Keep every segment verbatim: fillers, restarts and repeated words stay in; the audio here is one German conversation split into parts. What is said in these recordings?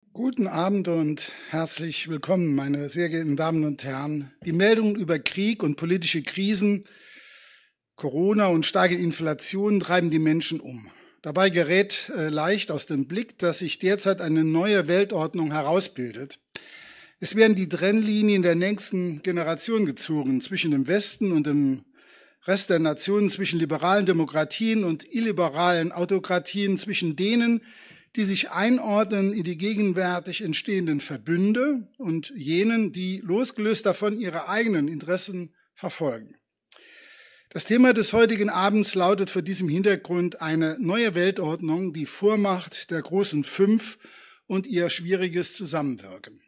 Guten Abend und herzlich willkommen, meine sehr geehrten Damen und Herren. Die Meldungen über Krieg und politische Krisen, Corona und starke Inflation treiben die Menschen um. Dabei gerät äh, leicht aus dem Blick, dass sich derzeit eine neue Weltordnung herausbildet. Es werden die Trennlinien der nächsten Generation gezogen zwischen dem Westen und dem Rest der Nationen, zwischen liberalen Demokratien und illiberalen Autokratien, zwischen denen, die sich einordnen in die gegenwärtig entstehenden Verbünde und jenen, die losgelöst davon ihre eigenen Interessen verfolgen. Das Thema des heutigen Abends lautet vor diesem Hintergrund eine neue Weltordnung, die Vormacht der großen Fünf und ihr schwieriges Zusammenwirken.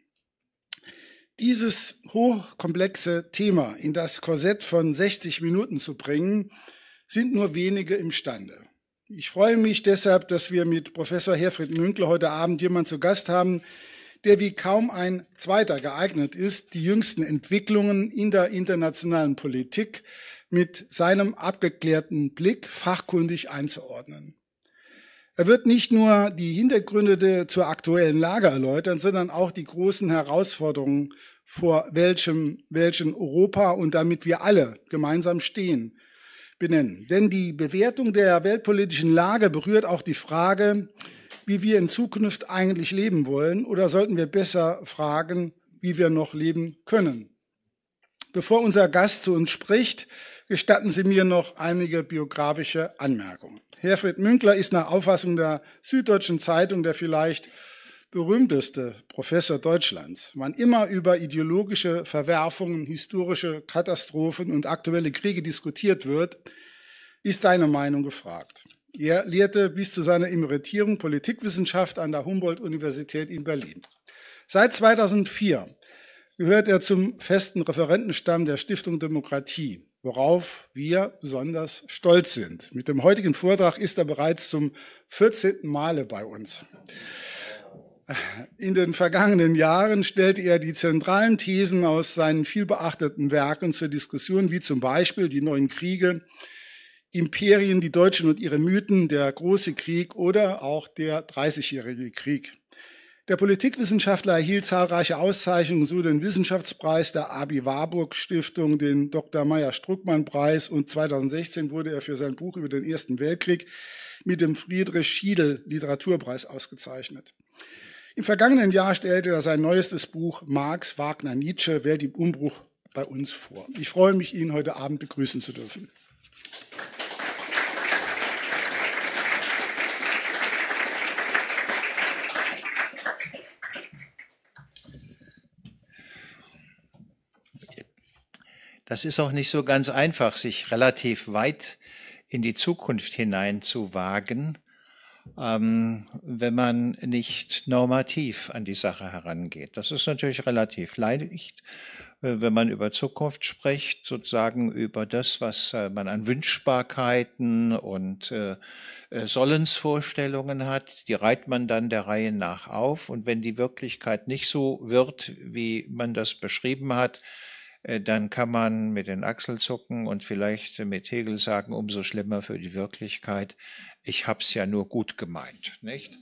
Dieses hochkomplexe Thema in das Korsett von sechzig Minuten zu bringen, sind nur wenige imstande. Ich freue mich deshalb, dass wir mit Professor Herfried Münkler heute Abend jemanden zu Gast haben, der wie kaum ein zweiter geeignet ist, die jüngsten Entwicklungen in der internationalen Politik mit seinem abgeklärten Blick fachkundig einzuordnen. Er wird nicht nur die Hintergründe zur aktuellen Lage erläutern, sondern auch die großen Herausforderungen, vor welchem, welchen Europa und damit wir alle gemeinsam stehen, benennen. Denn die Bewertung der weltpolitischen Lage berührt auch die Frage, wie wir in Zukunft eigentlich leben wollen, oder sollten wir besser fragen, wie wir noch leben können. Bevor unser Gast zu uns spricht, gestatten Sie mir noch einige biografische Anmerkungen. Herfried Münkler ist nach Auffassung der Süddeutschen Zeitung der vielleicht berühmteste Professor Deutschlands. Wann immer über ideologische Verwerfungen, historische Katastrophen und aktuelle Kriege diskutiert wird, ist seine Meinung gefragt. Er lehrte bis zu seiner Emeritierung Politikwissenschaft an der Humboldt-Universität in Berlin. Seit zweitausendvier gehört er zum festen Referentenstamm der Stiftung Demokratie, worauf wir besonders stolz sind. Mit dem heutigen Vortrag ist er bereits zum vierzehnten Male bei uns. In den vergangenen Jahren stellte er die zentralen Thesen aus seinen vielbeachteten Werken zur Diskussion, wie zum Beispiel die neuen Kriege, Imperien, die Deutschen und ihre Mythen, der große Krieg oder auch der dreißigjährige Krieg. Der Politikwissenschaftler erhielt zahlreiche Auszeichnungen, so den Wissenschaftspreis der Abi-Warburg-Stiftung, den Doktor Meyer-Struckmann-Preis, und zweitausendsechzehn wurde er für sein Buch über den Ersten Weltkrieg mit dem Friedrich-Schiedel-Literaturpreis ausgezeichnet. Im vergangenen Jahr stellte er sein neuestes Buch Marx, Wagner, Nietzsche, Welt im Umbruch bei uns vor. Ich freue mich, ihn heute Abend begrüßen zu dürfen. Das ist auch nicht so ganz einfach, sich relativ weit in die Zukunft hinein zu wagen, ähm, wenn man nicht normativ an die Sache herangeht. Das ist natürlich relativ leicht, äh, wenn man über Zukunft spricht, sozusagen über das, was äh, man an Wünschbarkeiten und äh, Sollensvorstellungen hat. Die reiht man dann der Reihe nach auf. Und wenn die Wirklichkeit nicht so wird, wie man das beschrieben hat, dann kann man mit den Achseln zucken und vielleicht mit Hegel sagen, umso schlimmer für die Wirklichkeit. Ich hab's ja nur gut gemeint, nicht?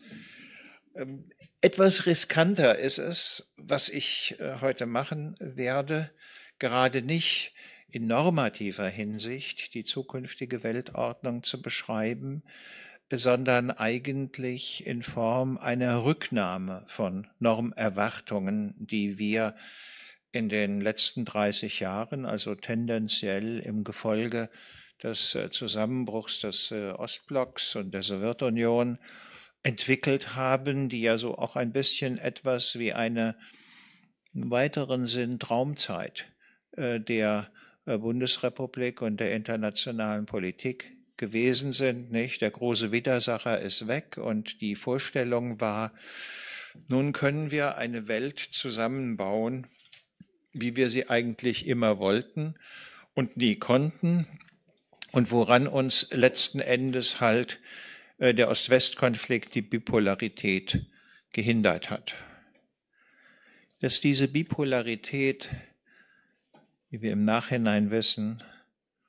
Etwas riskanter ist es, was ich heute machen werde, gerade nicht in normativer Hinsicht die zukünftige Weltordnung zu beschreiben, sondern eigentlich in Form einer Rücknahme von Normerwartungen, die wir in den letzten dreißig Jahren, also tendenziell im Gefolge des Zusammenbruchs des Ostblocks und der Sowjetunion entwickelt haben, die ja so auch ein bisschen etwas wie eine im weiteren Sinn Traumzeit der Bundesrepublik und der internationalen Politik gewesen sind, nicht? Der große Widersacher ist weg und die Vorstellung war, nun können wir eine Welt zusammenbauen, wie wir sie eigentlich immer wollten und nie konnten und woran uns letzten Endes halt äh, der Ost-West-Konflikt, die Bipolarität gehindert hat. Dass diese Bipolarität, wie wir im Nachhinein wissen,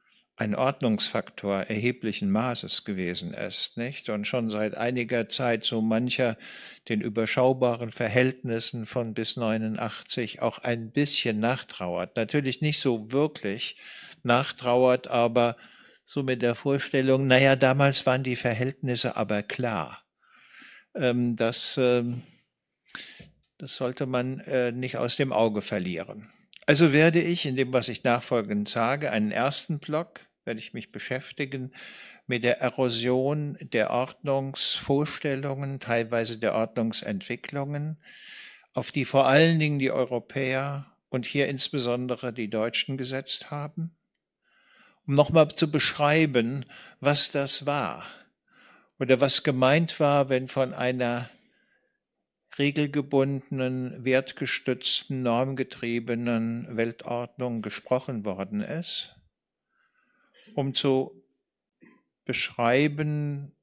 ein Ordnungsfaktor erheblichen Maßes gewesen ist, nicht? Und schon seit einiger Zeit so mancher den überschaubaren Verhältnissen von bis neunundachtzig auch ein bisschen nachtrauert. Natürlich nicht so wirklich nachtrauert, aber so mit der Vorstellung, naja, damals waren die Verhältnisse aber klar. Ähm, das, ähm, das sollte man äh, nicht aus dem Auge verlieren. Also werde ich in dem, was ich nachfolgend sage, einen ersten Block, werde ich mich beschäftigen mit der Erosion der Ordnungsvorstellungen, teilweise der Ordnungsentwicklungen, auf die vor allen Dingen die Europäer und hier insbesondere die Deutschen gesetzt haben, um nochmal zu beschreiben, was das war oder was gemeint war, wenn von einer regelgebundenen, wertgestützten, normgetriebenen Weltordnung gesprochen worden ist, um zu beschreiben,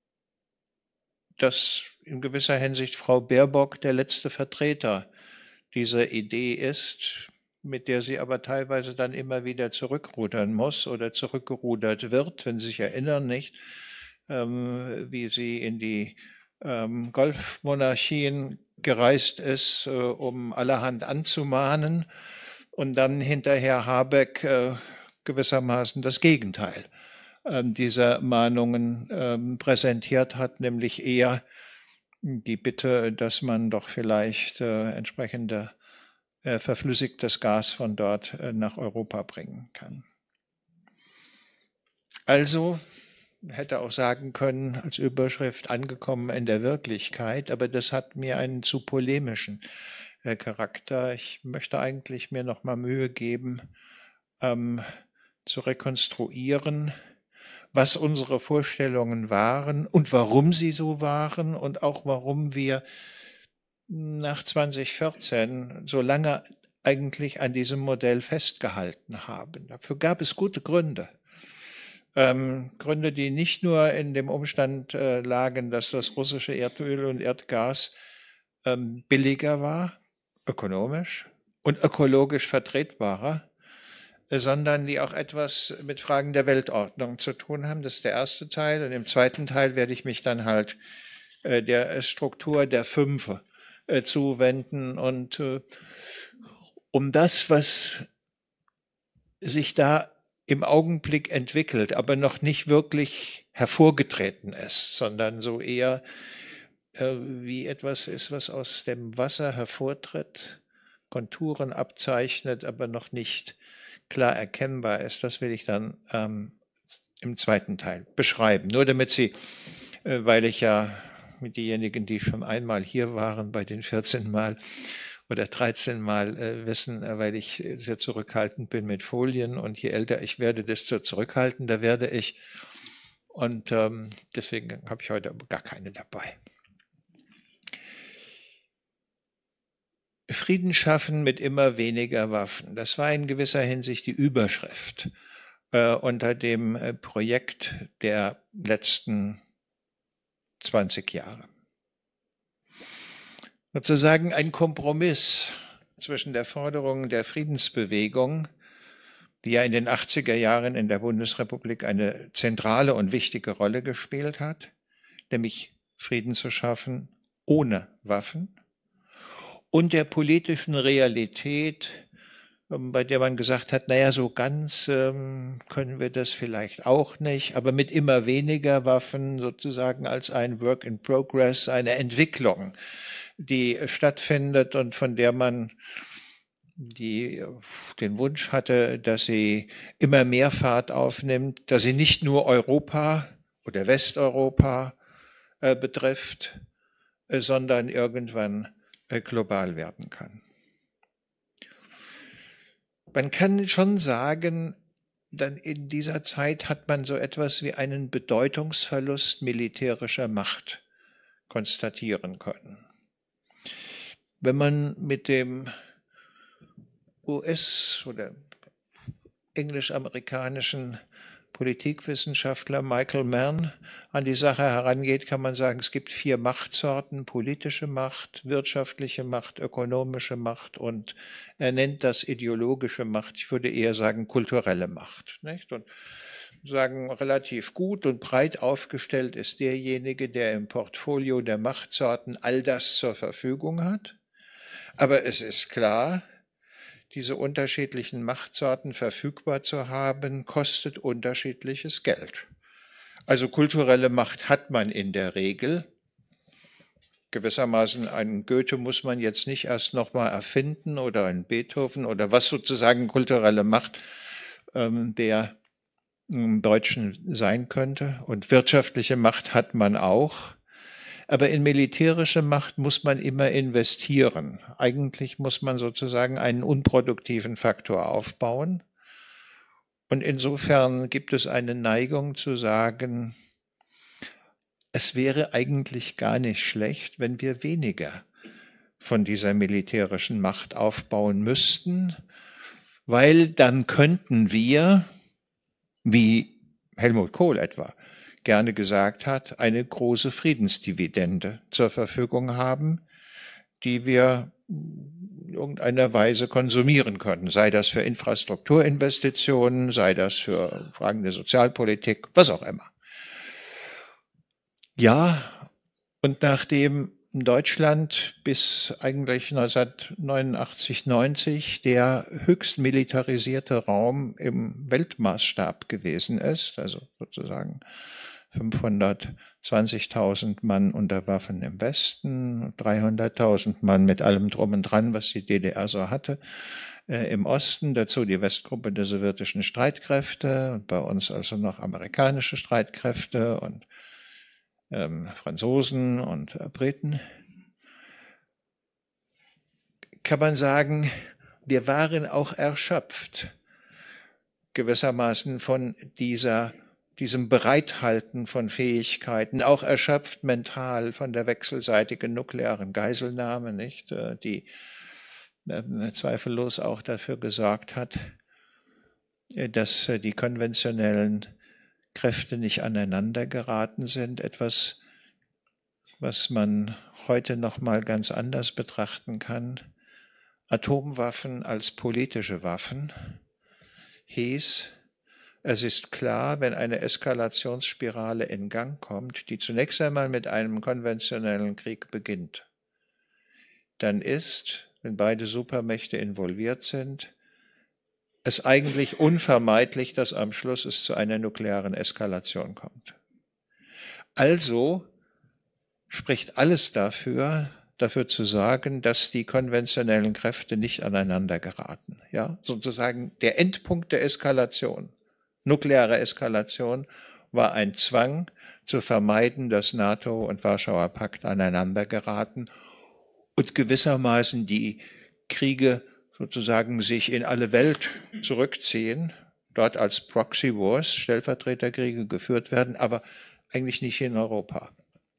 dass in gewisser Hinsicht Frau Baerbock der letzte Vertreter dieser Idee ist, mit der sie aber teilweise dann immer wieder zurückrudern muss oder zurückgerudert wird, wenn Sie sich erinnern, nicht, ähm, wie sie in die ähm, Golfmonarchien gereist ist, äh, um allerhand anzumahnen und dann hinterher Habeck äh, gewissermaßen das Gegenteil äh, dieser Mahnungen äh, präsentiert hat, nämlich eher die Bitte, dass man doch vielleicht äh, entsprechende äh, verflüssigtes Gas von dort äh, nach Europa bringen kann. Also hätte auch sagen können, als Überschrift angekommen in der Wirklichkeit, aber das hat mir einen zu polemischen äh, Charakter. Ich möchte eigentlich mir noch mal Mühe geben, ähm, zu rekonstruieren, was unsere Vorstellungen waren und warum sie so waren und auch warum wir nach zwanzig vierzehn so lange eigentlich an diesem Modell festgehalten haben. Dafür gab es gute Gründe. Ähm, Gründe, die nicht nur in dem Umstand äh, lagen, dass das russische Erdöl und Erdgas ähm, billiger war, ökonomisch und ökologisch vertretbarer, äh, sondern die auch etwas mit Fragen der Weltordnung zu tun haben. Das ist der erste Teil. Und im zweiten Teil werde ich mich dann halt äh, der Struktur der Fünfe äh, zuwenden und äh, um das, was sich da im Augenblick entwickelt, aber noch nicht wirklich hervorgetreten ist, sondern so eher äh, wie etwas ist, was aus dem Wasser hervortritt, Konturen abzeichnet, aber noch nicht klar erkennbar ist. Das will ich dann ähm, im zweiten Teil beschreiben. Nur damit Sie, äh, weil ich ja mit diejenigen, die schon einmal hier waren, bei den vierzehn Mal oder dreizehn Mal äh, wissen, äh, weil ich sehr zurückhaltend bin mit Folien und je älter ich werde, desto zurückhaltender werde ich. Und ähm, deswegen habe ich heute gar keine dabei. Frieden schaffen mit immer weniger Waffen. Das war in gewisser Hinsicht die Überschrift äh, unter dem äh, Projekt der letzten zwanzig Jahre. Sozusagen ein Kompromiss zwischen der Forderung der Friedensbewegung, die ja in den achtziger Jahren in der Bundesrepublik eine zentrale und wichtige Rolle gespielt hat, nämlich Frieden zu schaffen ohne Waffen, und der politischen Realität, bei der man gesagt hat, naja, so ganz ähm, können wir das vielleicht auch nicht, aber mit immer weniger Waffen sozusagen als ein Work in Progress, eine Entwicklung, die stattfindet und von der man die den Wunsch hatte, dass sie immer mehr Fahrt aufnimmt, dass sie nicht nur Europa oder Westeuropa äh, betrifft, äh, sondern irgendwann äh, global werden kann. Man kann schon sagen, dann in dieser Zeit hat man so etwas wie einen Bedeutungsverlust militärischer Macht konstatieren können. Wenn man mit dem U S- oder englisch-amerikanischen Politikwissenschaftler Michael Mann an die Sache herangeht, kann man sagen, es gibt vier Machtsorten: politische Macht, wirtschaftliche Macht, ökonomische Macht und er nennt das ideologische Macht. Ich würde eher sagen kulturelle Macht. Nicht? Und sagen, relativ gut und breit aufgestellt ist derjenige, der im Portfolio der Machtsorten all das zur Verfügung hat. Aber es ist klar, diese unterschiedlichen Machtsorten verfügbar zu haben, kostet unterschiedliches Geld. Also kulturelle Macht hat man in der Regel. Gewissermaßen einen Goethe muss man jetzt nicht erst nochmal erfinden oder einen Beethoven oder was sozusagen kulturelle Macht ähm, der ähm, Deutschen sein könnte. Und wirtschaftliche Macht hat man auch. Aber in militärische Macht muss man immer investieren. Eigentlich muss man sozusagen einen unproduktiven Faktor aufbauen. Und insofern gibt es eine Neigung zu sagen, es wäre eigentlich gar nicht schlecht, wenn wir weniger von dieser militärischen Macht aufbauen müssten, weil dann könnten wir, wie Helmut Kohl etwa gerne gesagt hat, eine große Friedensdividende zur Verfügung haben, die wir in irgendeiner Weise konsumieren können, sei das für Infrastrukturinvestitionen, sei das für Fragen der Sozialpolitik, was auch immer. Ja, und nachdem Deutschland bis eigentlich neunzehnhundertneunundachtzig, neunzig der höchst militarisierte Raum im Weltmaßstab gewesen ist, also sozusagen fünfhundertzwanzigtausend Mann unter Waffen im Westen, dreihunderttausend Mann mit allem drum und dran, was die D D R so hatte, äh, im Osten, dazu die Westgruppe der sowjetischen Streitkräfte und bei uns also noch amerikanische Streitkräfte und ähm, Franzosen und äh, Briten, kann man sagen, wir waren auch erschöpft gewissermaßen von dieser diesem Bereithalten von Fähigkeiten, auch erschöpft mental von der wechselseitigen nuklearen Geiselnahme, nicht, die äh, zweifellos auch dafür gesorgt hat, dass die konventionellen Kräfte nicht aneinander geraten sind. Etwas, was man heute noch mal ganz anders betrachten kann. Atomwaffen als politische Waffen hieß, es ist klar, wenn eine Eskalationsspirale in Gang kommt, die zunächst einmal mit einem konventionellen Krieg beginnt, dann ist, wenn beide Supermächte involviert sind, es eigentlich unvermeidlich, dass am Schluss es zu einer nuklearen Eskalation kommt. Also spricht alles dafür, dafür zu sorgen, dass die konventionellen Kräfte nicht aneinander geraten. Ja, sozusagen der Endpunkt der Eskalation. Nukleare Eskalation war ein Zwang, zu vermeiden, dass NATO und Warschauer Pakt aneinander geraten und gewissermaßen die Kriege sozusagen sich in alle Welt zurückziehen, dort als Proxy Wars, Stellvertreterkriege geführt werden, aber eigentlich nicht in Europa.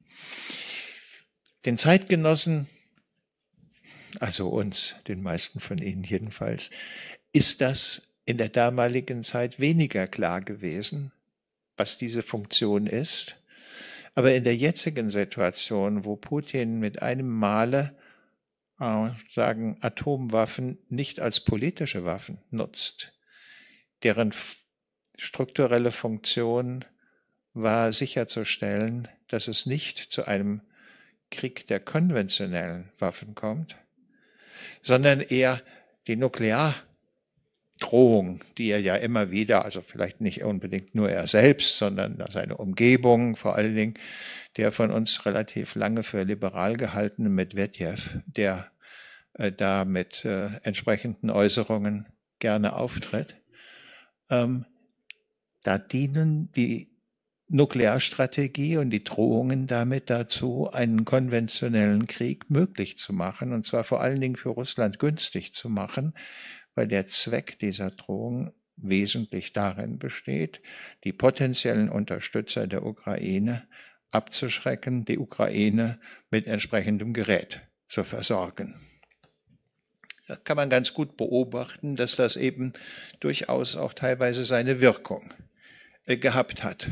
Den Zeitgenossen, also uns, den meisten von Ihnen jedenfalls, ist das in der damaligen Zeit weniger klar gewesen, was diese Funktion ist. Aber in der jetzigen Situation, wo Putin mit einem Male äh, sagen, Atomwaffen nicht als politische Waffen nutzt, deren strukturelle Funktion war sicherzustellen, dass es nicht zu einem Krieg der konventionellen Waffen kommt, sondern eher die Nuklear Drohung, die er ja immer wieder, also vielleicht nicht unbedingt nur er selbst, sondern seine Umgebung, vor allen Dingen der von uns relativ lange für liberal gehaltene Medvedev, der äh, da mit äh, entsprechenden Äußerungen gerne auftritt, ähm, da dienen die Nuklearstrategie und die Drohungen damit dazu, einen konventionellen Krieg möglich zu machen, und zwar vor allen Dingen für Russland günstig zu machen, weil der Zweck dieser Drohung wesentlich darin besteht, die potenziellen Unterstützer der Ukraine abzuschrecken, die Ukraine mit entsprechendem Gerät zu versorgen. Das kann man ganz gut beobachten, dass das eben durchaus auch teilweise seine Wirkung äh, gehabt hat.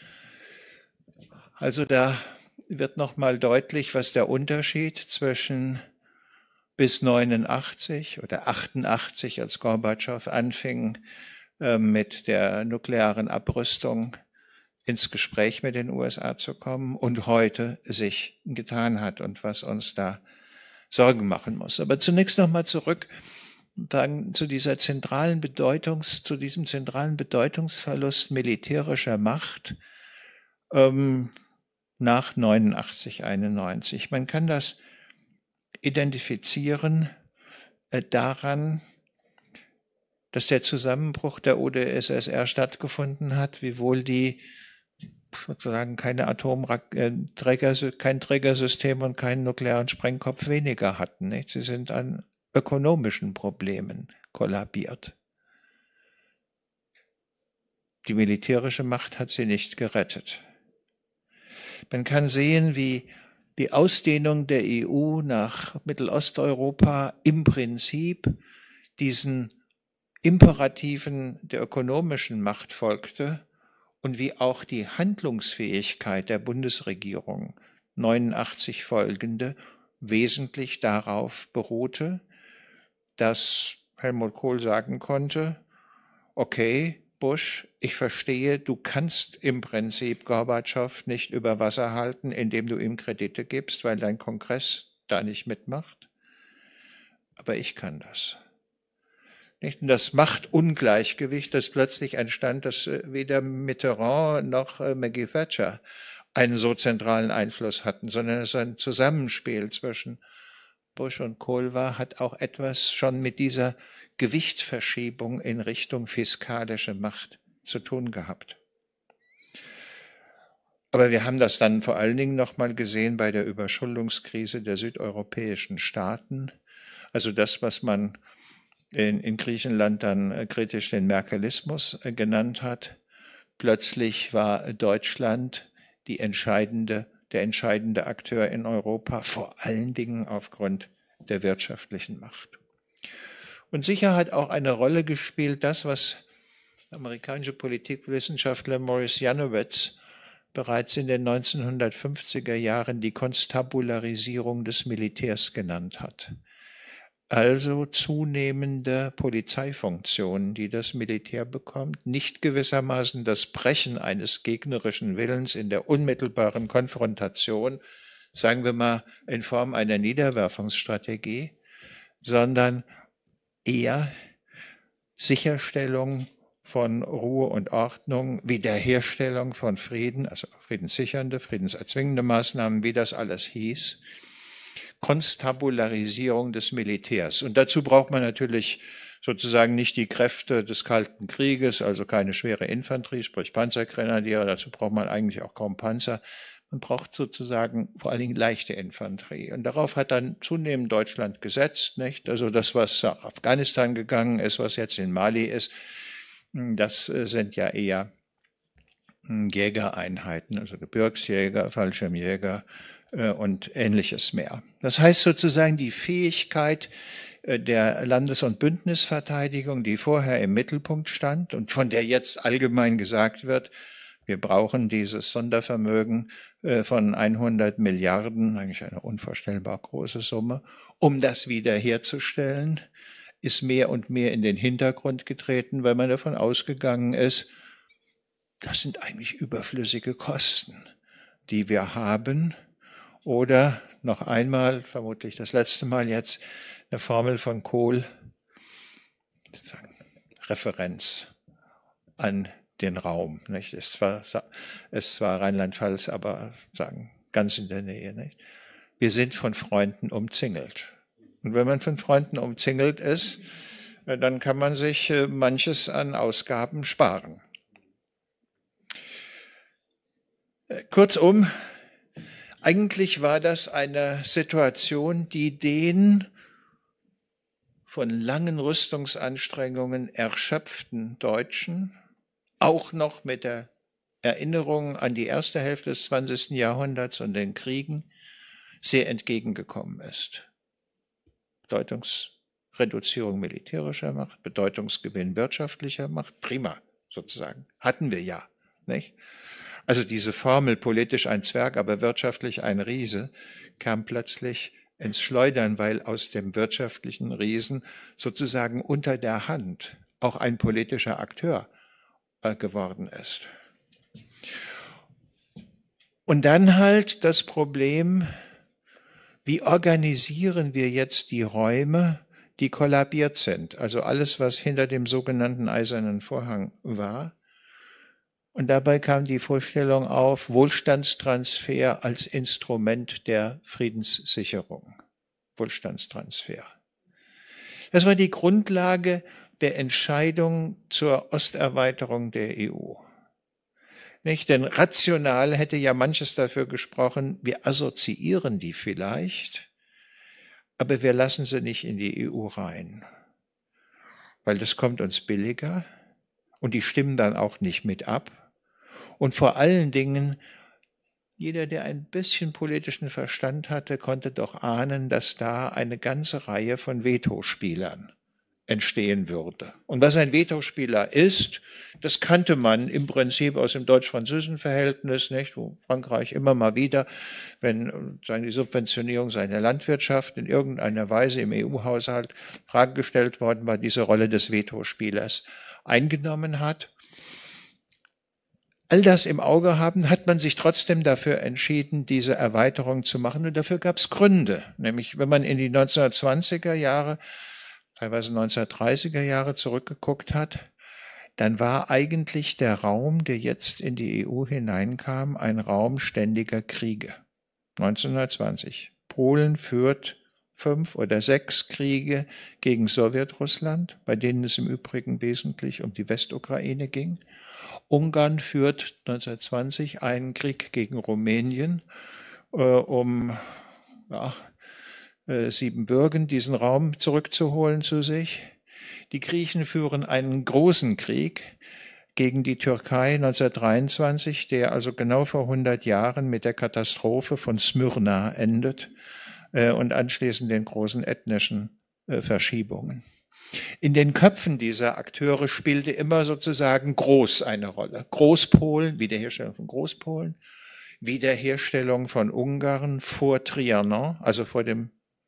Also da wird nochmal deutlich, was der Unterschied zwischen bis neunundachtzig oder achtundachtzig, als Gorbatschow anfing äh, mit der nuklearen Abrüstung ins Gespräch mit den U S A zu kommen, und heute sich getan hat und was uns da Sorgen machen muss. Aber zunächst nochmal zurück dann zu dieser zentralen Bedeutungs, zu diesem zentralen Bedeutungsverlust militärischer Macht ähm, nach neunundachtzig, einundneunzig. Man kann das identifizieren äh, daran, dass der Zusammenbruch der U d S S R stattgefunden hat, wiewohl die sozusagen keine Atomträger, kein Trägersystem und keinen nuklearen Sprengkopf weniger hatten. Nicht? Sie sind an ökonomischen Problemen kollabiert. Die militärische Macht hat sie nicht gerettet. Man kann sehen, wie die Ausdehnung der E U nach Mittelosteuropa im Prinzip diesen Imperativen der ökonomischen Macht folgte und wie auch die Handlungsfähigkeit der Bundesregierung neunundachtzig folgende wesentlich darauf beruhte, dass Helmut Kohl sagen konnte, okay, Bush, ich verstehe, du kannst im Prinzip Gorbatschow nicht über Wasser halten, indem du ihm Kredite gibst, weil dein Kongress da nicht mitmacht. Aber ich kann das. Und das Machtungleichgewicht, das plötzlich entstand, dass weder Mitterrand noch Maggie Thatcher einen so zentralen Einfluss hatten, sondern es ein Zusammenspiel zwischen Bush und Kohl war, hat auch etwas schon mit dieser Gewichtverschiebung in Richtung fiskalische Macht zu tun gehabt. Aber wir haben das dann vor allen Dingen nochmal gesehen bei der Überschuldungskrise der südeuropäischen Staaten. Also das, was man in, in Griechenland dann kritisch den Merkelismus genannt hat. Plötzlich war Deutschland die entscheidende, der entscheidende Akteur in Europa, vor allen Dingen aufgrund der wirtschaftlichen Macht. Und sicher hat auch eine Rolle gespielt, das, was der amerikanische Politikwissenschaftler Maurice Janowitz bereits in den neunzehnhundertfünfziger Jahren die Konstabularisierung des Militärs genannt hat. Also zunehmende Polizeifunktionen, die das Militär bekommt, nicht gewissermaßen das Brechen eines gegnerischen Willens in der unmittelbaren Konfrontation, sagen wir mal in Form einer Niederwerfungsstrategie, sondern eher Sicherstellung von Ruhe und Ordnung, Wiederherstellung von Frieden, also friedenssichernde, friedenserzwingende Maßnahmen, wie das alles hieß, Konstabularisierung des Militärs. Und dazu braucht man natürlich sozusagen nicht die Kräfte des Kalten Krieges, also keine schwere Infanterie, sprich Panzergrenadiere, dazu braucht man eigentlich auch kaum Panzer. Man braucht sozusagen vor allen Dingen leichte Infanterie. Und darauf hat dann zunehmend Deutschland gesetzt, nicht? Also das, was nach Afghanistan gegangen ist, was jetzt in Mali ist, das sind ja eher Jägereinheiten, also Gebirgsjäger, Fallschirmjäger und Ähnliches mehr. Das heißt sozusagen die Fähigkeit der Landes- und Bündnisverteidigung, die vorher im Mittelpunkt stand und von der jetzt allgemein gesagt wird, wir brauchen dieses Sondervermögen von hundert Milliarden, eigentlich eine unvorstellbar große Summe, um das wiederherzustellen, ist mehr und mehr in den Hintergrund getreten, weil man davon ausgegangen ist, das sind eigentlich überflüssige Kosten, die wir haben. Oder noch einmal, vermutlich das letzte Mal jetzt, eine Formel von Kohl, sozusagen Referenz an den Raum. Nicht? Es ist zwar, es zwar Rheinland-Pfalz, aber sagen ganz in der Nähe. Nicht? Wir sind von Freunden umzingelt. Und wenn man von Freunden umzingelt ist, dann kann man sich manches an Ausgaben sparen. Kurzum, eigentlich war das eine Situation, die den von langen Rüstungsanstrengungen erschöpften Deutschen auch noch mit der Erinnerung an die erste Hälfte des zwanzigsten Jahrhunderts und den Kriegen sehr entgegengekommen ist. Bedeutungsreduzierung militärischer Macht, Bedeutungsgewinn wirtschaftlicher Macht, prima sozusagen, hatten wir ja nicht? Also diese Formel, politisch ein Zwerg, aber wirtschaftlich ein Riese, kam plötzlich ins Schleudern, weil aus dem wirtschaftlichen Riesen sozusagen unter der Hand auch ein politischer Akteur äh, geworden ist. Und dann halt das Problem, wie organisieren wir jetzt die Räume, die kollabiert sind, also alles, was hinter dem sogenannten Eisernen Vorhang war. Und dabei kam die Vorstellung auf, Wohlstandstransfer als Instrument der Friedenssicherung. Wohlstandstransfer. Das war die Grundlage der Entscheidung zur Osterweiterung der E U. Nicht? Denn rational hätte ja manches dafür gesprochen, wir assoziieren die vielleicht, aber wir lassen sie nicht in die E U rein, weil das kommt uns billiger und die stimmen dann auch nicht mit ab. Und vor allen Dingen, jeder, der ein bisschen politischen Verstand hatte, konnte doch ahnen, dass da eine ganze Reihe von Vetospielern entstehen würde. Und was ein Vetospieler ist, das kannte man im Prinzip aus dem deutsch-französischen Verhältnis, nicht, wo Frankreich immer mal wieder, wenn sagen, die Subventionierung seiner Landwirtschaft in irgendeiner Weise im E U-Haushalt Frage gestellt worden war, diese Rolle des Vetospielers eingenommen hat. All das im Auge haben, hat man sich trotzdem dafür entschieden, diese Erweiterung zu machen. Und dafür gab es Gründe. Nämlich, wenn man in die neunzehnhundertzwanziger Jahre, teilweise neunzehnhundertdreißiger Jahre zurückgeguckt hat, dann war eigentlich der Raum, der jetzt in die E U hineinkam, ein Raum ständiger Kriege. neunzehnhundertzwanzig. Polen führt fünf oder sechs Kriege gegen Sowjetrussland, bei denen es im Übrigen wesentlich um die Westukraine ging. Ungarn führt neunzehnhundertzwanzig einen Krieg gegen Rumänien, äh, um ja, äh, Siebenbürgen, diesen Raum zurückzuholen zu sich. Die Griechen führen einen großen Krieg gegen die Türkei neunzehnhundertdreiundzwanzig, der also genau vor hundert Jahren mit der Katastrophe von Smyrna endet äh, und anschließend den großen ethnischen äh, Verschiebungen. In den Köpfen dieser Akteure spielte immer sozusagen Groß eine Rolle. Großpolen, Wiederherstellung von Großpolen, Wiederherstellung von Ungarn vor Trianon, also vor dem,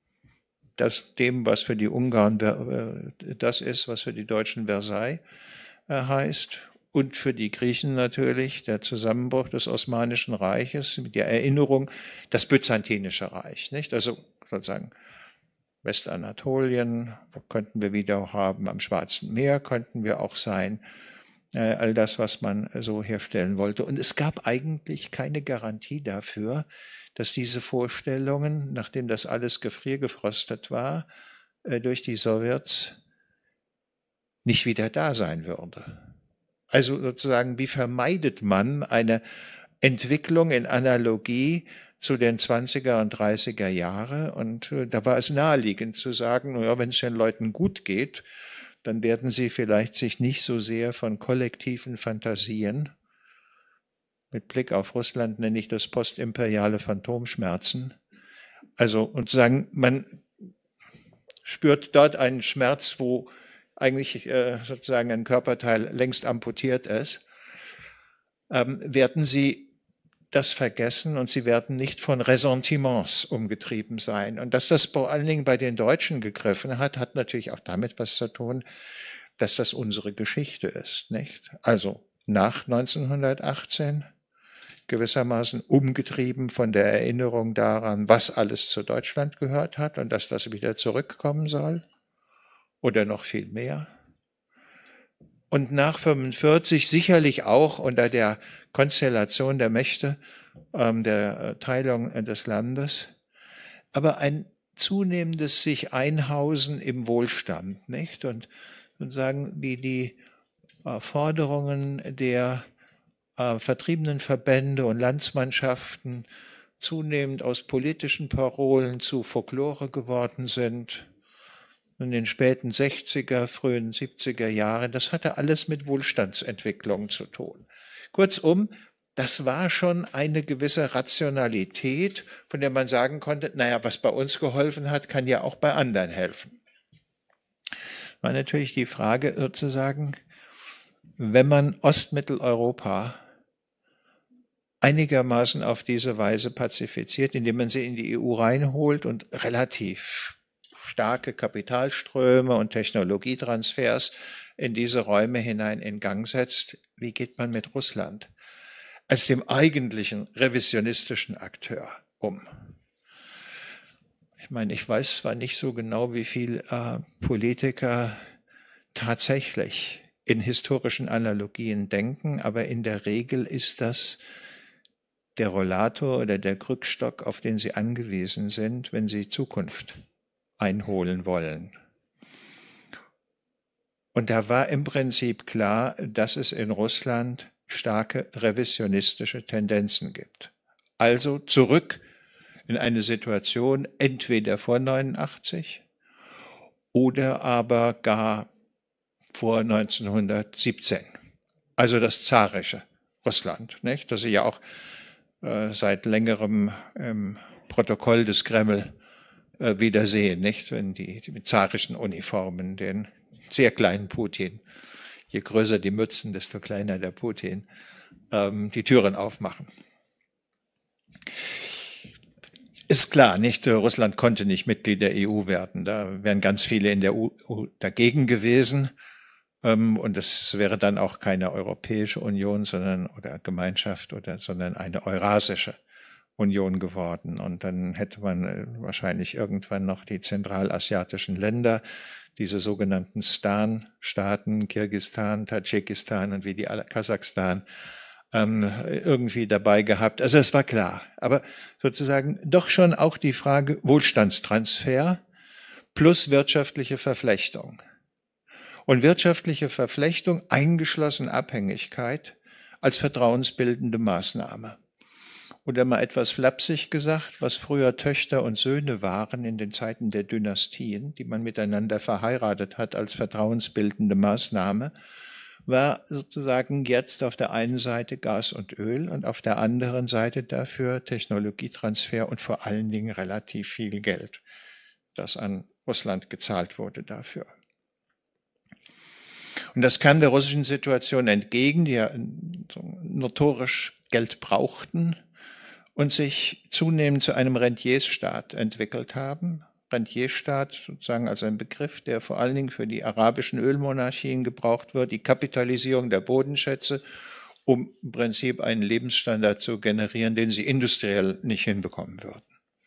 das, dem, was für die Ungarn das ist, was für die Deutschen Versailles heißt. Und für die Griechen natürlich der Zusammenbruch des Osmanischen Reiches mit der Erinnerung, das Byzantinische Reich, nicht? Also sozusagen Westanatolien, wo könnten wir wieder auch haben, am Schwarzen Meer könnten wir auch sein, äh, all das, was man so herstellen wollte. Und es gab eigentlich keine Garantie dafür, dass diese Vorstellungen, nachdem das alles gefriergefrostet war, äh, durch die Sowjets nicht wieder da sein würde. Also sozusagen, wie vermeidet man eine Entwicklung in Analogie zu den zwanziger und dreißiger Jahre? Und äh, da war es naheliegend zu sagen, naja, wenn es den Leuten gut geht, dann werden sie vielleicht sich nicht so sehr von kollektiven Fantasien, mit Blick auf Russland nenne ich das postimperiale Phantomschmerzen, also und sagen, man spürt dort einen Schmerz, wo eigentlich äh, sozusagen ein Körperteil längst amputiert ist, ähm, werden sie das vergessen und sie werden nicht von Ressentiments umgetrieben sein. Und dass das vor allen Dingen bei den Deutschen gegriffen hat, hat natürlich auch damit was zu tun, dass das unsere Geschichte ist, nicht? Also nach neunzehnhundertachtzehn gewissermaßen umgetrieben von der Erinnerung daran, was alles zu Deutschland gehört hat und dass das wieder zurückkommen soll oder noch viel mehr. Und nach fünfundvierzig sicherlich auch unter der Konstellation der Mächte, ähm, der Teilung des Landes, aber ein zunehmendes sich einhausen im Wohlstand, nicht? Und, und sagen, wie die äh, Forderungen der äh, vertriebenen Verbände und Landsmannschaften zunehmend aus politischen Parolen zu Folklore geworden sind. In den späten sechziger, frühen siebziger Jahren, das hatte alles mit Wohlstandsentwicklung zu tun. Kurzum, das war schon eine gewisse Rationalität, von der man sagen konnte, naja, was bei uns geholfen hat, kann ja auch bei anderen helfen. War natürlich die Frage sozusagen, wenn man Ostmitteleuropa einigermaßen auf diese Weise pazifiziert, indem man sie in die E U reinholt und relativ starke Kapitalströme und Technologietransfers in diese Räume hinein in Gang setzt. Wie geht man mit Russland als dem eigentlichen revisionistischen Akteur um? Ich meine, ich weiß zwar nicht so genau, wie viel äh, Politiker tatsächlich in historischen Analogien denken, aber in der Regel ist das der Rollator oder der Krückstock, auf den sie angewiesen sind, wenn sie Zukunft einholen wollen. Und da war im Prinzip klar, dass es in Russland starke revisionistische Tendenzen gibt. Also zurück in eine Situation entweder vor neunundachtzig oder aber gar vor neunzehnhundertsiebzehn. Also das zarische Russland, nicht? Das Sie ja auch äh, seit längerem im Protokoll des Kreml äh, wieder sehen, nicht? Wenn die, die mit zarischen Uniformen den sehr kleinen Putin, je größer die Mützen, desto kleiner der Putin, ähm, die Türen aufmachen. Ist klar, nicht? Russland konnte nicht Mitglied der E U werden. Da wären ganz viele in der E U dagegen gewesen. Ähm, und es wäre dann auch keine Europäische Union, sondern oder Gemeinschaft oder sondern eine Eurasische Union geworden. Und dann hätte man wahrscheinlich irgendwann noch die zentralasiatischen Länder, diese sogenannten Stan-Staaten, Kirgisistan, Tadschikistan und wie die alle, Kasachstan, ähm, irgendwie dabei gehabt. Also es war klar. Aber sozusagen doch schon auch die Frage Wohlstandstransfer plus wirtschaftliche Verflechtung. Und wirtschaftliche Verflechtung eingeschlossen Abhängigkeit als vertrauensbildende Maßnahme. Oder mal etwas flapsig gesagt, was früher Töchter und Söhne waren in den Zeiten der Dynastien, die man miteinander verheiratet hat als vertrauensbildende Maßnahme, war sozusagen jetzt auf der einen Seite Gas und Öl und auf der anderen Seite dafür Technologietransfer und vor allen Dingen relativ viel Geld, das an Russland gezahlt wurde dafür. Und das kam der russischen Situation entgegen, die ja notorisch Geld brauchten und sich zunehmend zu einem Rentiersstaat entwickelt haben. Rentiersstaat sozusagen als ein Begriff, der vor allen Dingen für die arabischen Ölmonarchien gebraucht wird, die Kapitalisierung der Bodenschätze, um im Prinzip einen Lebensstandard zu generieren, den sie industriell nicht hinbekommen würden.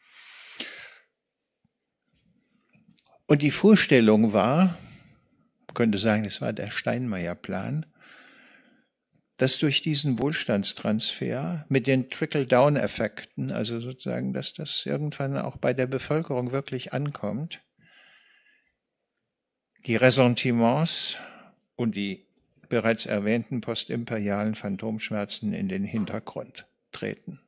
Und die Vorstellung war, man könnte sagen, das war der Steinmeier-Plan, dass durch diesen Wohlstandstransfer mit den Trickle-Down-Effekten, also sozusagen, dass das irgendwann auch bei der Bevölkerung wirklich ankommt, die Ressentiments und die bereits erwähnten postimperialen Phantomschmerzen in den Hintergrund treten.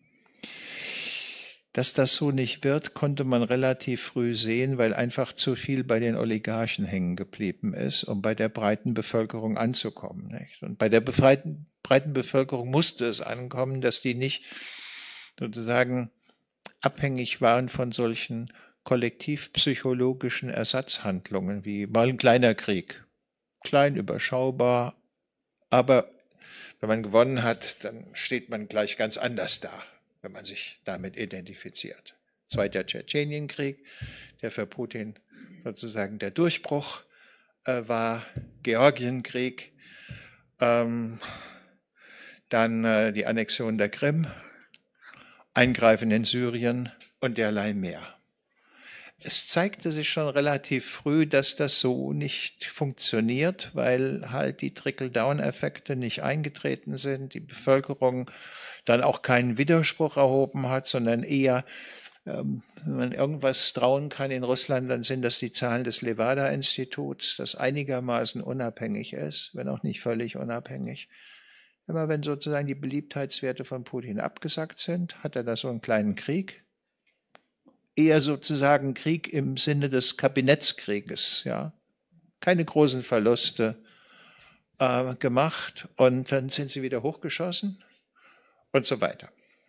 Dass das so nicht wird, konnte man relativ früh sehen, weil einfach zu viel bei den Oligarchen hängen geblieben ist, um bei der breiten Bevölkerung anzukommen. Nicht? Und bei der breiten, breiten Bevölkerung musste es ankommen, dass die nicht sozusagen abhängig waren von solchen kollektivpsychologischen Ersatzhandlungen wie mal ein kleiner Krieg. Klein, überschaubar, aber wenn man gewonnen hat, dann steht man gleich ganz anders da, wenn man sich damit identifiziert. Zweiter Tschetschenienkrieg, der für Putin sozusagen der Durchbruch äh, war, Georgienkrieg, ähm, dann äh, die Annexion der Krim, Eingreifen in Syrien und derlei mehr. Es zeigte sich schon relativ früh, dass das so nicht funktioniert, weil halt die Trickle-Down-Effekte nicht eingetreten sind, die Bevölkerung dann auch keinen Widerspruch erhoben hat, sondern eher, ähm, wenn man irgendwas trauen kann in Russland, dann sind das die Zahlen des Levada-Instituts, das einigermaßen unabhängig ist, wenn auch nicht völlig unabhängig. Immer wenn sozusagen die Beliebtheitswerte von Putin abgesackt sind, hat er da so einen kleinen Krieg, eher sozusagen Krieg im Sinne des Kabinettskrieges, ja, keine großen Verluste äh, gemacht und dann sind sie wieder hochgeschossen und so weiter.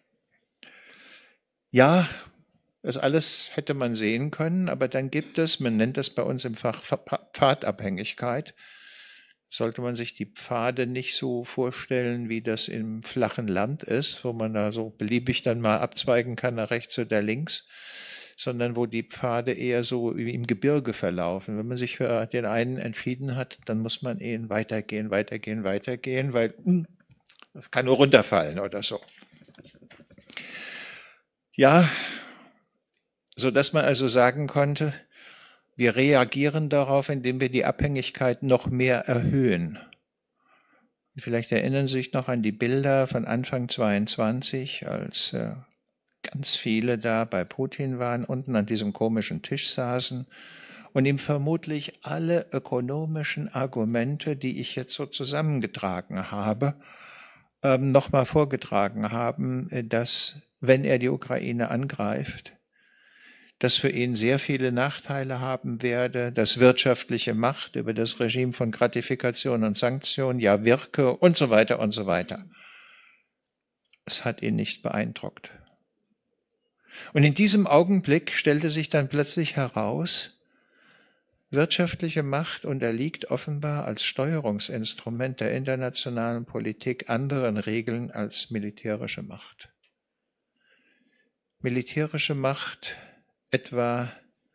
Ja, das alles hätte man sehen können, aber dann gibt es, man nennt das bei uns im Fach Pfadabhängigkeit, sollte man sich die Pfade nicht so vorstellen, wie das im flachen Land ist, wo man da so beliebig dann mal abzweigen kann nach rechts oder links, sondern wo die Pfade eher so wie im Gebirge verlaufen. Wenn man sich für den einen entschieden hat, dann muss man eben weitergehen, weitergehen, weitergehen, weil hm, das kann nur runterfallen oder so. Ja, so dass man also sagen konnte, wir reagieren darauf, indem wir die Abhängigkeit noch mehr erhöhen. Vielleicht erinnern Sie sich noch an die Bilder von Anfang zweiundzwanzig, als äh, ganz viele da bei Putin waren, unten an diesem komischen Tisch saßen und ihm vermutlich alle ökonomischen Argumente, die ich jetzt so zusammengetragen habe, ähm, nochmal vorgetragen haben, dass, wenn er die Ukraine angreift, das für ihn sehr viele Nachteile haben werde, dass wirtschaftliche Macht über das Regime von Gratifikation und Sanktionen ja wirke und so weiter und so weiter. Es hat ihn nicht beeindruckt. Und in diesem Augenblick stellte sich dann plötzlich heraus, wirtschaftliche Macht unterliegt offenbar als Steuerungsinstrument der internationalen Politik anderen Regeln als militärische Macht. Militärische Macht etwa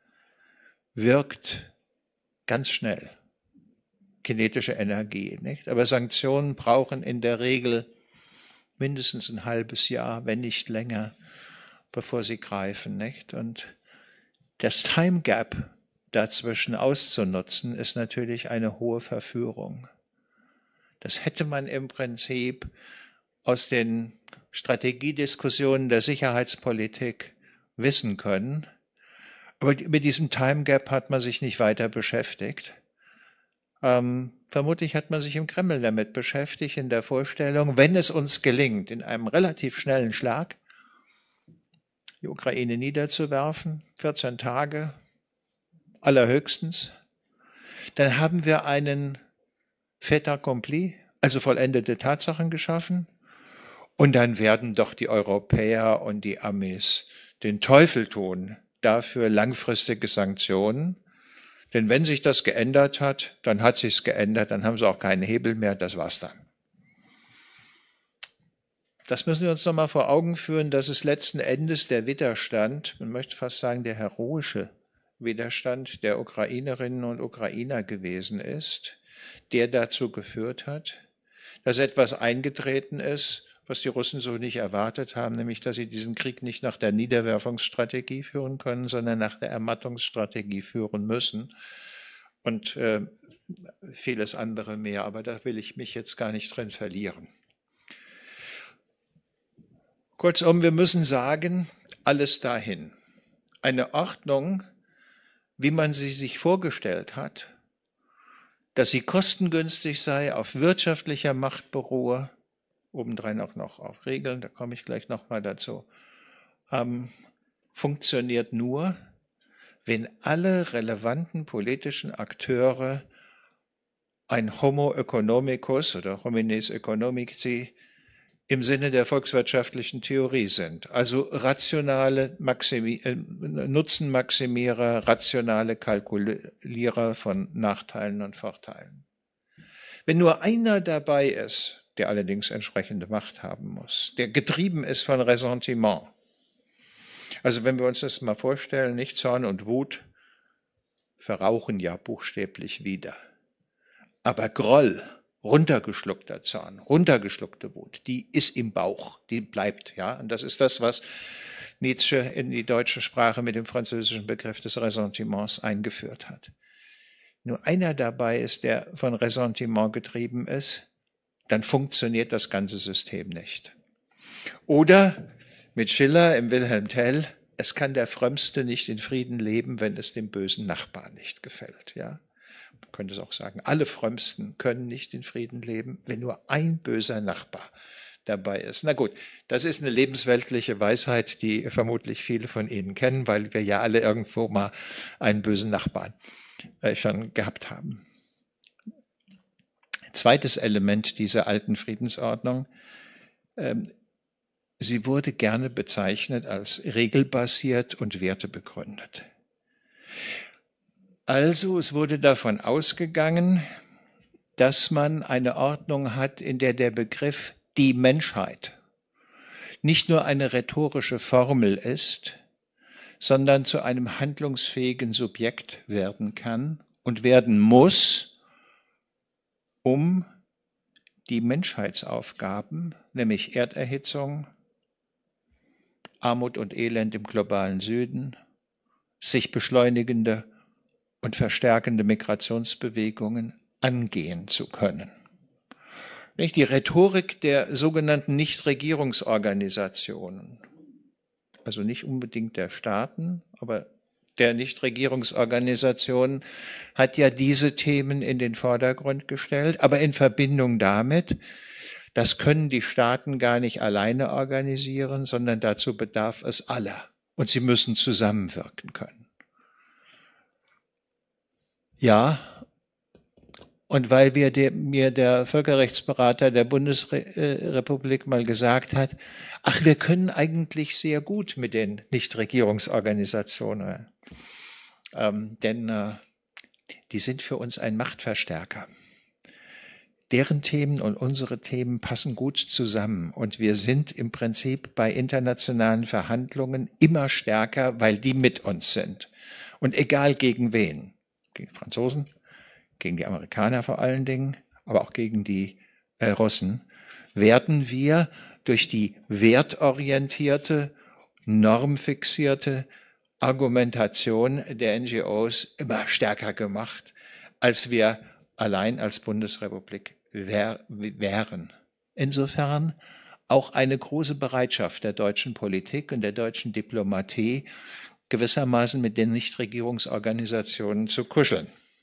wirkt ganz schnell, kinetische Energie, nicht? Aber Sanktionen brauchen in der Regel mindestens ein halbes Jahr, wenn nicht länger, bevor sie greifen, nicht? Und das Time Gap dazwischen auszunutzen, ist natürlich eine hohe Verführung. Das hätte man im Prinzip aus den Strategiediskussionen der Sicherheitspolitik wissen können. Aber mit diesem Time Gap hat man sich nicht weiter beschäftigt. Ähm, vermutlich hat man sich im Kreml damit beschäftigt, in der Vorstellung, wenn es uns gelingt, in einem relativ schnellen Schlag die Ukraine niederzuwerfen, vierzehn Tage allerhöchstens, dann haben wir einen fait accompli, also vollendete Tatsachen geschaffen, und dann werden doch die Europäer und die Amis den Teufel tun, dafür langfristige Sanktionen. Denn wenn sich das geändert hat, dann hat sich's geändert, dann haben sie auch keinen Hebel mehr, das war's dann. Das müssen wir uns nochmal vor Augen führen, dass es letzten Endes der Widerstand, man möchte fast sagen der heroische Widerstand der Ukrainerinnen und Ukrainer gewesen ist, der dazu geführt hat, dass etwas eingetreten ist, was die Russen so nicht erwartet haben, nämlich dass sie diesen Krieg nicht nach der Niederwerfungsstrategie führen können, sondern nach der Ermattungsstrategie führen müssen und äh, vieles andere mehr. Aber da will ich mich jetzt gar nicht drin verlieren. Kurzum, wir müssen sagen, alles dahin. Eine Ordnung, wie man sie sich vorgestellt hat, dass sie kostengünstig sei, auf wirtschaftlicher Macht beruhe, obendrein auch noch auf Regeln, da komme ich gleich nochmal dazu, ähm, funktioniert nur, wenn alle relevanten politischen Akteure ein Homo economicus oder homines economici im Sinne der volkswirtschaftlichen Theorie sind. Also rationale Maximi- äh, Nutzenmaximierer, rationale Kalkulierer von Nachteilen und Vorteilen. Wenn nur einer dabei ist, der allerdings entsprechende Macht haben muss, der getrieben ist von Ressentiment. Also wenn wir uns das mal vorstellen, nicht Zorn und Wut verrauchen ja buchstäblich wieder. Aber Groll, runtergeschluckter Zorn, runtergeschluckte Wut, die ist im Bauch, die bleibt, ja. Und das ist das, was Nietzsche in die deutsche Sprache mit dem französischen Begriff des Ressentiments eingeführt hat. Nur einer dabei ist, der von Ressentiment getrieben ist, dann funktioniert das ganze System nicht. Oder mit Schiller im Wilhelm Tell, es kann der Frömmste nicht in Frieden leben, wenn es dem bösen Nachbarn nicht gefällt. Ja? Man könnte es auch sagen, alle Frömmsten können nicht in Frieden leben, wenn nur ein böser Nachbar dabei ist. Na gut, das ist eine lebensweltliche Weisheit, die vermutlich viele von Ihnen kennen, weil wir ja alle irgendwo mal einen bösen Nachbarn äh, schon gehabt haben. Zweites Element dieser alten Friedensordnung, ähm, sie wurde gerne bezeichnet als regelbasiert und wertebegründet. Also es wurde davon ausgegangen, dass man eine Ordnung hat, in der der Begriff die Menschheit nicht nur eine rhetorische Formel ist, sondern zu einem handlungsfähigen Subjekt werden kann und werden muss, um die Menschheitsaufgaben, nämlich Erderhitzung, Armut und Elend im globalen Süden, sich beschleunigende und verstärkende Migrationsbewegungen angehen zu können. Die Rhetorik der sogenannten Nichtregierungsorganisationen, also nicht unbedingt der Staaten, aber der Nichtregierungsorganisationen, hat ja diese Themen in den Vordergrund gestellt, aber in Verbindung damit, das können die Staaten gar nicht alleine organisieren, sondern dazu bedarf es aller. Und sie müssen zusammenwirken können. Ja, und weil wir der, mir der Völkerrechtsberater der Bundesrepublik mal gesagt hat, ach, wir können eigentlich sehr gut mit den Nichtregierungsorganisationen, ähm, denn äh, die sind für uns ein Machtverstärker. Deren Themen und unsere Themen passen gut zusammen und wir sind im Prinzip bei internationalen Verhandlungen immer stärker, weil die mit uns sind. Und egal gegen wen, gegen Franzosen, gegen die Amerikaner vor allen Dingen, aber auch gegen die äh, Russen, werden wir durch die wertorientierte, normfixierte Argumentation der N G Os immer stärker gemacht, als wir allein als Bundesrepublik wär, wären. Insofern auch eine große Bereitschaft der deutschen Politik und der deutschen Diplomatie, gewissermaßen mit den Nichtregierungsorganisationen zu kuscheln.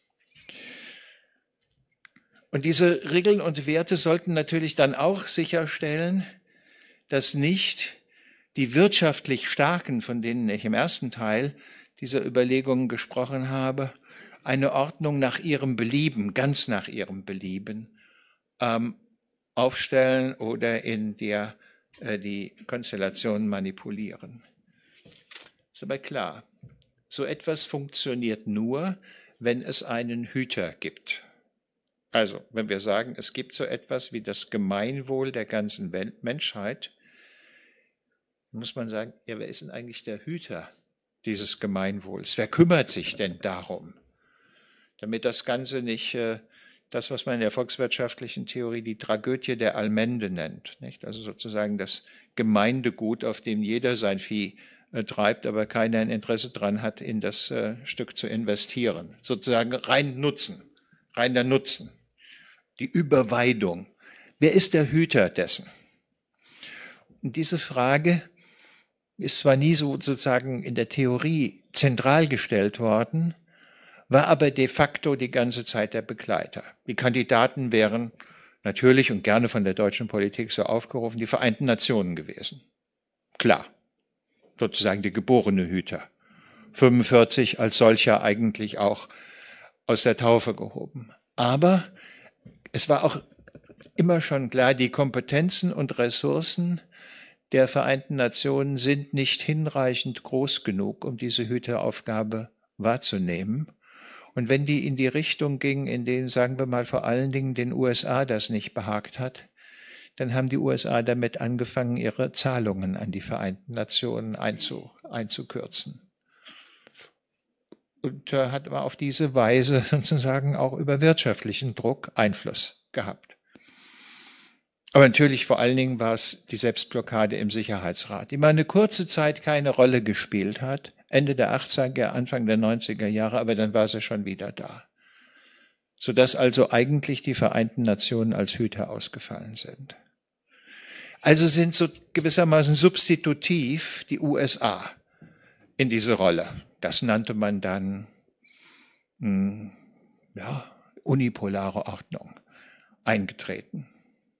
Und diese Regeln und Werte sollten natürlich dann auch sicherstellen, dass nicht die wirtschaftlich Starken, von denen ich im ersten Teil dieser Überlegungen gesprochen habe, eine Ordnung nach ihrem Belieben, ganz nach ihrem Belieben, ähm, aufstellen oder in der äh, die Konstellationen manipulieren. Ist aber klar, so etwas funktioniert nur, wenn es einen Hüter gibt. Also, wenn wir sagen, es gibt so etwas wie das Gemeinwohl der ganzen Welt, Menschheit, muss man sagen, ja, wer ist denn eigentlich der Hüter dieses Gemeinwohls? Wer kümmert sich denn darum? Damit das Ganze nicht äh, das, was man in der volkswirtschaftlichen Theorie die Tragödie der Allmende nennt, nicht? Also sozusagen das Gemeindegut, auf dem jeder sein Vieh äh, treibt, aber keiner ein Interesse daran hat, in das äh, Stück zu investieren. Sozusagen rein Nutzen, reiner Nutzen. Die Überweidung. Wer ist der Hüter dessen? Und diese Frage ist zwar nie so sozusagen in der Theorie zentral gestellt worden, war aber de facto die ganze Zeit der Begleiter. Die Kandidaten wären natürlich und gerne von der deutschen Politik so aufgerufen, die Vereinten Nationen gewesen. Klar, sozusagen die geborene Hüter. fünfundvierzig als solcher eigentlich auch aus der Taufe gehoben. Aber es war auch immer schon klar, die Kompetenzen und Ressourcen der Vereinten Nationen sind nicht hinreichend groß genug, um diese Hüteraufgabe wahrzunehmen. Und wenn die in die Richtung ging, in denen, sagen wir mal, vor allen Dingen den U S A das nicht behagt hat, dann haben die U S A damit angefangen, ihre Zahlungen an die Vereinten Nationen einzu, einzukürzen. Und äh, hat aber auf diese Weise sozusagen auch über wirtschaftlichen Druck Einfluss gehabt. Aber natürlich vor allen Dingen war es die Selbstblockade im Sicherheitsrat, die mal eine kurze Zeit keine Rolle gespielt hat, Ende der achtziger, Anfang der neunziger Jahre, aber dann war sie schon wieder da. Sodass also eigentlich die Vereinten Nationen als Hüter ausgefallen sind. Also sind so gewissermaßen substitutiv die U S A in diese Rolle. Das nannte man dann mh, ja, unipolare Ordnung eingetreten.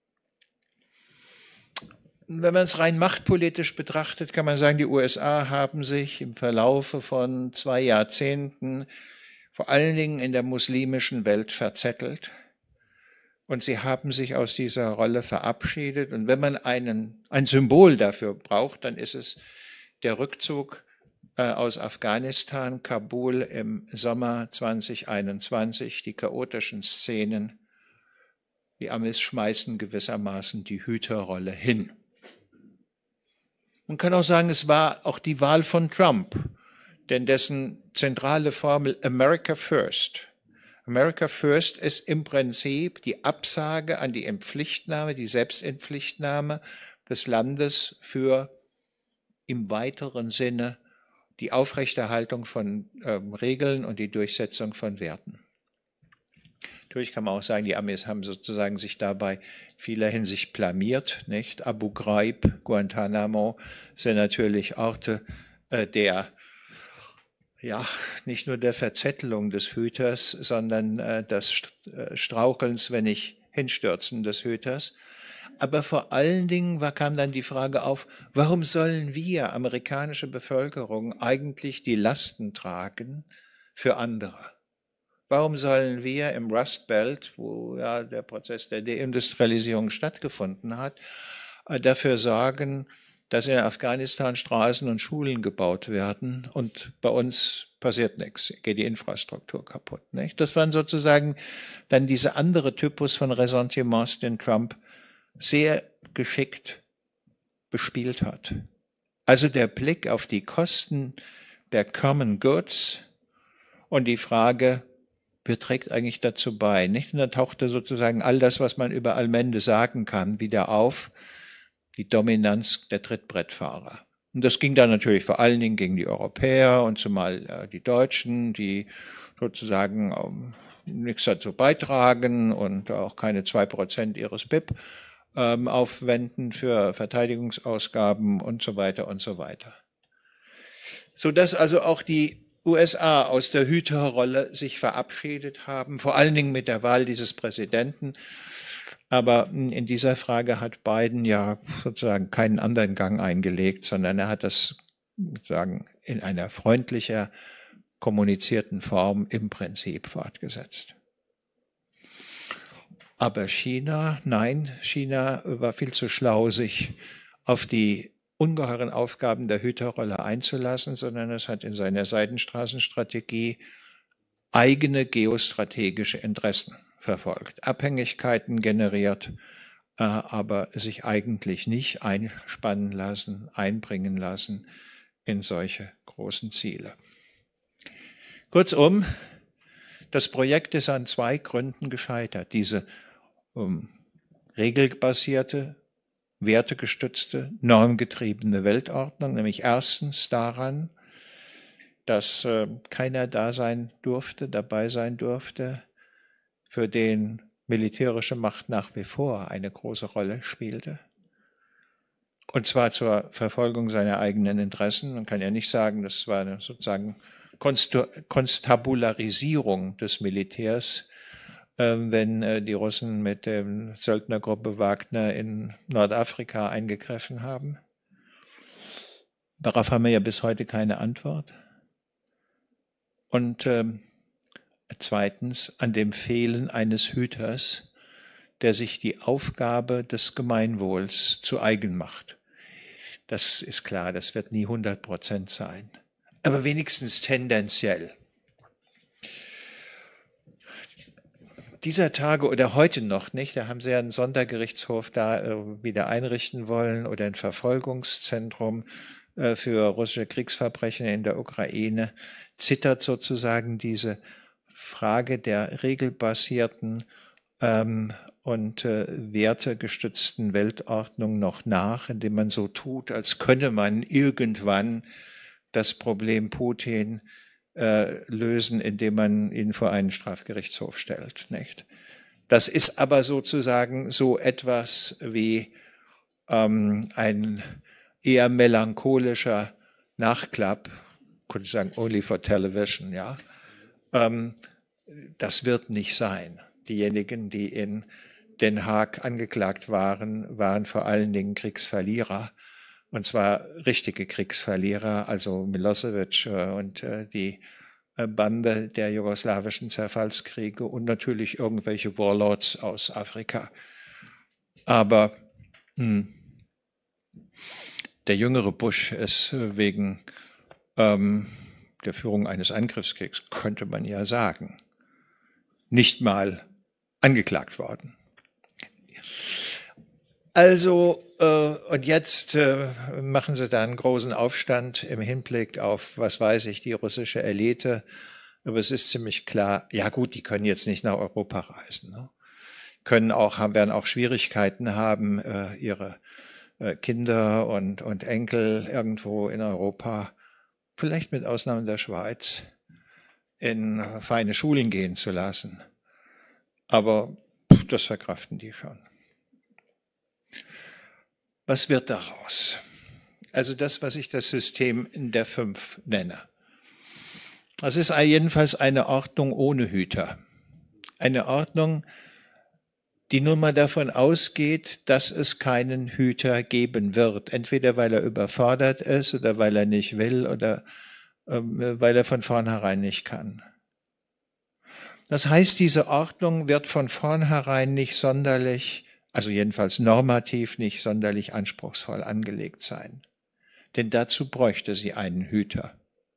Wenn man es rein machtpolitisch betrachtet, kann man sagen, die U S A haben sich im Verlaufe von zwei Jahrzehnten vor allen Dingen in der muslimischen Welt verzettelt. Und sie haben sich aus dieser Rolle verabschiedet. Und wenn man einen, ein Symbol dafür braucht, dann ist es der Rückzug äh, aus Afghanistan, Kabul im Sommer zweitausendeinundzwanzig, die chaotischen Szenen Die Amis schmeißen gewissermaßen die Hüterrolle hin. Man kann auch sagen, es war auch die Wahl von Trump, denn dessen zentrale Formel America First. America First ist im Prinzip die Absage an die Inpflichtnahme, die Selbstinpflichtnahme des Landes für im weiteren Sinne die Aufrechterhaltung von ähm, Regeln und die Durchsetzung von Werten. Natürlich kann man auch sagen, die Amis haben sozusagen sich dabei vieler Hinsicht blamiert, nicht? Abu Ghraib, Guantanamo sind natürlich Orte äh, der, ja, nicht nur der Verzettelung des Hüters, sondern äh, des Strauchelns, wenn nicht Hinstürzen des Hüters. Aber vor allen Dingen war, kam dann die Frage auf, warum sollen wir, amerikanische Bevölkerung, eigentlich die Lasten tragen für andere? Warum sollen wir im Rust Belt, wo ja der Prozess der Deindustrialisierung stattgefunden hat, dafür sorgen, dass in Afghanistan Straßen und Schulen gebaut werden und bei uns passiert nichts, geht die Infrastruktur kaputt, nicht? Das waren sozusagen dann diese andere Typus von Ressentiments, den Trump sehr geschickt bespielt hat. Also der Blick auf die Kosten der Common Goods und die Frage, wer trägt eigentlich dazu bei, nicht? Und da tauchte sozusagen all das, was man über Allmende sagen kann, wieder auf, die Dominanz der Trittbrettfahrer. Und das ging dann natürlich vor allen Dingen gegen die Europäer und zumal äh, die Deutschen, die sozusagen ähm, nichts dazu beitragen und auch keine zwei Prozent ihres B I P ähm, aufwenden für Verteidigungsausgaben und so weiter und so weiter. Sodass also auch die U S A aus der Hüterrolle sich verabschiedet haben, vor allen Dingen mit der Wahl dieses Präsidenten. Aber in dieser Frage hat Biden ja sozusagen keinen anderen Gang eingelegt, sondern er hat das sozusagen in einer freundlicher, kommunizierten Form im Prinzip fortgesetzt. Aber China, nein, China war viel zu schlau, sich auf die ungeheuren Aufgaben der Hüterrolle einzulassen, sondern es hat in seiner Seidenstraßenstrategie eigene geostrategische Interessen verfolgt, Abhängigkeiten generiert, äh, aber sich eigentlich nicht einspannen lassen, einbringen lassen in solche großen Ziele. Kurzum, das Projekt ist an zwei Gründen gescheitert. Diese um, regelbasierte, wertegestützte, normgetriebene Weltordnung, nämlich erstens daran, dass äh, keiner da sein durfte, dabei sein durfte, für den militärische Macht nach wie vor eine große Rolle spielte. Und zwar zur Verfolgung seiner eigenen Interessen. Man kann ja nicht sagen, das war eine sozusagen Konstabularisierung des Militärs, äh, wenn äh, die Russen mit der Söldnergruppe Wagner in Nordafrika eingegriffen haben. Darauf haben wir ja bis heute keine Antwort. Und ähm, zweitens an dem Fehlen eines Hüters, der sich die Aufgabe des Gemeinwohls zu eigen macht. Das ist klar, das wird nie hundert Prozent sein, aber wenigstens tendenziell. Dieser Tage oder heute noch nicht, da haben sie ja einen Sondergerichtshof da äh, wieder einrichten wollen oder ein Verfolgungszentrum äh, für russische Kriegsverbrechen in der Ukraine, zittert sozusagen diese Frage der regelbasierten ähm, und äh, wertegestützten Weltordnung noch nach, indem man so tut, als könne man irgendwann das Problem Putin äh, lösen, indem man ihn vor einen Strafgerichtshof stellt, nicht? Das ist aber sozusagen so etwas wie ähm, ein eher melancholischer Nachklapp, könnte ich sagen, only for television, ja. Ähm, das wird nicht sein. Diejenigen, die in Den Haag angeklagt waren, waren vor allen Dingen Kriegsverlierer. Und zwar richtige Kriegsverlierer, also Milosevic und äh, die äh, Bande der jugoslawischen Zerfallskriege und natürlich irgendwelche Warlords aus Afrika. Aber mh, der jüngere Bush ist wegen ähm, der Führung eines Angriffskriegs, könnte man ja sagen, nicht mal angeklagt worden. Also, äh, und jetzt äh, machen sie da einen großen Aufstand im Hinblick auf, was weiß ich, die russische Elite. Aber es ist ziemlich klar, ja gut, die können jetzt nicht nach Europa reisen. Ne? Können auch, haben, werden auch Schwierigkeiten haben, äh, ihre äh, Kinder und, und Enkel irgendwo in Europa, vielleicht mit Ausnahme der Schweiz, in feine Schulen gehen zu lassen. Aber das verkraften die schon. Was wird daraus? Also das, was ich das System der Fünf nenne. Das ist jedenfalls eine Ordnung ohne Hüter. Eine Ordnung, die nun mal davon ausgeht, dass es keinen Hüter geben wird. Entweder weil er überfordert ist oder weil er nicht will oder ähm, weil er von vornherein nicht kann. Das heißt, diese Ordnung wird von vornherein nicht sonderlich, also jedenfalls normativ nicht sonderlich anspruchsvoll angelegt sein. Denn dazu bräuchte sie einen Hüter.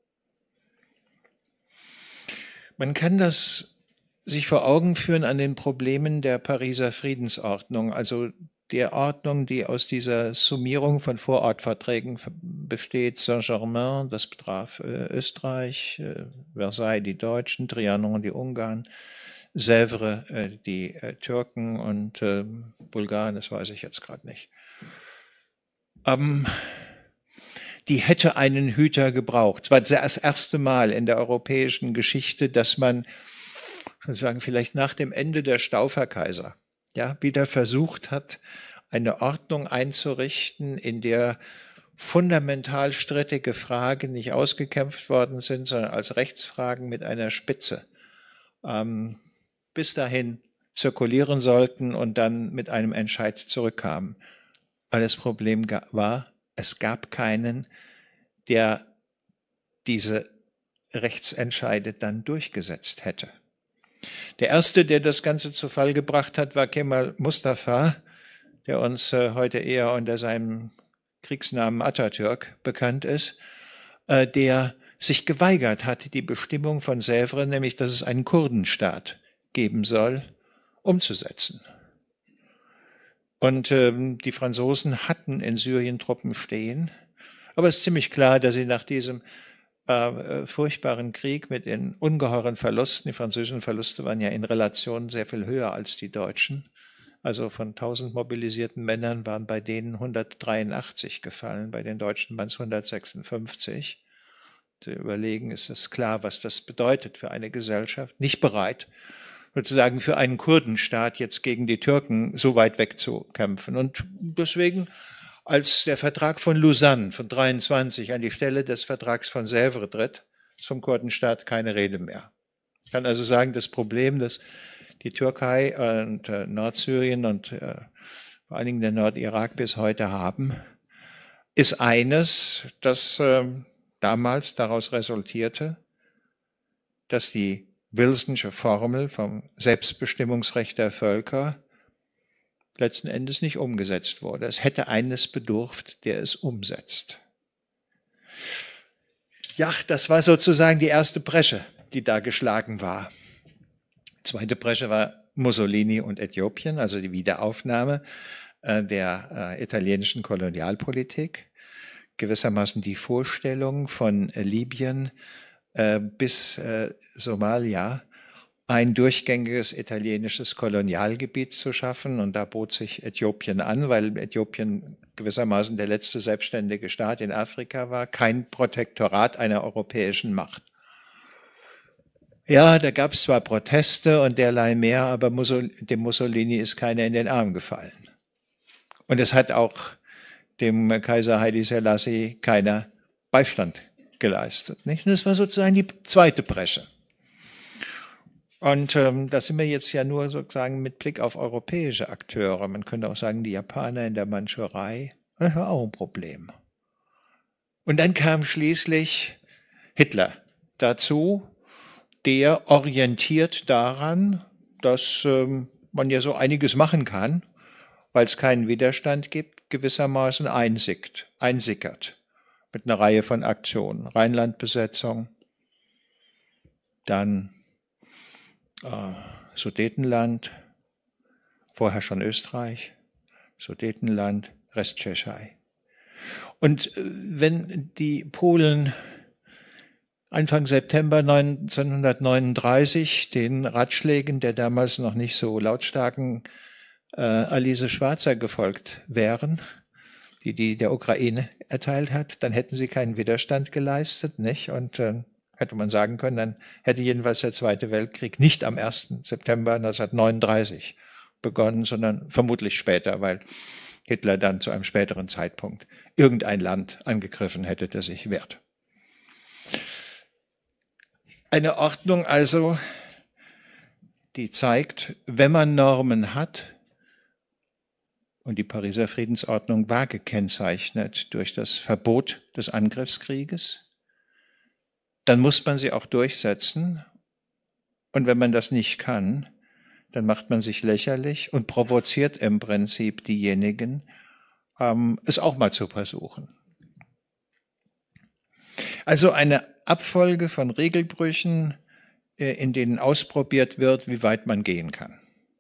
Man kann das sich vor Augen führen an den Problemen der Pariser Friedensordnung, also der Ordnung, die aus dieser Summierung von Vorortverträgen besteht. Saint-Germain, das betraf äh, Österreich, äh, Versailles die Deutschen, Trianon die Ungarn, Sèvres äh, die äh, Türken und äh, Bulgarien, das weiß ich jetzt gerade nicht. Ähm, die hätte einen Hüter gebraucht. Es war das erste Mal in der europäischen Geschichte, dass man, sozusagen vielleicht nach dem Ende der Stauferkaiser, ja, wieder versucht hat, eine Ordnung einzurichten, in der fundamental strittige Fragen nicht ausgekämpft worden sind, sondern als Rechtsfragen mit einer Spitze ähm, bis dahin zirkulieren sollten und dann mit einem Entscheid zurückkamen. Aber das Problem war, es gab keinen, der diese Rechtsentscheide dann durchgesetzt hätte. Der erste, der das Ganze zu Fall gebracht hat, war Kemal Mustafa, der uns äh, heute eher unter seinem Kriegsnamen Atatürk bekannt ist, äh, der sich geweigert hat, die Bestimmung von Sèvres, nämlich dass es einen Kurdenstaat geben soll, umzusetzen. Und ähm, die Franzosen hatten in Syrien Truppen stehen, aber es ist ziemlich klar, dass sie nach diesem äh, furchtbaren Krieg mit den ungeheuren Verlusten, die französischen Verluste waren ja in Relation sehr viel höher als die deutschen, also von tausend mobilisierten Männern waren bei denen hundertdreiundachtzig gefallen, bei den Deutschen waren es hundertsechsundfünfzig. Zu überlegen, ist es klar, was das bedeutet für eine Gesellschaft, nicht bereit, sozusagen für einen Kurdenstaat jetzt gegen die Türken so weit wegzukämpfen. Und deswegen, als der Vertrag von Lausanne von dreiundzwanzig an die Stelle des Vertrags von Sèvres tritt, ist vom Kurdenstaat keine Rede mehr. Ich kann also sagen, das Problem, das die Türkei und äh, Nordsyrien und äh, vor allen Dingen der Nordirak bis heute haben, ist eines, das äh, damals daraus resultierte, dass die Wilsonsche Formel vom Selbstbestimmungsrecht der Völker letzten Endes nicht umgesetzt wurde. Es hätte eines bedurft, der es umsetzt. Ja, das war sozusagen die erste Bresche, die da geschlagen war. Die zweite Bresche war Mussolini und Äthiopien, also die Wiederaufnahme äh, der äh, italienischen Kolonialpolitik. Gewissermaßen die Vorstellung von äh, Libyen äh, bis äh, Somalia ein durchgängiges italienisches Kolonialgebiet zu schaffen. Und da bot sich Äthiopien an, weil Äthiopien gewissermaßen der letzte selbstständige Staat in Afrika war, kein Protektorat einer europäischen Macht. Ja, da gab es zwar Proteste und derlei mehr, aber Mussol- dem Mussolini ist keiner in den Arm gefallen. Und es hat auch dem Kaiser Haile Selassie keiner Beistand geleistet. Nicht? Und das war sozusagen die zweite Bresche. Und ähm, da sind wir jetzt ja nur sozusagen mit Blick auf europäische Akteure. Man könnte auch sagen, die Japaner in der Mandschurei, das war auch ein Problem. Und dann kam schließlich Hitler dazu, der orientiert daran, dass ähm, man ja so einiges machen kann, weil es keinen Widerstand gibt, gewissermaßen einsickt, einsickert mit einer Reihe von Aktionen. Rheinlandbesetzung, dann äh, Sudetenland, vorher schon Österreich, Sudetenland, Rest Tschechei. Und wenn die Polen Anfang September neunzehnhundertneununddreißig den Ratschlägen der damals noch nicht so lautstarken äh, Alice Schwarzer gefolgt wären, die die der Ukraine erteilt hat, dann hätten sie keinen Widerstand geleistet, nicht? Und äh, hätte man sagen können, dann hätte jedenfalls der Zweite Weltkrieg nicht am ersten September neunzehnhundertneununddreißig begonnen, sondern vermutlich später, weil Hitler dann zu einem späteren Zeitpunkt irgendein Land angegriffen hätte, das sich wehrt. Eine Ordnung also, die zeigt, wenn man Normen hat, und die Pariser Friedensordnung war gekennzeichnet durch das Verbot des Angriffskrieges, dann muss man sie auch durchsetzen. Und wenn man das nicht kann, dann macht man sich lächerlich und provoziert im Prinzip diejenigen, ähm, es auch mal zu versuchen. Also eine Abfolge von Regelbrüchen, äh, in denen ausprobiert wird, wie weit man gehen kann.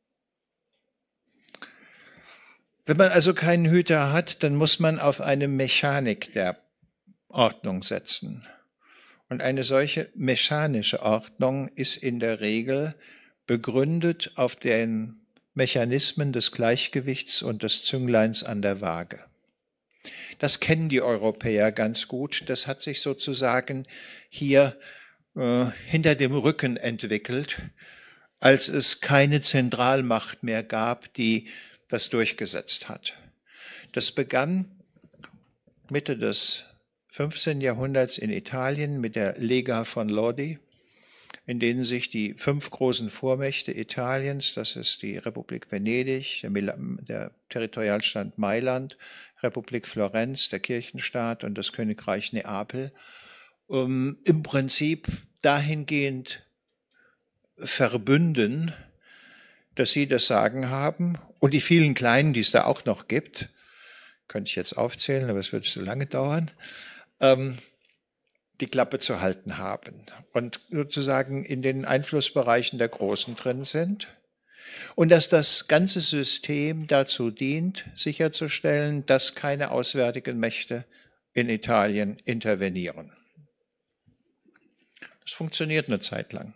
Wenn man also keinen Hüter hat, dann muss man auf eine Mechanik der Ordnung setzen. Und eine solche mechanische Ordnung ist in der Regel begründet auf den Mechanismen des Gleichgewichts und des Züngleins an der Waage. Das kennen die Europäer ganz gut. Das hat sich sozusagen hier äh, hinter dem Rücken entwickelt, als es keine Zentralmacht mehr gab, die das durchgesetzt hat. Das begann Mitte des fünfzehnten Jahrhunderts in Italien mit der Lega von Lodi, in denen sich die fünf großen Vormächte Italiens, das ist die Republik Venedig, der, der Territorialstaat Mailand, Republik Florenz, der Kirchenstaat und das Königreich Neapel, um, im Prinzip dahingehend verbünden, dass sie das Sagen haben und die vielen Kleinen, die es da auch noch gibt, könnte ich jetzt aufzählen, aber es wird so lange dauern, ähm, die Klappe zu halten haben und sozusagen in den Einflussbereichen der Großen drin sind. Und dass das ganze System dazu dient, sicherzustellen, dass keine auswärtigen Mächte in Italien intervenieren. Das funktioniert eine Zeit lang.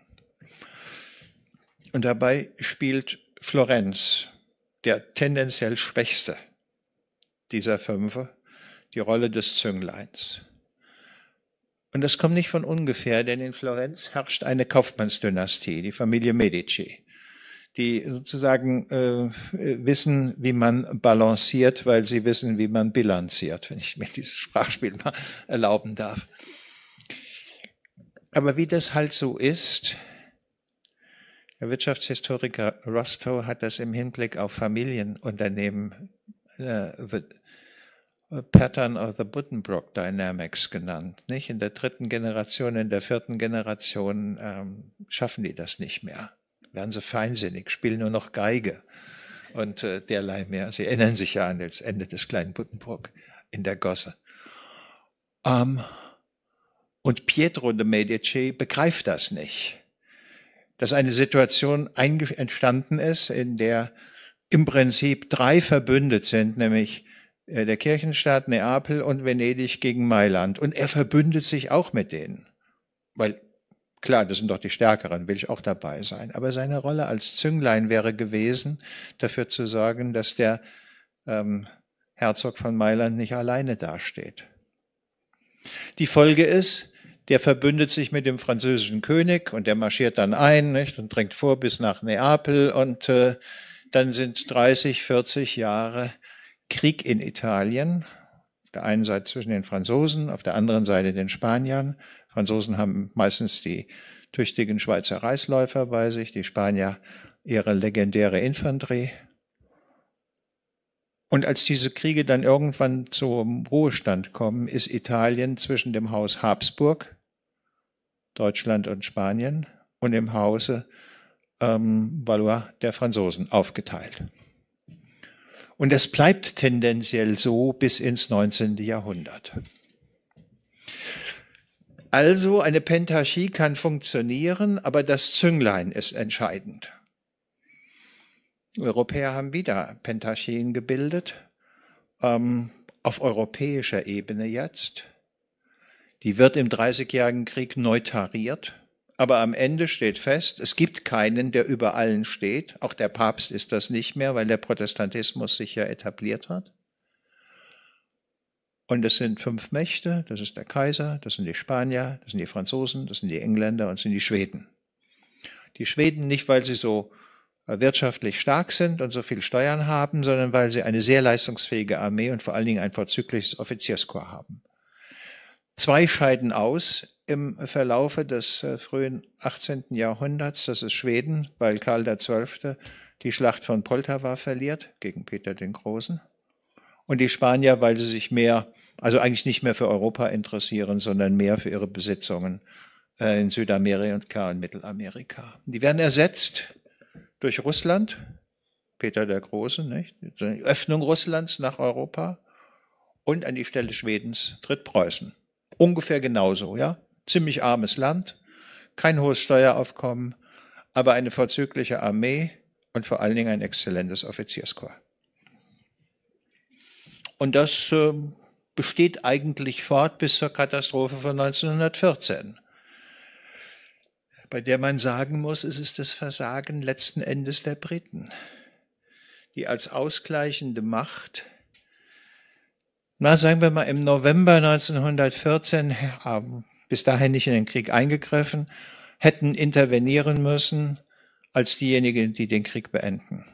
Und dabei spielt Florenz, der tendenziell schwächste dieser Fünfe, die Rolle des Züngleins. Und das kommt nicht von ungefähr, denn in Florenz herrscht eine Kaufmannsdynastie, die Familie Medici, die sozusagen äh, wissen, wie man balanciert, weil sie wissen, wie man bilanziert, wenn ich mir dieses Sprachspiel mal erlauben darf. Aber wie das halt so ist, der Wirtschaftshistoriker Rostow hat das im Hinblick auf Familienunternehmen äh, Pattern of the Buddenbrook Dynamics genannt. Nicht? In der dritten Generation, in der vierten Generation ähm, schaffen die das nicht mehr. Werden sie feinsinnig, spielen nur noch Geige und äh, derlei mehr. Sie erinnern sich ja an das Ende des kleinen Buddenbrook in der Gosse. Ähm, und Pietro de' Medici begreift das nicht. Dass eine Situation entstanden ist, in der im Prinzip drei verbündet sind, nämlich der Kirchenstaat Neapel und Venedig gegen Mailand. Und er verbündet sich auch mit denen. Weil, klar, das sind doch die Stärkeren, will ich auch dabei sein. Aber seine Rolle als Zünglein wäre gewesen, dafür zu sorgen, dass der ähm, Herzog von Mailand nicht alleine dasteht. Die Folge ist, der verbündet sich mit dem französischen König und der marschiert dann ein, nicht, und dringt vor bis nach Neapel und äh, dann sind dreißig, vierzig Jahre Krieg in Italien, auf der einen Seite zwischen den Franzosen, auf der anderen Seite den Spaniern. Franzosen haben meistens die tüchtigen Schweizer Reisläufer bei sich, die Spanier ihre legendäre Infanterie. Und als diese Kriege dann irgendwann zum Ruhestand kommen, ist Italien zwischen dem Haus Habsburg, Deutschland und Spanien, und dem Hause ähm, Valois der Franzosen aufgeteilt. Und es bleibt tendenziell so bis ins neunzehnte Jahrhundert. Also eine Pentarchie kann funktionieren, aber das Zünglein ist entscheidend. Europäer haben wieder Pentarchien gebildet, ähm, auf europäischer Ebene jetzt. Die wird im Dreißigjährigen Krieg neu tariert, aber am Ende steht fest, es gibt keinen, der über allen steht. Auch der Papst ist das nicht mehr, weil der Protestantismus sich ja etabliert hat. Und es sind fünf Mächte, das ist der Kaiser, das sind die Spanier, das sind die Franzosen, das sind die Engländer und das sind die Schweden. Die Schweden nicht, weil sie so wirtschaftlich stark sind und so viel Steuern haben, sondern weil sie eine sehr leistungsfähige Armee und vor allen Dingen ein vorzügliches Offizierskorps haben. Zwei scheiden aus im Verlaufe des äh, frühen achtzehnten Jahrhunderts. Das ist Schweden, weil Karl der Zwölfte die Schlacht von Poltawa verliert gegen Peter den Großen. Und die Spanier, weil sie sich mehr, also eigentlich nicht mehr für Europa interessieren, sondern mehr für ihre Besitzungen äh, in Südamerika und Mittelamerika. Die werden ersetzt durch Russland, Peter der Große, nicht? Die Öffnung Russlands nach Europa, und an die Stelle Schwedens tritt Preußen. Ungefähr genauso, ja. Ziemlich armes Land, kein hohes Steueraufkommen, aber eine vorzügliche Armee und vor allen Dingen ein exzellentes Offizierskorps. Und das äh, besteht eigentlich fort bis zur Katastrophe von neunzehnhundertvierzehn, bei der man sagen muss, es ist das Versagen letzten Endes der Briten, die als ausgleichende Macht, na sagen wir mal im November neunzehnhundertvierzehn, haben bis dahin nicht in den Krieg eingegriffen, hätten intervenieren müssen als diejenigen, die den Krieg beenden.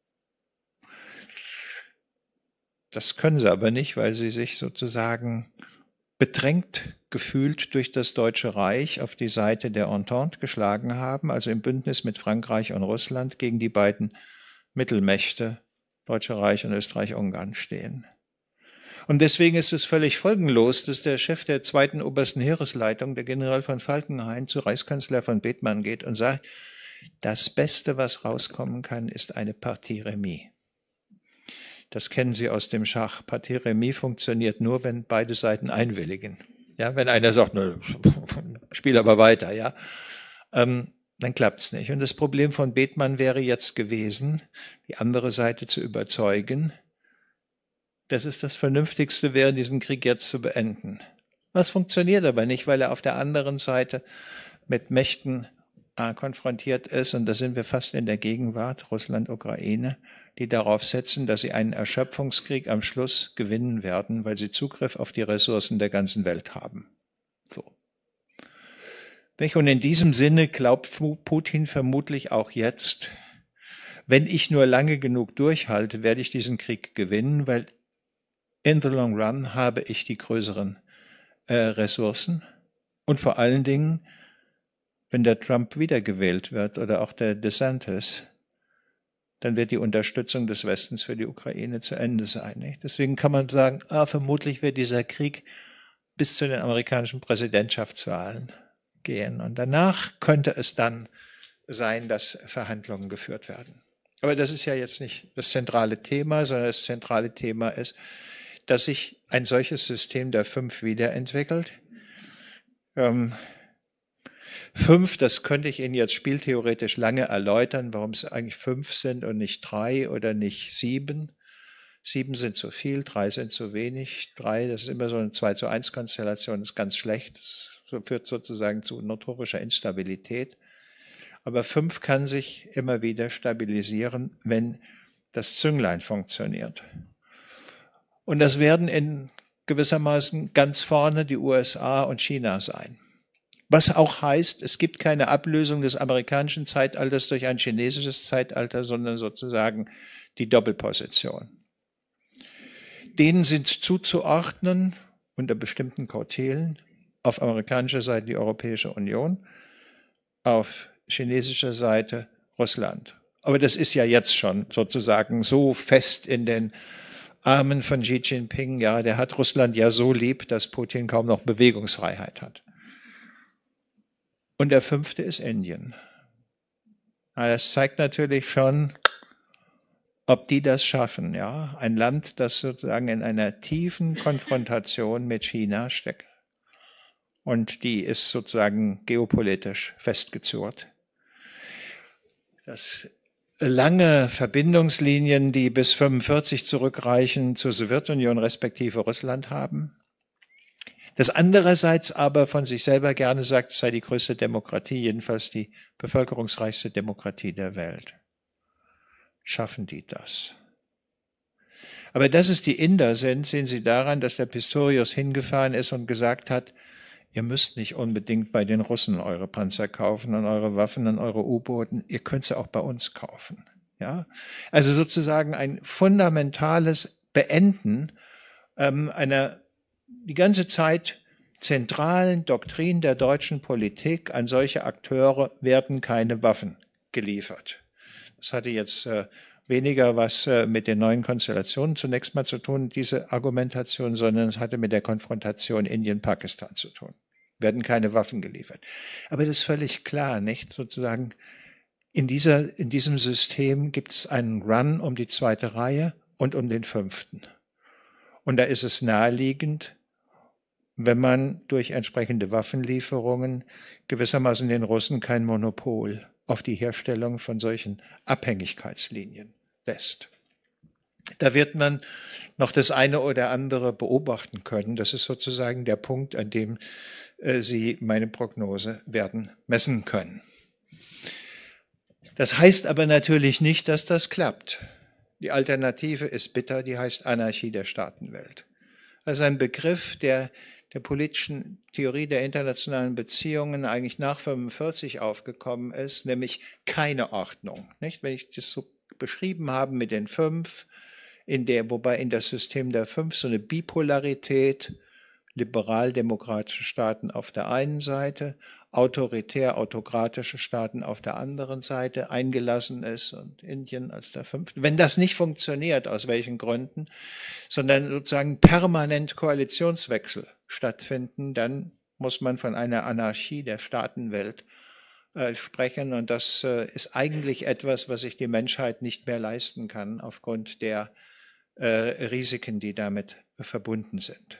Das können sie aber nicht, weil sie sich sozusagen bedrängt gefühlt durch das Deutsche Reich auf die Seite der Entente geschlagen haben, also im Bündnis mit Frankreich und Russland gegen die beiden Mittelmächte, Deutsche Reich und Österreich-Ungarn, stehen. Und deswegen ist es völlig folgenlos, dass der Chef der zweiten obersten Heeresleitung, der General von Falkenhayn, zu Reichskanzler von Bethmann geht und sagt, das Beste, was rauskommen kann, ist eine Partie Remis. Das kennen Sie aus dem Schach. Partie Remis funktioniert nur, wenn beide Seiten einwilligen. Ja, wenn einer sagt, ne, spiel aber weiter, ja, ähm, dann klappt's nicht. Und das Problem von Bethmann wäre jetzt gewesen, die andere Seite zu überzeugen, dass es das Vernünftigste wäre, diesen Krieg jetzt zu beenden. Das funktioniert aber nicht, weil er auf der anderen Seite mit Mächten äh, konfrontiert ist, und da sind wir fast in der Gegenwart, Russland, Ukraine, die darauf setzen, dass sie einen Erschöpfungskrieg am Schluss gewinnen werden, weil sie Zugriff auf die Ressourcen der ganzen Welt haben. So. Und in diesem Sinne glaubt Putin vermutlich auch jetzt, wenn ich nur lange genug durchhalte, werde ich diesen Krieg gewinnen, weil in the long run habe ich die größeren äh, Ressourcen. Und vor allen Dingen, wenn der Trump wiedergewählt wird oder auch der DeSantis, dann wird die Unterstützung des Westens für die Ukraine zu Ende sein. Nicht? Deswegen kann man sagen, ah, vermutlich wird dieser Krieg bis zu den amerikanischen Präsidentschaftswahlen gehen. Und danach könnte es dann sein, dass Verhandlungen geführt werden. Aber das ist ja jetzt nicht das zentrale Thema, sondern das zentrale Thema ist, dass sich ein solches System der Fünf wiederentwickelt. Ähm, Fünf, das könnte ich Ihnen jetzt spieltheoretisch lange erläutern, warum es eigentlich fünf sind und nicht drei oder nicht sieben. Sieben sind zu viel, drei sind zu wenig. Drei, das ist immer so eine zwei zu eins Konstellation, das ist ganz schlecht. Das führt sozusagen zu notorischer Instabilität. Aber fünf kann sich immer wieder stabilisieren, wenn das Zünglein funktioniert. Und das werden in gewissermaßen ganz vorne die U S A und China sein. Was auch heißt, es gibt keine Ablösung des amerikanischen Zeitalters durch ein chinesisches Zeitalter, sondern sozusagen die Doppelposition. Denen sind zuzuordnen, unter bestimmten Kautelen, auf amerikanischer Seite die Europäische Union, auf chinesischer Seite Russland. Aber das ist ja jetzt schon sozusagen so fest in den Armen von Xi Jinping, ja, der hat Russland ja so lieb, dass Putin kaum noch Bewegungsfreiheit hat. Und der fünfte ist Indien. Das zeigt natürlich schon, ob die das schaffen, ja. Ein Land, das sozusagen in einer tiefen Konfrontation mit China steckt. Und die ist sozusagen geopolitisch festgezurrt. Das lange Verbindungslinien, die bis fünfundvierzig zurückreichen zur Sowjetunion respektive Russland haben. Das andererseits aber von sich selber gerne sagt, es sei die größte Demokratie, jedenfalls die bevölkerungsreichste Demokratie der Welt. Schaffen die das? Aber dass es die Inder sind, sehen Sie daran, dass der Pistorius hingefahren ist und gesagt hat, ihr müsst nicht unbedingt bei den Russen eure Panzer kaufen und eure Waffen und eure U-Booten, ihr könnt sie auch bei uns kaufen. Ja? Also sozusagen ein fundamentales Beenden ähm, einer die ganze Zeit zentralen Doktrin der deutschen Politik, an solche Akteure werden keine Waffen geliefert. Das hatte jetzt äh, weniger was äh, mit den neuen Konstellationen zunächst mal zu tun, diese Argumentation, sondern es hatte mit der Konfrontation Indien-Pakistan zu tun. Werden keine Waffen geliefert. Aber das ist völlig klar, nicht? Sozusagen in, dieser, in diesem System gibt es einen Run um die zweite Reihe und um den fünften. Und da ist es naheliegend, wenn man durch entsprechende Waffenlieferungen gewissermaßen den Russen kein Monopol auf die Herstellung von solchen Abhängigkeitslinien lässt. Da wird man noch das eine oder andere beobachten können. Das ist sozusagen der Punkt, an dem äh, Sie meine Prognose werden messen können. Das heißt aber natürlich nicht, dass das klappt. Die Alternative ist bitter, die heißt Anarchie der Staatenwelt. Also ein Begriff, der der politischen Theorie der internationalen Beziehungen eigentlich nach fünfundvierzig aufgekommen ist, nämlich keine Ordnung. Nicht? Wenn ich das so beschrieben habe mit den fünf, in der, wobei in das System der fünf so eine Bipolarität, liberal-demokratische Staaten auf der einen Seite, autoritär-autokratische Staaten auf der anderen Seite eingelassen ist und Indien als der fünfte. Wenn das nicht funktioniert, aus welchen Gründen, sondern sozusagen permanent Koalitionswechsel stattfinden, dann muss man von einer Anarchie der Staatenwelt äh, sprechen. Und das äh, ist eigentlich etwas, was sich die Menschheit nicht mehr leisten kann, aufgrund der äh, Risiken, die damit verbunden sind.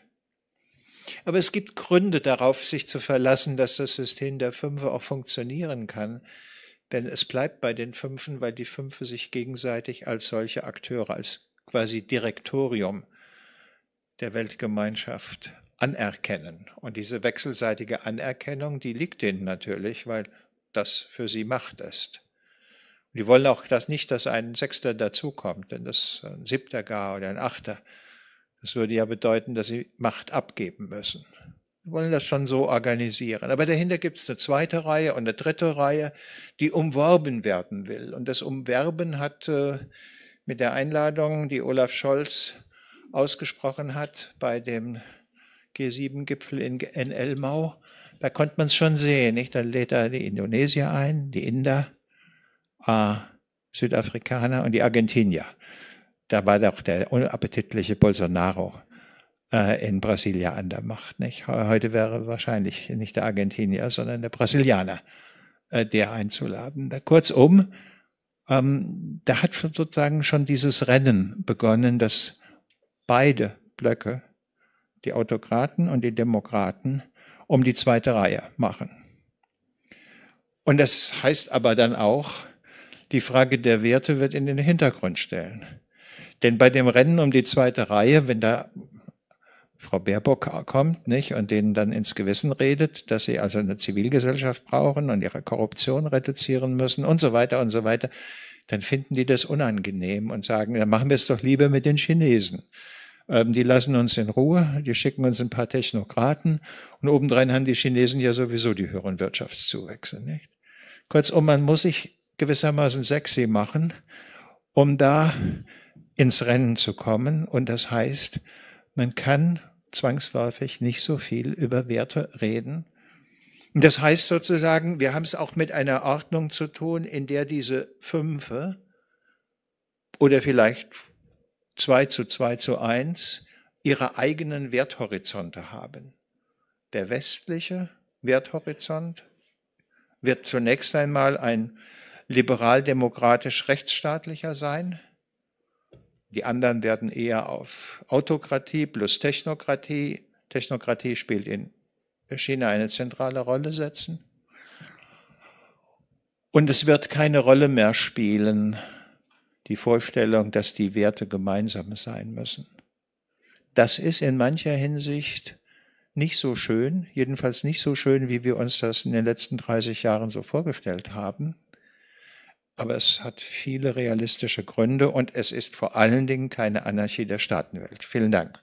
Aber es gibt Gründe darauf, sich zu verlassen, dass das System der Fünfe auch funktionieren kann. Denn es bleibt bei den Fünfen, weil die Fünfe sich gegenseitig als solche Akteure, als quasi Direktorium der Weltgemeinschaft anerkennen. Und diese wechselseitige Anerkennung, die liegt ihnen natürlich, weil das für sie Macht ist. Und die wollen auch das nicht, dass ein Sechster dazukommt, denn das ein Siebter gar oder ein Achter. Das würde ja bedeuten, dass sie Macht abgeben müssen. Wir wollen das schon so organisieren. Aber dahinter gibt es eine zweite Reihe und eine dritte Reihe, die umworben werden will. Und das Umwerben hat äh, mit der Einladung, die Olaf Scholz ausgesprochen hat bei dem G sieben Gipfel in, in Elmau, da konnte man es schon sehen. Nicht? Da lädt er die Indonesier ein, die Inder, äh, Südafrikaner und die Argentinier. Da war doch der unappetitliche Bolsonaro äh, in Brasilien an der Macht. Nicht? Heute wäre wahrscheinlich nicht der Argentinier, sondern der Brasilianer, äh, der einzuladen. Da, kurzum, ähm, da hat sozusagen schon dieses Rennen begonnen, dass beide Blöcke, die Autokraten und die Demokraten, um die zweite Reihe machen. Und das heißt aber dann auch, die Frage der Werte wird in den Hintergrund stellen. Denn bei dem Rennen um die zweite Reihe, wenn da Frau Baerbock kommt, nicht, und denen dann ins Gewissen redet, dass sie also eine Zivilgesellschaft brauchen und ihre Korruption reduzieren müssen und so weiter und so weiter, dann finden die das unangenehm und sagen, dann machen wir es doch lieber mit den Chinesen. Ähm, die lassen uns in Ruhe, die schicken uns ein paar Technokraten und obendrein haben die Chinesen ja sowieso die höheren Wirtschaftszuwächse, nicht? Kurzum, man muss sich gewissermaßen sexy machen, um da ins Rennen zu kommen. Und das heißt, man kann zwangsläufig nicht so viel über Werte reden. Und das heißt sozusagen, wir haben es auch mit einer Ordnung zu tun, in der diese Fünfe oder vielleicht zwei zu zwei zu eins ihre eigenen Werthorizonte haben. Der westliche Werthorizont wird zunächst einmal ein liberal-demokratisch-rechtsstaatlicher sein. Die anderen werden eher auf Autokratie plus Technokratie, Technokratie spielt in China eine zentrale Rolle setzen. Und es wird keine Rolle mehr spielen, die Vorstellung, dass die Werte gemeinsam sein müssen. Das ist in mancher Hinsicht nicht so schön, jedenfalls nicht so schön, wie wir uns das in den letzten dreißig Jahren so vorgestellt haben. Aber es hat viele realistische Gründe und es ist vor allen Dingen keine Anarchie der Staatenwelt. Vielen Dank.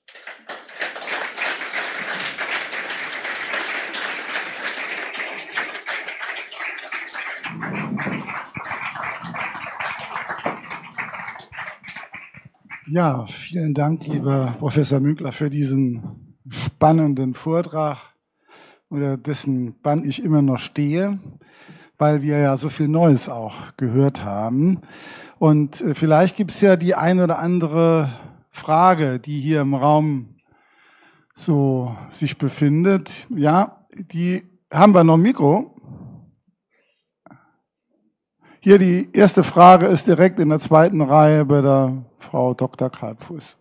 Ja, vielen Dank, lieber Professor Münkler, für diesen spannenden Vortrag, unter dessen Bann ich immer noch stehe, weil wir ja so viel Neues auch gehört haben. Und vielleicht gibt es ja die ein oder andere Frage, die hier im Raum so sich befindet. Ja, die haben wir noch ein Mikro. Hier die erste Frage ist direkt in der zweiten Reihe bei der Frau Doktor Kalbfuß.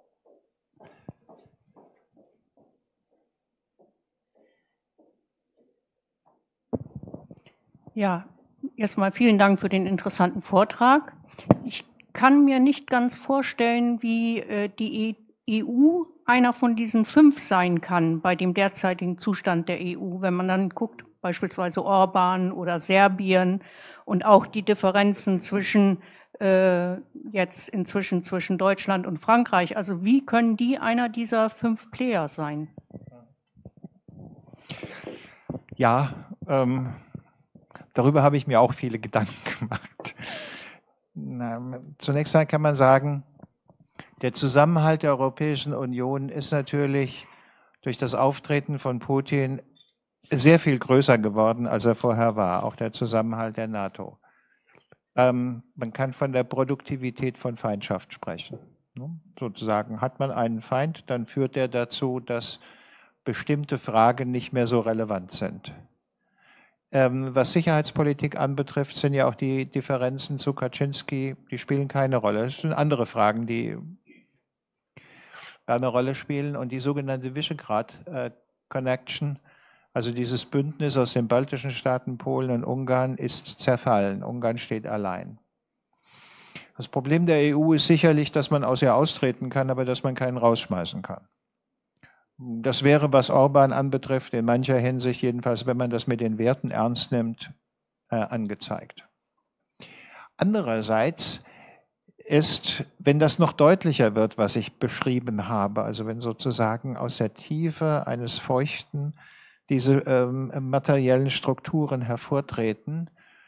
Ja, erstmal vielen Dank für den interessanten Vortrag. Ich kann mir nicht ganz vorstellen, wie äh, die E U einer von diesen fünf sein kann bei dem derzeitigen Zustand der E U, wenn man dann guckt, beispielsweise Orban oder Serbien und auch die Differenzen zwischen äh, jetzt inzwischen zwischen Deutschland und Frankreich. Also wie können die einer dieser fünf Player sein? Ja, ähm, darüber habe ich mir auch viele Gedanken gemacht. Na, zunächst einmal kann man sagen, der Zusammenhalt der Europäischen Union ist natürlich durch das Auftreten von Putin sehr viel größer geworden, als er vorher war, auch der Zusammenhalt der NATO. Ähm, man kann von der Produktivität von Feindschaft sprechen. Ne? Sozusagen hat man einen Feind, dann führt er dazu, dass bestimmte Fragen nicht mehr so relevant sind. Ähm, was Sicherheitspolitik anbetrifft, sind ja auch die Differenzen zu Kaczynski, die spielen keine Rolle. Es sind andere Fragen, die eine Rolle spielen. Und die sogenannte Visegrad äh, Connection, also dieses Bündnis aus den baltischen Staaten, Polen und Ungarn, ist zerfallen. Ungarn steht allein. Das Problem der E U ist sicherlich, dass man aus ihr austreten kann, aber dass man keinen rausschmeißen kann. Das wäre, was Orban anbetrifft, in mancher Hinsicht, jedenfalls wenn man das mit den Werten ernst nimmt, äh, angezeigt. Andererseits ist, wenn das noch deutlicher wird, was ich beschrieben habe, also wenn sozusagen aus der Tiefe eines Feuchten diese ähm, materiellen Strukturen hervortreten,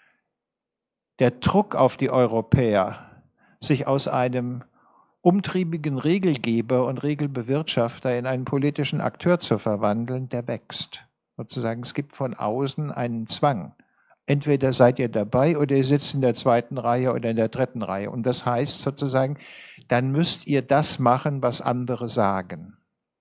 der Druck auf die Europäer, sich aus einem umtriebigen Regelgeber und Regelbewirtschafter in einen politischen Akteur zu verwandeln, der wächst. Sozusagen, es gibt von außen einen Zwang. Entweder seid ihr dabei oder ihr sitzt in der zweiten Reihe oder in der dritten Reihe. Und das heißt sozusagen, dann müsst ihr das machen, was andere sagen.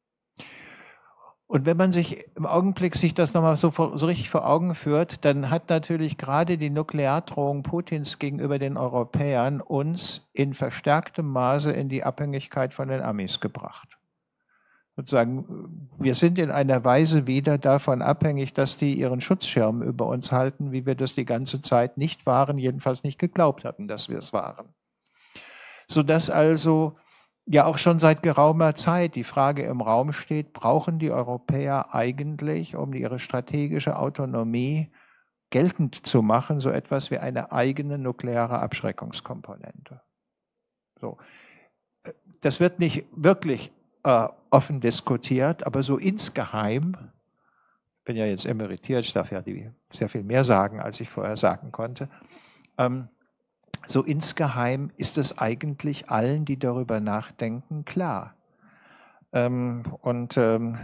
Und wenn man sich im Augenblick sich das nochmal so, so richtig vor Augen führt, dann hat natürlich gerade die Nukleardrohung Putins gegenüber den Europäern uns in verstärktem Maße in die Abhängigkeit von den Amis gebracht. Sozusagen, wir sind in einer Weise wieder davon abhängig, dass die ihren Schutzschirm über uns halten, wie wir das die ganze Zeit nicht waren, jedenfalls nicht geglaubt hatten, dass wir es waren. Sodass also ja auch schon seit geraumer Zeit die Frage im Raum steht, brauchen die Europäer eigentlich, um ihre strategische Autonomie geltend zu machen, so etwas wie eine eigene nukleare Abschreckungskomponente. So. Das wird nicht wirklich äh, offen diskutiert, aber so insgeheim, ich bin ja jetzt emeritiert, ich darf ja die, sehr viel mehr sagen, als ich vorher sagen konnte, ähm, so insgeheim ist es eigentlich allen, die darüber nachdenken, klar. Ähm, und ähm,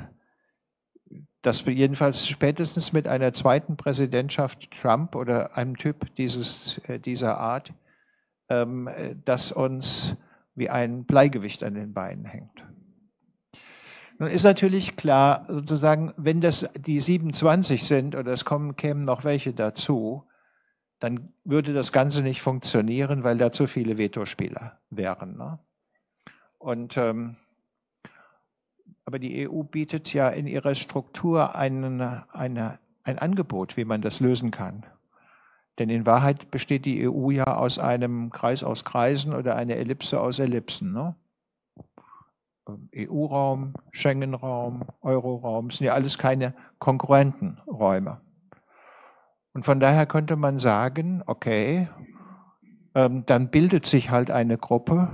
dass wir jedenfalls spätestens mit einer zweiten Präsidentschaft Trump oder einem Typ dieses, äh, dieser Art, ähm, das uns wie ein Bleigewicht an den Beinen hängt. Nun ist natürlich klar, sozusagen, wenn das die siebenundzwanzig sind oder es kommen, kämen noch welche dazu, dann würde das Ganze nicht funktionieren, weil da zu viele Vetospieler wären. Ne? Und, ähm, aber die E U bietet ja in ihrer Struktur einen, eine, ein Angebot, wie man das lösen kann. Denn in Wahrheit besteht die E U ja aus einem Kreis aus Kreisen oder einer Ellipse aus Ellipsen. Ne? E U-Raum, Schengen-Raum, Euro-Raum, sind ja alles keine konkurrenten Räume. Und von daher könnte man sagen, okay, ähm, dann bildet sich halt eine Gruppe,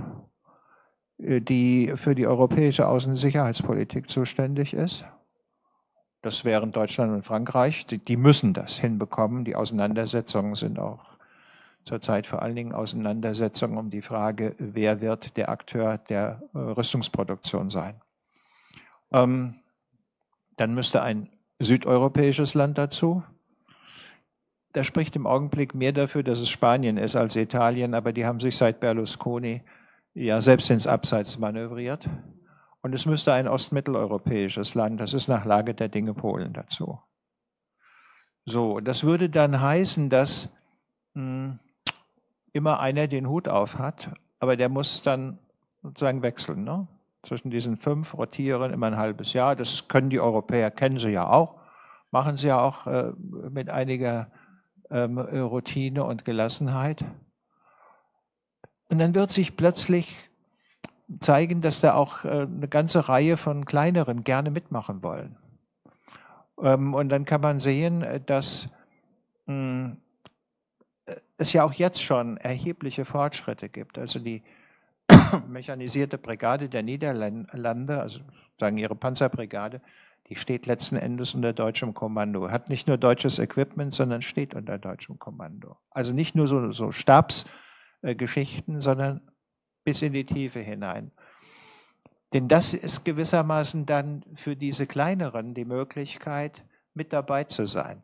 die für die europäische Außen- und Sicherheitspolitik zuständig ist. Das wären Deutschland und Frankreich. Die, die müssen das hinbekommen. Die Auseinandersetzungen sind auch zurzeit vor allen Dingen Auseinandersetzungen um die Frage, wer wird der Akteur der äh, Rüstungsproduktion sein. Ähm, dann müsste ein südeuropäisches Land dazu. Da spricht im Augenblick mehr dafür, dass es Spanien ist als Italien, aber die haben sich seit Berlusconi ja selbst ins Abseits manövriert. Und es müsste ein ostmitteleuropäisches Land, das ist nach Lage der Dinge Polen dazu. So, das würde dann heißen, dass mh, immer einer den Hut auf hat, aber der muss dann sozusagen wechseln. Ne? Zwischen diesen fünf rotieren immer ein halbes Jahr. Das können die Europäer, kennen sie ja auch, machen sie ja auch äh, mit einiger ähm, Routine und Gelassenheit. Und dann wird sich plötzlich zeigen, dass da auch äh, eine ganze Reihe von kleineren gerne mitmachen wollen. Ähm, und dann kann man sehen, dass mh, es ja auch jetzt schon erhebliche Fortschritte gibt. Also die mechanisierte Brigade der Niederlande, also sagen ihre Panzerbrigade, die steht letzten Endes unter deutschem Kommando. Hat nicht nur deutsches Equipment, sondern steht unter deutschem Kommando. Also nicht nur so, so Stabsgeschichten, sondern bis in die Tiefe hinein. Denn das ist gewissermaßen dann für diese Kleineren die Möglichkeit, mit dabei zu sein.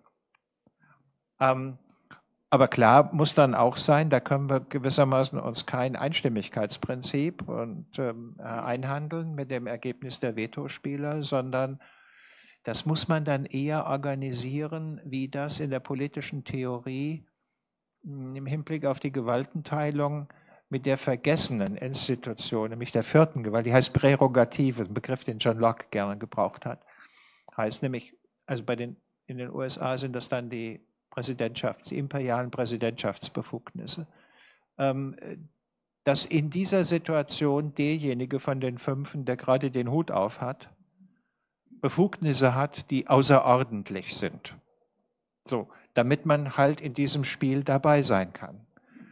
Ähm, aber klar muss dann auch sein, da können wir gewissermaßen uns kein Einstimmigkeitsprinzip und, ähm, einhandeln mit dem Ergebnis der Vetospieler, sondern das muss man dann eher organisieren, wie das in der politischen Theorie im Hinblick auf die Gewaltenteilung mit der vergessenen Institution, nämlich der vierten Gewalt, die heißt Prärogative, ein Begriff, den John Locke gerne gebraucht hat. Heißt nämlich, also bei den, in den U S A sind das dann die Präsidentschafts-, die imperialen Präsidentschaftsbefugnisse. Ähm, dass in dieser Situation derjenige von den Fünfen, der gerade den Hut auf hat, Befugnisse hat, die außerordentlich sind. So, damit man halt in diesem Spiel dabei sein kann.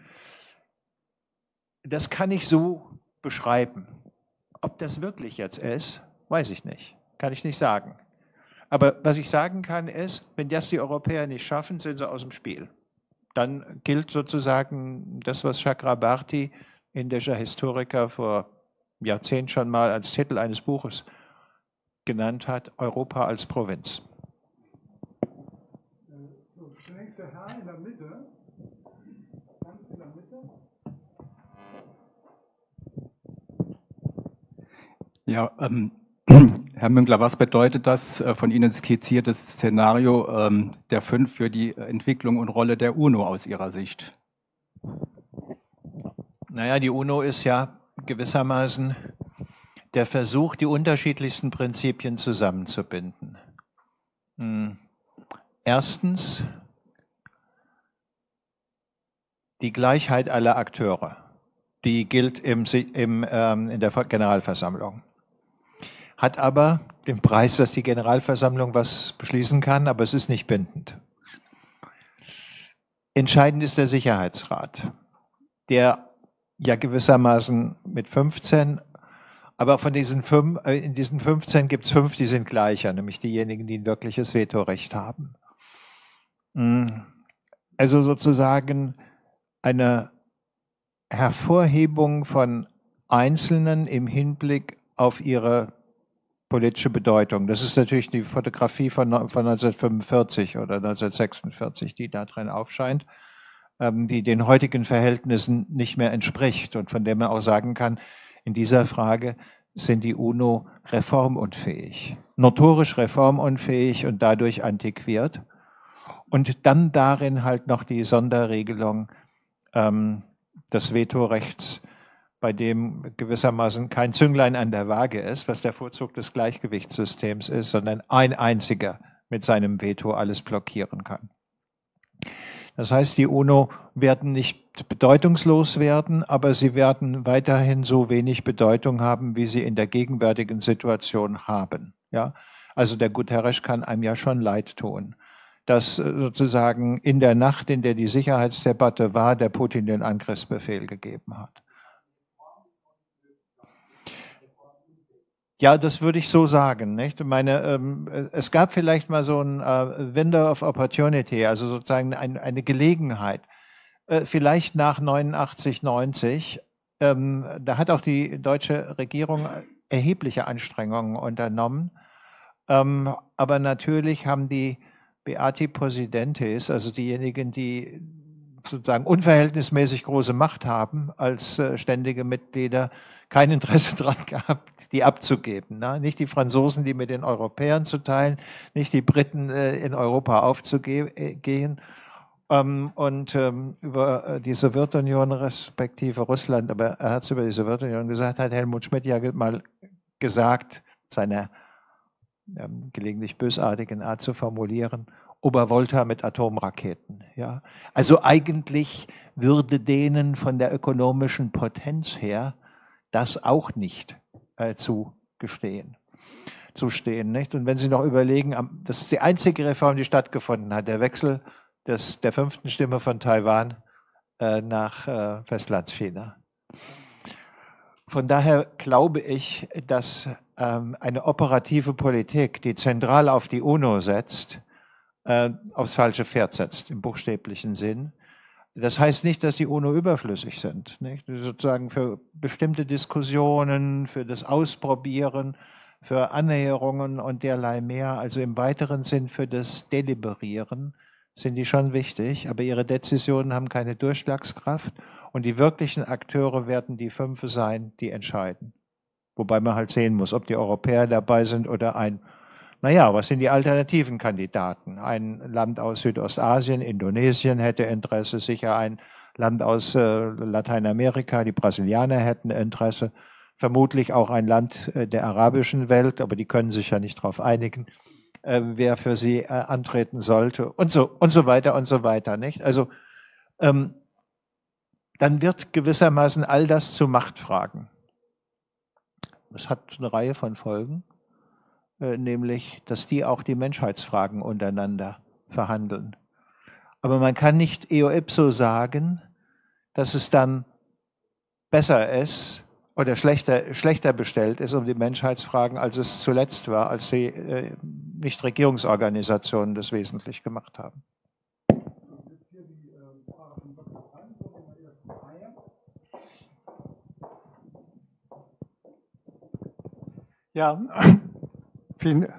Das kann ich so beschreiben. Ob das wirklich jetzt ist, weiß ich nicht. Kann ich nicht sagen. Aber was ich sagen kann ist, wenn das die Europäer nicht schaffen, sind sie aus dem Spiel. Dann gilt sozusagen das, was Chakrabarty, indischer Historiker, vor Jahrzehnten schon mal als Titel eines Buches genannt hat, Europa als Provinz. So, zunächst der Herr in der Mitte. Ganz in der Mitte. Ja, ähm, Herr Münkler, was bedeutet das äh, von Ihnen skizzierte Szenario ähm, der fünf für die Entwicklung und Rolle der UNO aus Ihrer Sicht? Naja, die UNO ist ja gewissermaßen der Versuch, die unterschiedlichsten Prinzipien zusammenzubinden. Hm. Erstens die Gleichheit aller Akteure. Die gilt im, im, ähm, in der Generalversammlung. Hat aber den Preis, dass die Generalversammlung was beschließen kann, aber es ist nicht bindend. Entscheidend ist der Sicherheitsrat, der ja gewissermaßen mit fünfzehn, aber von diesen fünf, in diesen fünfzehn gibt es fünf, die sind gleicher, nämlich diejenigen, die ein wirkliches Vetorecht haben. Also sozusagen eine Hervorhebung von Einzelnen im Hinblick auf ihre politische Bedeutung. Das ist natürlich die Fotografie von, von neunzehnhundertfünfundvierzig oder neunzehnhundertsechsundvierzig, die da drin aufscheint, ähm, die den heutigen Verhältnissen nicht mehr entspricht und von der man auch sagen kann, in dieser Frage sind die UNO reformunfähig, notorisch reformunfähig und dadurch antiquiert. Und dann darin halt noch die Sonderregelung ähm, des Vetorechts, bei dem gewissermaßen kein Zünglein an der Waage ist, was der Vorzug des Gleichgewichtssystems ist, sondern ein einziger mit seinem Veto alles blockieren kann. Das heißt, die UNO werden nicht bedeutungslos werden, aber sie werden weiterhin so wenig Bedeutung haben, wie sie in der gegenwärtigen Situation haben. Ja? Also der Guterres kann einem ja schon leid tun, dass sozusagen in der Nacht, in der die Sicherheitsdebatte war, der Putin den Angriffsbefehl gegeben hat. Ja, das würde ich so sagen. Nicht? Ich meine, ähm, es gab vielleicht mal so ein äh, Window of Opportunity, also sozusagen ein, eine Gelegenheit, äh, vielleicht nach neunundachtzig, neunzig. Ähm, da hat auch die deutsche Regierung erhebliche Anstrengungen unternommen. Ähm, aber natürlich haben die Beati Possidentes, also diejenigen, die sozusagen unverhältnismäßig große Macht haben als äh, ständige Mitglieder, kein Interesse daran gehabt, die abzugeben. Ne? Nicht die Franzosen, die mit den Europäern zu teilen, nicht die Briten äh, in Europa aufzugehen. Ähm, und ähm, über die Sowjetunion respektive Russland, aber er hat es über die Sowjetunion gesagt, hat Helmut Schmidt ja mal gesagt, seiner ähm, gelegentlich bösartigen Art zu formulieren, Obervolta mit Atomraketen. Ja? Also eigentlich würde denen von der ökonomischen Potenz her das auch nicht äh, zugestehen, zustehen. Nicht? Und wenn Sie noch überlegen, das ist die einzige Reform, die stattgefunden hat, der Wechsel des, der fünften Stimme von Taiwan äh, nach äh, Festlandschina. Von daher glaube ich, dass ähm, eine operative Politik, die zentral auf die UNO setzt, äh, aufs falsche Pferd setzt, im buchstäblichen Sinn. Das heißt nicht, dass die UNO überflüssig sind. Nicht? Sozusagen für bestimmte Diskussionen, für das Ausprobieren, für Annäherungen und derlei mehr, also im weiteren Sinn für das Deliberieren, sind die schon wichtig, aber ihre Dezisionen haben keine Durchschlagskraft und die wirklichen Akteure werden die fünf sein, die entscheiden. Wobei man halt sehen muss, ob die Europäer dabei sind oder ein, naja, was sind die alternativen Kandidaten? Ein Land aus Südostasien, Indonesien hätte Interesse, sicher ein Land aus äh, Lateinamerika, die Brasilianer hätten Interesse, vermutlich auch ein Land äh, der arabischen Welt, aber die können sich ja nicht darauf einigen, äh, wer für sie äh, antreten sollte und so und so weiter und so weiter, nicht? Also ähm, dann wird gewissermaßen all das zu Machtfragen. Das hat eine Reihe von Folgen. Nämlich, dass die auch die Menschheitsfragen untereinander verhandeln. Aber man kann nicht eo ipso sagen, dass es dann besser ist oder schlechter, schlechter bestellt ist um die Menschheitsfragen, als es zuletzt war, als die äh, Nichtregierungsorganisationen das wesentlich gemacht haben. Ja, vielen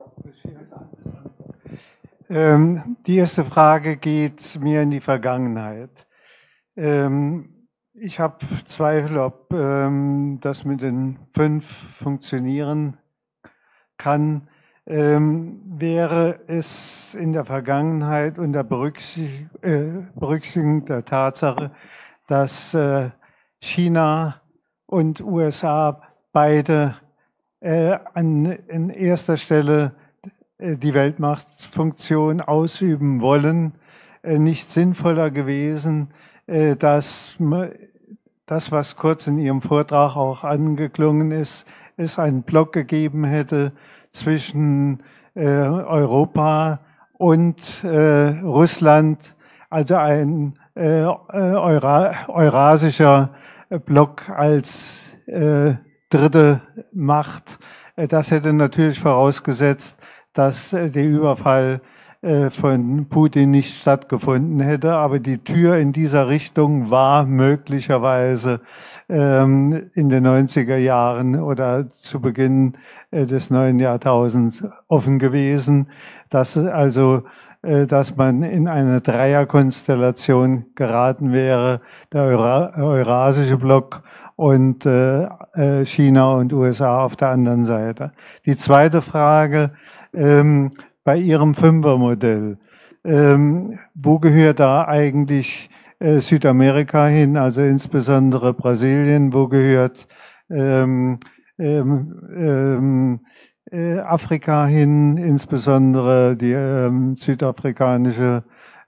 ähm, die erste Frage geht mir in die Vergangenheit. Ähm, ich habe Zweifel, ob ähm, das mit den fünf funktionieren kann. Ähm, wäre es in der Vergangenheit unter Berücksichtigung, äh, Berücksichtigung der Tatsache, dass äh, China und U S A beide Äh, an in erster Stelle äh, die Weltmachtfunktion ausüben wollen, äh, nicht sinnvoller gewesen, äh, dass das, was kurz in Ihrem Vortrag auch angeklungen ist, es einen Block gegeben hätte zwischen äh, Europa und äh, Russland, also ein äh, Eura eurasischer Block als äh, dritte Macht. Das hätte natürlich vorausgesetzt, dass der Überfall von Putin nicht stattgefunden hätte. Aber die Tür in dieser Richtung war möglicherweise in den neunziger Jahren oder zu Beginn des neuen Jahrtausends offen gewesen, dass also dass man in eine Dreierkonstellation geraten wäre, der Eura Eurasische Block und äh, China und U S A auf der anderen Seite. Die zweite Frage, ähm, bei Ihrem Fünfermodell, ähm, wo gehört da eigentlich äh, Südamerika hin, also insbesondere Brasilien, wo gehört ähm, ähm, ähm, Afrika hin, insbesondere die ähm, südafrikanische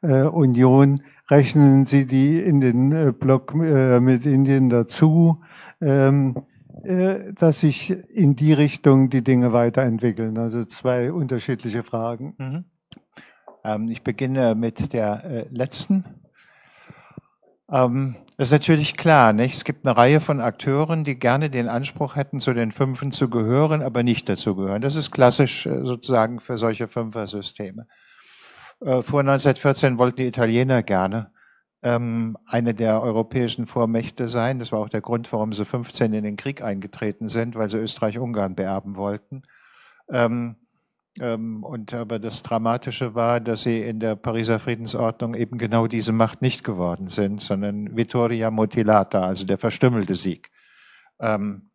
äh, Union. Rechnen Sie die in den äh, Block äh, mit Indien dazu, ähm, äh, dass sich in die Richtung die Dinge weiterentwickeln? Also zwei unterschiedliche Fragen. Mhm. Ähm, ich beginne mit der äh, letzten. Ähm, das ist natürlich klar, nicht? Es gibt eine Reihe von Akteuren, die gerne den Anspruch hätten, zu den Fünfen zu gehören, aber nicht dazu gehören. Das ist klassisch äh, sozusagen für solche Fünfer-Systeme. Äh, vor neunzehnhundertvierzehn wollten die Italiener gerne ähm, eine der europäischen Vormächte sein. Das war auch der Grund, warum sie fünfzehn in den Krieg eingetreten sind, weil sie Österreich-Ungarn beerben wollten. Ähm, Ähm, und aber das Dramatische war, dass sie in der Pariser Friedensordnung eben genau diese Macht nicht geworden sind, sondern Vittoria Mutilata, also der verstümmelte Sieg. Ähm,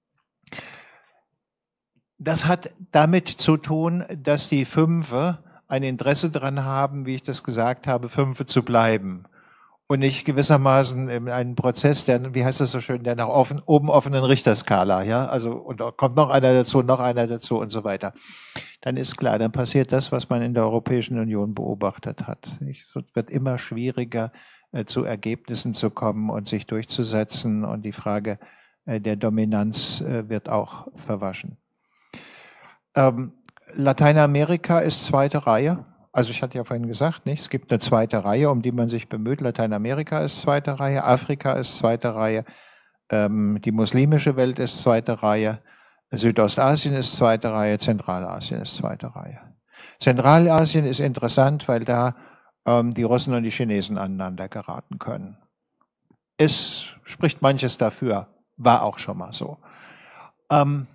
das hat damit zu tun, dass die Fünfe ein Interesse daran haben, wie ich das gesagt habe, Fünfe zu bleiben. Und nicht gewissermaßen in einen Prozess, der, wie heißt das so schön, der nach offen, oben offenen Richterskala, ja, also, und da kommt noch einer dazu, noch einer dazu und so weiter. Dann ist klar, dann passiert das, was man in der Europäischen Union beobachtet hat. Es wird immer schwieriger, äh, zu Ergebnissen zu kommen und sich durchzusetzen, und die Frage äh, der Dominanz äh, wird auch verwaschen. Ähm, Lateinamerika ist zweite Reihe. Also ich hatte ja vorhin gesagt, nicht? Es gibt eine zweite Reihe, um die man sich bemüht. Lateinamerika ist zweite Reihe, Afrika ist zweite Reihe, ähm, die muslimische Welt ist zweite Reihe, Südostasien ist zweite Reihe, Zentralasien ist zweite Reihe. Zentralasien ist interessant, weil da ähm, die Russen und die Chinesen aneinander geraten können. Es spricht manches dafür, war auch schon mal so. Ähm,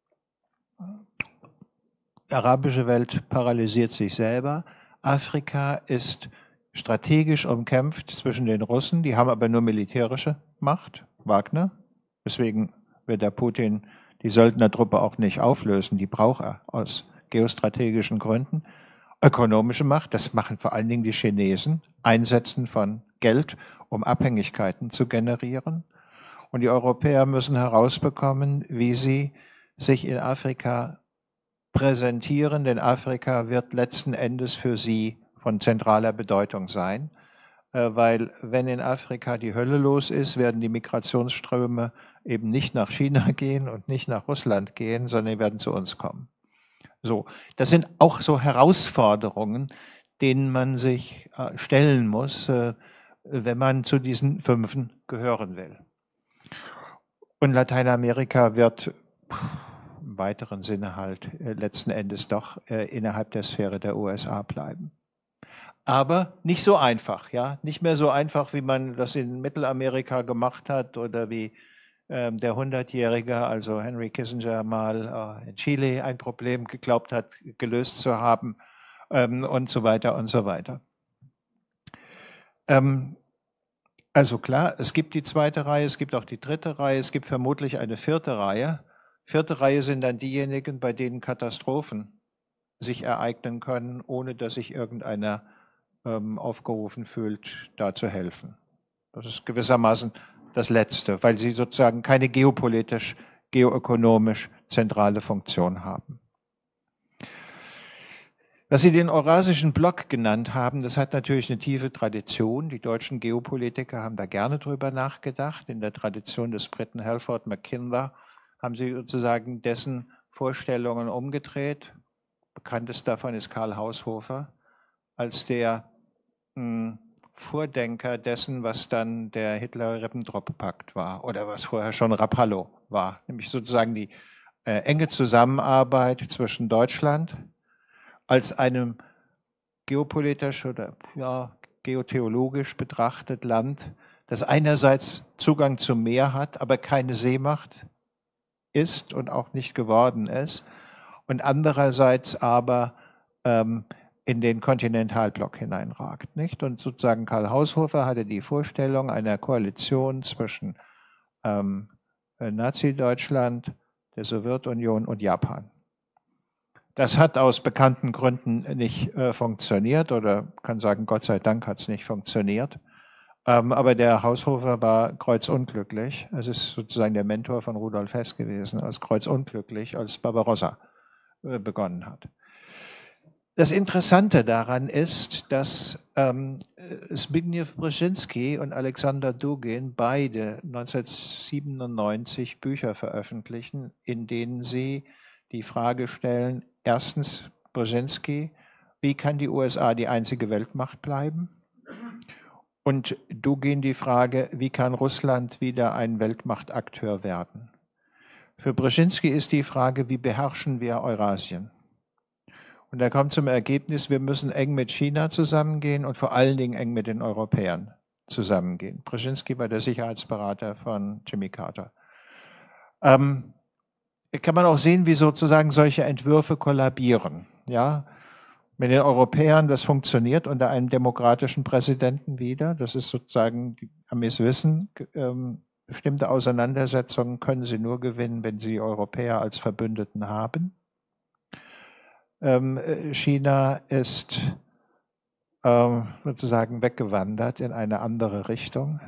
arabische Welt paralysiert sich selber. Afrika ist strategisch umkämpft zwischen den Russen, die haben aber nur militärische Macht, Wagner. Deswegen wird der Putin die Söldnertruppe auch nicht auflösen, die braucht er aus geostrategischen Gründen. Ökonomische Macht, das machen vor allen Dingen die Chinesen, Einsetzen von Geld, um Abhängigkeiten zu generieren. Und die Europäer müssen herausbekommen, wie sie sich in Afrika präsentieren, denn Afrika wird letzten Endes für sie von zentraler Bedeutung sein, weil wenn in Afrika die Hölle los ist, werden die Migrationsströme eben nicht nach China gehen und nicht nach Russland gehen, sondern die werden zu uns kommen. So, das sind auch so Herausforderungen, denen man sich stellen muss, wenn man zu diesen Fünfen gehören will. Und Lateinamerika wird im weiteren Sinne halt äh, letzten Endes doch äh, innerhalb der Sphäre der U S A bleiben. Aber nicht so einfach, ja, nicht mehr so einfach, wie man das in Mittelamerika gemacht hat oder wie ähm, der Hundertjährige, also Henry Kissinger, mal äh, in Chile ein Problem geglaubt hat, gelöst zu haben ähm, und so weiter und so weiter. Ähm, also klar, es gibt die zweite Reihe, es gibt auch die dritte Reihe, es gibt vermutlich eine vierte Reihe. Vierte Reihe sind dann diejenigen, bei denen Katastrophen sich ereignen können, ohne dass sich irgendeiner ähm, aufgerufen fühlt, da zu helfen. Das ist gewissermaßen das Letzte, weil sie sozusagen keine geopolitisch, geoökonomisch zentrale Funktion haben. Was Sie den Eurasischen Block genannt haben, das hat natürlich eine tiefe Tradition. Die deutschen Geopolitiker haben da gerne drüber nachgedacht. In der Tradition des Briten Halford Mackinder haben sie sozusagen dessen Vorstellungen umgedreht. Bekanntest davon ist Karl Haushofer als der mh, Vordenker dessen, was dann der Hitler-Ribbentrop-Pakt war oder was vorher schon Rapallo war, nämlich sozusagen die äh, enge Zusammenarbeit zwischen Deutschland als einem geopolitisch oder ja, geotheologisch betrachtet Land, das einerseits Zugang zum Meer hat, aber keine Seemacht ist und auch nicht geworden ist, und andererseits aber ähm, in den Kontinentalblock hineinragt, nicht? Und sozusagen Karl Haushofer hatte die Vorstellung einer Koalition zwischen ähm, Nazi-Deutschland, der Sowjetunion und Japan. Das hat aus bekannten Gründen nicht äh, funktioniert, oder kann sagen, Gott sei Dank hat es nicht funktioniert. Ähm, aber der Haushofer war kreuzunglücklich. Es ist sozusagen der Mentor von Rudolf Hess gewesen, als kreuzunglücklich, als Barbarossa äh, begonnen hat. Das Interessante daran ist, dass ähm, Zbigniew Brzezinski und Alexander Dugin beide neunzehnhundertsiebenundneunzig Bücher veröffentlichen, in denen sie die Frage stellen, erstens Brzezinski, wie kann die U S A die einzige Weltmacht bleiben? Und Dugin die Frage, wie kann Russland wieder ein Weltmachtakteur werden? Für Brzezinski ist die Frage, wie beherrschen wir Eurasien? Und er kommt zum Ergebnis, wir müssen eng mit China zusammengehen und vor allen Dingen eng mit den Europäern zusammengehen. Brzezinski war der Sicherheitsberater von Jimmy Carter. Ähm, kann man auch sehen, wie sozusagen solche Entwürfe kollabieren. Ja? Mit den Europäern, das funktioniert unter einem demokratischen Präsidenten wieder. Das ist sozusagen, die Amis wissen, ähm, bestimmte Auseinandersetzungen können sie nur gewinnen, wenn sie die Europäer als Verbündeten haben. Ähm, China ist ähm, sozusagen weggewandert in eine andere Richtung.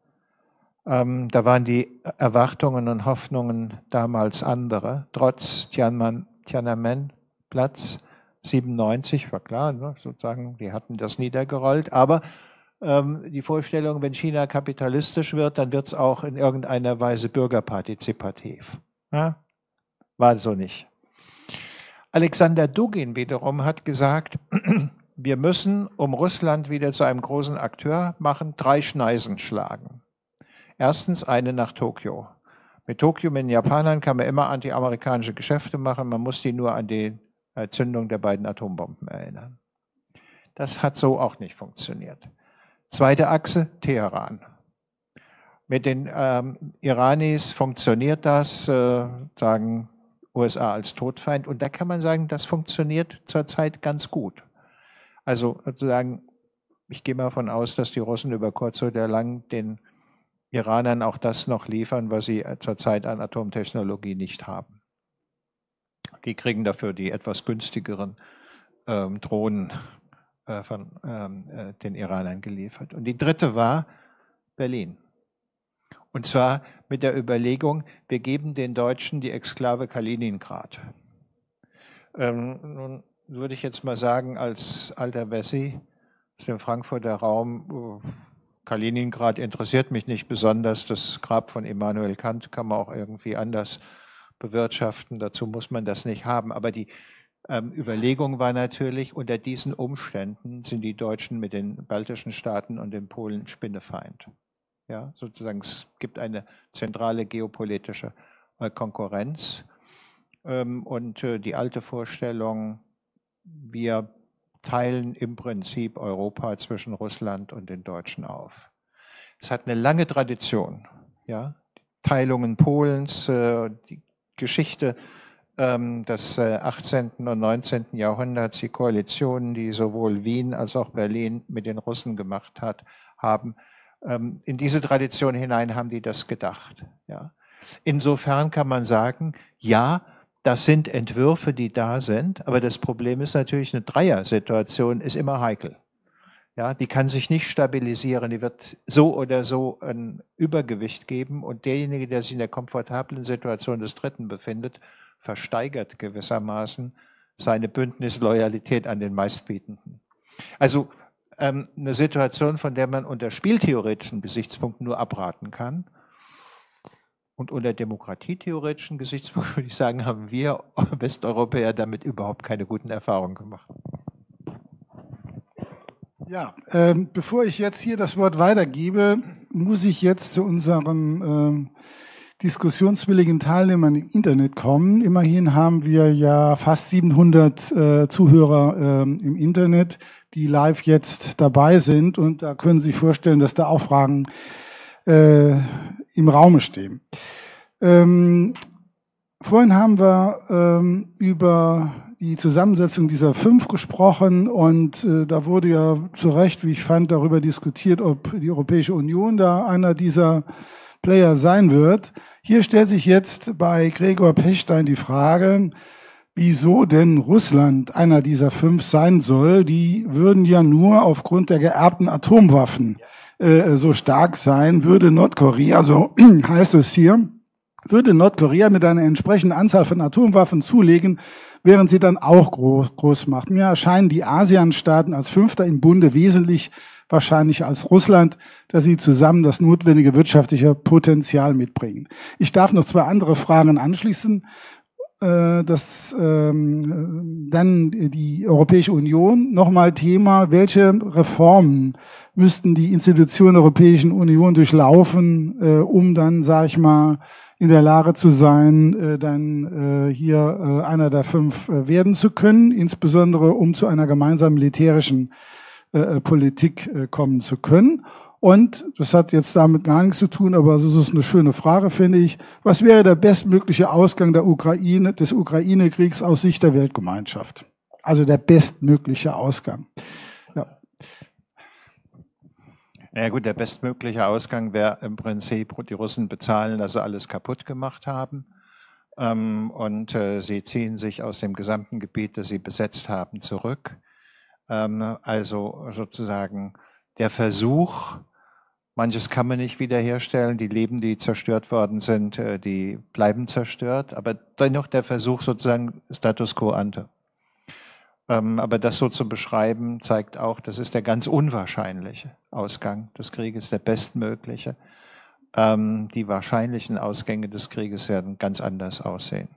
Ähm, da waren die Erwartungen und Hoffnungen damals andere. Trotz Tiananmen, Tiananmen-Platz siebenundneunzig, war klar, ne, sozusagen, die hatten das niedergerollt. Aber ähm, die Vorstellung, wenn China kapitalistisch wird, dann wird es auch in irgendeiner Weise bürgerpartizipativ. Ja? War so nicht. Alexander Dugin wiederum hat gesagt, wir müssen, um Russland wieder zu einem großen Akteur machen, drei Schneisen schlagen. Erstens eine nach Tokio. Mit Tokio, mit den Japanern kann man immer anti-amerikanische Geschäfte machen, man muss die nur an die Zündung der beiden Atombomben erinnern. Das hat so auch nicht funktioniert. Zweite Achse, Teheran. Mit den ähm, Iranis funktioniert das, äh, sagen U S A als Todfeind. Und da kann man sagen, das funktioniert zurzeit ganz gut. Also sozusagen, ich gehe mal davon aus, dass die Russen über kurz oder lang den Iranern auch das noch liefern, was sie zurzeit an Atomtechnologie nicht haben. Die kriegen dafür die etwas günstigeren ähm, Drohnen äh, von ähm, äh, den Iranern geliefert. Und die dritte war Berlin. Und zwar mit der Überlegung, wir geben den Deutschen die Exklave Kaliningrad. Ähm, nun würde ich jetzt mal sagen, als alter Wessi aus dem Frankfurter Raum, Kaliningrad interessiert mich nicht besonders. Das Grab von Immanuel Kant kann man auch irgendwie anders bewirtschaften. Dazu muss man das nicht haben. Aber die ähm, Überlegung war natürlich, unter diesen Umständen sind die Deutschen mit den baltischen Staaten und den Polen Spinnefeind. Ja, sozusagen, es gibt eine zentrale geopolitische äh, Konkurrenz. Ähm, und äh, die alte Vorstellung, wir teilen im Prinzip Europa zwischen Russland und den Deutschen auf. Es hat eine lange Tradition. Ja? Teilungen Polens, äh, die Geschichte ähm, des äh, achtzehnten und neunzehnten Jahrhunderts, die Koalitionen, die sowohl Wien als auch Berlin mit den Russen gemacht hat, haben. Ähm, in diese Tradition hinein haben die das gedacht. Ja? Insofern kann man sagen, ja, das sind Entwürfe, die da sind, aber das Problem ist natürlich, eine Dreier-Situation ist immer heikel. Ja, die kann sich nicht stabilisieren, die wird so oder so ein Übergewicht geben und derjenige, der sich in der komfortablen Situation des Dritten befindet, versteigert gewissermaßen seine Bündnisloyalität an den Meistbietenden. Also ähm, eine Situation, von der man unter spieltheoretischen Gesichtspunkten nur abraten kann. Und unter demokratietheoretischen Gesichtspunkten würde ich sagen, haben wir Westeuropäer damit überhaupt keine guten Erfahrungen gemacht. Ja, ähm, bevor ich jetzt hier das Wort weitergebe, muss ich jetzt zu unseren ähm, diskussionswilligen Teilnehmern im Internet kommen. Immerhin haben wir ja fast siebenhundert äh, Zuhörer ähm, im Internet, die live jetzt dabei sind. Und da können Sie sich vorstellen, dass da auch Fragen äh, im Raume stehen. Ähm, vorhin haben wir ähm, über die Zusammensetzung dieser fünf gesprochen und äh, da wurde ja zu Recht, wie ich fand, darüber diskutiert, ob die Europäische Union da einer dieser Player sein wird. Hier stellt sich jetzt bei Gregor Pechstein die Frage, wieso denn Russland einer dieser fünf sein soll. Die würden ja nur aufgrund der geerbten Atomwaffen äh, so stark sein, würde Nordkorea, so heißt es hier, würde Nordkorea mit einer entsprechenden Anzahl von Atomwaffen zulegen, während sie dann auch groß, groß macht. Mir erscheinen die ASEAN-Staaten als Fünfter im Bunde wesentlich wahrscheinlicher als Russland, dass sie zusammen das notwendige wirtschaftliche Potenzial mitbringen. Ich darf noch zwei andere Fragen anschließen. Dass ähm, dann die Europäische Union nochmal Thema, welche Reformen müssten die Institutionen der Europäischen Union durchlaufen, äh, um dann, sage ich mal, in der Lage zu sein, äh, dann äh, hier äh, einer der fünf äh, werden zu können, insbesondere um zu einer gemeinsamen militärischen äh, Politik äh, kommen zu können. Und das hat jetzt damit gar nichts zu tun, aber das ist eine schöne Frage, finde ich. Was wäre der bestmögliche Ausgang der Ukraine, des Ukraine-Kriegs aus Sicht der Weltgemeinschaft? Also der bestmögliche Ausgang. Ja. Na ja, gut, der bestmögliche Ausgang wäre im Prinzip, die Russen bezahlen, dass sie alles kaputt gemacht haben. Ähm, und äh, sie ziehen sich aus dem gesamten Gebiet, das sie besetzt haben, zurück. Ähm, also sozusagen der Versuch, manches kann man nicht wiederherstellen, die Leben, die zerstört worden sind, die bleiben zerstört, aber dennoch der Versuch sozusagen Status quo ante. Aber das so zu beschreiben, zeigt auch, das ist der ganz unwahrscheinliche Ausgang des Krieges, der bestmögliche. Die wahrscheinlichen Ausgänge des Krieges werden ganz anders aussehen.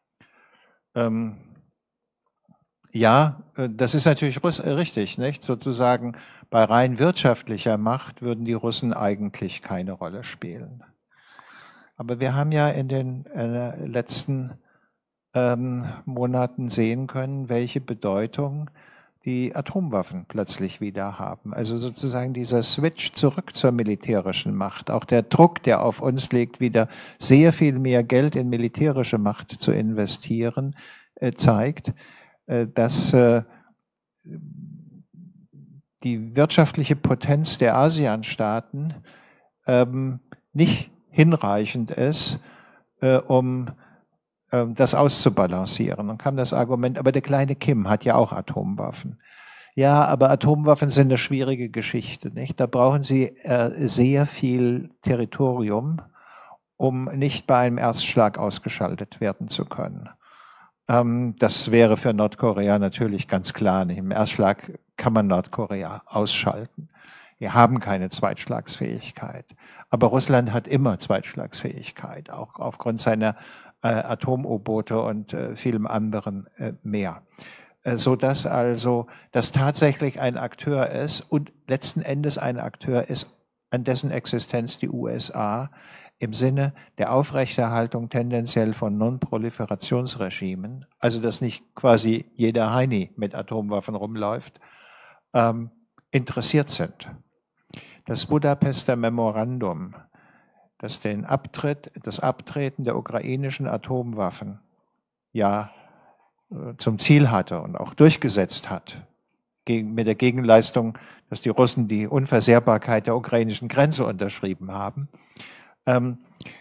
Ja, das ist natürlich richtig, nicht? Sozusagen bei rein wirtschaftlicher Macht würden die Russen eigentlich keine Rolle spielen. Aber wir haben ja in den äh, letzten ähm, Monaten sehen können, welche Bedeutung die Atomwaffen plötzlich wieder haben. Also sozusagen dieser Switch zurück zur militärischen Macht, auch der Druck, der auf uns liegt, wieder sehr viel mehr Geld in militärische Macht zu investieren, äh, zeigt, äh, dass äh, die wirtschaftliche Potenz der ASEAN-Staaten ähm, nicht hinreichend ist, äh, um äh, das auszubalancieren. Dann kam das Argument, aber der kleine Kim hat ja auch Atomwaffen. Ja, aber Atomwaffen sind eine schwierige Geschichte, nicht? Da brauchen sie äh, sehr viel Territorium, um nicht bei einem Erstschlag ausgeschaltet werden zu können. Ähm, das wäre für Nordkorea natürlich ganz klar nicht. Im Erstschlag kann man Nordkorea ausschalten. Wir haben keine Zweitschlagsfähigkeit. Aber Russland hat immer Zweitschlagsfähigkeit, auch aufgrund seiner äh, Atom-U-Boote und äh, vielem anderen äh, mehr. Äh, so dass also das tatsächlich ein Akteur ist und letzten Endes ein Akteur ist, an dessen Existenz die U S A im Sinne der Aufrechterhaltung tendenziell von Non-Proliferationsregimen, also dass nicht quasi jeder Heini mit Atomwaffen rumläuft, ähm, interessiert sind. Das Budapester Memorandum, das den Abtritt, das Abtreten der ukrainischen Atomwaffen ja äh, zum Ziel hatte und auch durchgesetzt hat, gegen, mit der Gegenleistung, dass die Russen die Unversehrbarkeit der ukrainischen Grenze unterschrieben haben, ähm,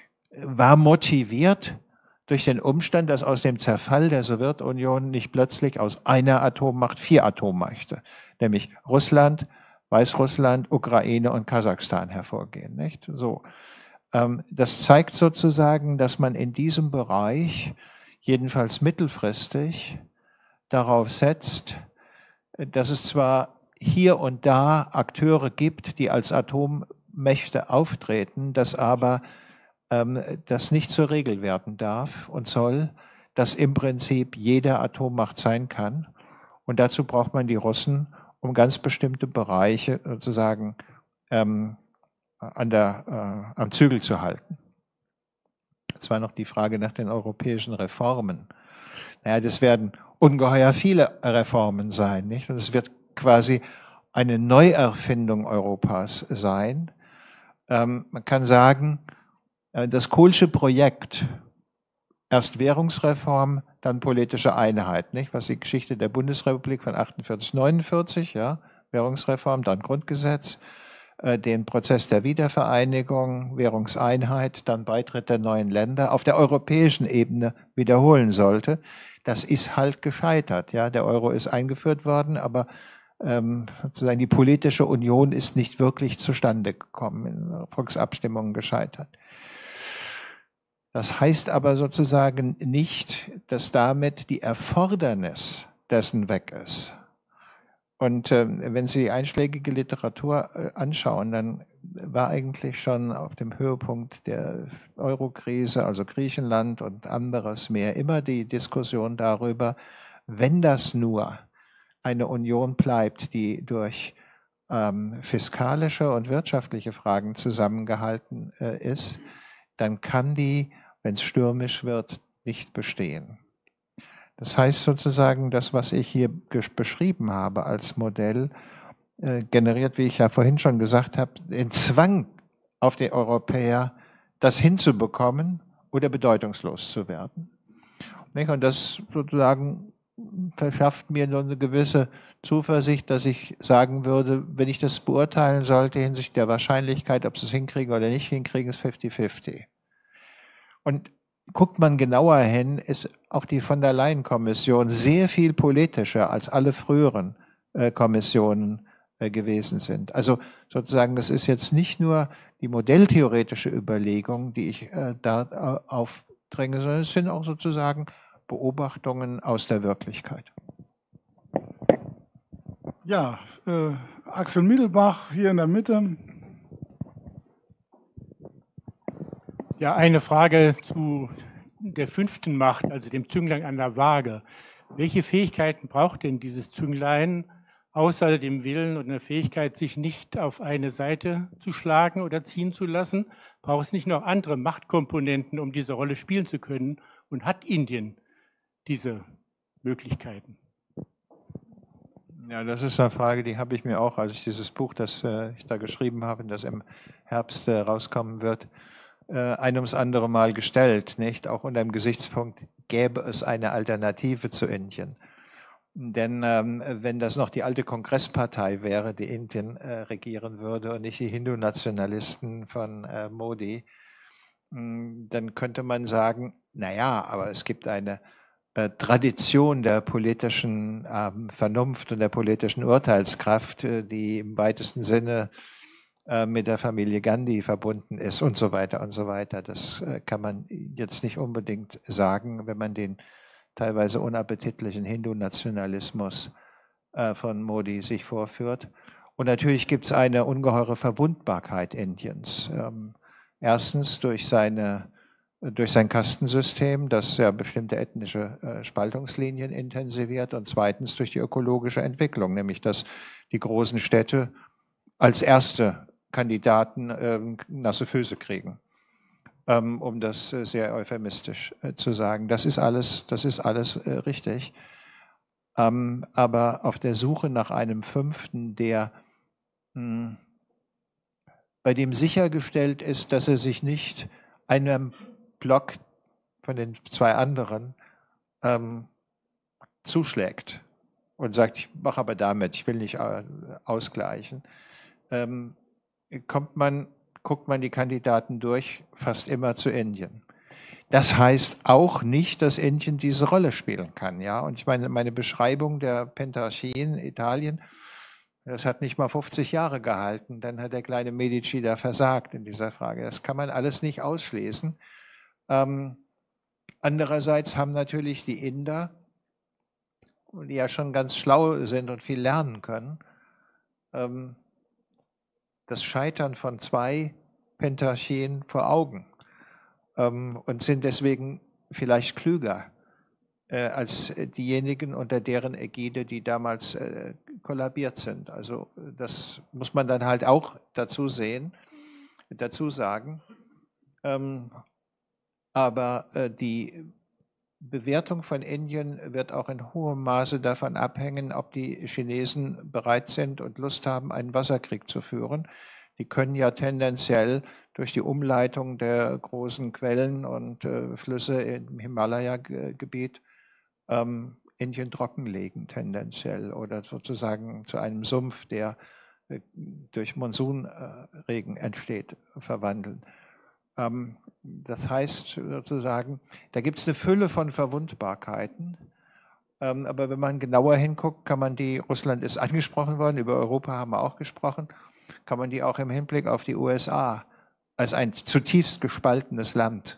war motiviert durch den Umstand, dass aus dem Zerfall der Sowjetunion nicht plötzlich aus einer Atommacht vier Atommächte, nämlich Russland, Weißrussland, Ukraine und Kasachstan hervorgehen. Nicht? So, ähm, das zeigt sozusagen, dass man in diesem Bereich jedenfalls mittelfristig darauf setzt, dass es zwar hier und da Akteure gibt, die als Atommächte auftreten, dass aber ähm, das nicht zur Regel werden darf und soll, dass im Prinzip jede Atommacht sein kann. Und dazu braucht man die Russen, um ganz bestimmte Bereiche sozusagen ähm, an der, äh, am Zügel zu halten. Das war noch die Frage nach den europäischen Reformen. Naja, das werden ungeheuer viele Reformen sein, nicht? Und es wird quasi eine Neuerfindung Europas sein. Ähm, man kann sagen, äh, das Kohlsche Projekt, erst Währungsreform, dann politische Einheit, nicht? Was die Geschichte der Bundesrepublik von achtundvierzig, neunundvierzig, ja, Währungsreform, dann Grundgesetz, äh, den Prozess der Wiedervereinigung, Währungseinheit, dann Beitritt der neuen Länder auf der europäischen Ebene wiederholen sollte. Das ist halt gescheitert, ja. Der Euro ist eingeführt worden, aber ähm, sozusagen die politische Union ist nicht wirklich zustande gekommen, in Volksabstimmungen gescheitert. Das heißt aber sozusagen nicht, dass damit die Erfordernis dessen weg ist. Und äh, wenn Sie die einschlägige Literatur äh, anschauen, dann war eigentlich schon auf dem Höhepunkt der Eurokrise, also Griechenland und anderes mehr, immer die Diskussion darüber, wenn das nur eine Union bleibt, die durch ähm, fiskalische und wirtschaftliche Fragen zusammengehalten äh, ist, dann kann die, wenn es stürmisch wird, nicht bestehen. Das heißt sozusagen, das, was ich hier beschrieben habe als Modell, äh, generiert, wie ich ja vorhin schon gesagt habe, den Zwang auf die Europäer, das hinzubekommen oder bedeutungslos zu werden. Nicht? Und das sozusagen verschafft mir nur eine gewisse Zuversicht, dass ich sagen würde, wenn ich das beurteilen sollte hinsichtlich der Wahrscheinlichkeit, ob sie es hinkriegen oder nicht hinkriegen, ist fifty fifty. Und guckt man genauer hin, ist auch die von der Leyen-Kommission sehr viel politischer als alle früheren äh, Kommissionen äh, gewesen sind. Also sozusagen, das ist jetzt nicht nur die modelltheoretische Überlegung, die ich äh, da äh, aufdränge, sondern es sind auch sozusagen Beobachtungen aus der Wirklichkeit. Ja, äh, Axel Mittelbach hier in der Mitte. Ja, eine Frage zu der fünften Macht, also dem Zünglein an der Waage. Welche Fähigkeiten braucht denn dieses Zünglein, außer dem Willen und der Fähigkeit, sich nicht auf eine Seite zu schlagen oder ziehen zu lassen? Braucht es nicht noch andere Machtkomponenten, um diese Rolle spielen zu können? Und hat Indien diese Möglichkeiten? Ja, das ist eine Frage, die habe ich mir auch, als ich dieses Buch, das äh, ich da geschrieben habe, das im Herbst äh, rauskommen wird, äh, ein ums andere Mal gestellt, nicht? Auch unter dem Gesichtspunkt, gäbe es eine Alternative zu Indien. Denn ähm, wenn das noch die alte Kongresspartei wäre, die Indien äh, regieren würde und nicht die Hindu-Nationalisten von äh, Modi, mh, dann könnte man sagen, naja, aber es gibt eine äh, Tradition der politischen ähm, Vernunft und der politischen Urteilskraft, äh, die im weitesten Sinne äh, mit der Familie Gandhi verbunden ist und so weiter und so weiter. Das äh, kann man jetzt nicht unbedingt sagen, wenn man den teilweise unappetitlichen Hindu-Nationalismus äh, von Modi sich vorführt. Und natürlich gibt es eine ungeheure Verwundbarkeit Indiens. Ähm, erstens durch seine durch sein Kastensystem, das ja bestimmte ethnische äh, Spaltungslinien intensiviert, und zweitens durch die ökologische Entwicklung, nämlich dass die großen Städte als erste Kandidaten ähm, nasse Füße kriegen, ähm, um das äh, sehr euphemistisch äh, zu sagen. Das ist alles, das ist alles äh, richtig. Ähm, aber auf der Suche nach einem Fünften, der mh, bei dem sichergestellt ist, dass er sich nicht einem Block von den zwei anderen ähm, zuschlägt und sagt, ich mache aber damit, ich will nicht äh, ausgleichen, ähm, kommt man, guckt man die Kandidaten durch, fast immer zu Indien. Das heißt auch nicht, dass Indien diese Rolle spielen kann. Ja? Und ich meine, meine Beschreibung der Pentarchie in Italien, das hat nicht mal fünfzig Jahre gehalten, dann hat der kleine Medici da versagt in dieser Frage. Das kann man alles nicht ausschließen. Ähm, andererseits haben natürlich die Inder, die ja schon ganz schlau sind und viel lernen können, ähm, das Scheitern von zwei Pentarchien vor Augen ähm, und sind deswegen vielleicht klüger äh, als diejenigen, unter deren Ägide die damals äh, kollabiert sind. Also das muss man dann halt auch dazu sehen, dazu sagen. Ähm, Aber äh, die Bewertung von Indien wird auch in hohem Maße davon abhängen, ob die Chinesen bereit sind und Lust haben, einen Wasserkrieg zu führen. Die können ja tendenziell durch die Umleitung der großen Quellen und äh, Flüsse im Himalaya-Gebiet ähm, Indien trockenlegen, tendenziell, oder sozusagen zu einem Sumpf, der äh, durch Monsunregen entsteht, verwandeln. Ähm, Das heißt sozusagen, da gibt es eine Fülle von Verwundbarkeiten, ähm, aber wenn man genauer hinguckt, kann man die, Russland ist angesprochen worden, über Europa haben wir auch gesprochen, kann man die auch im Hinblick auf die U S A als ein zutiefst gespaltenes Land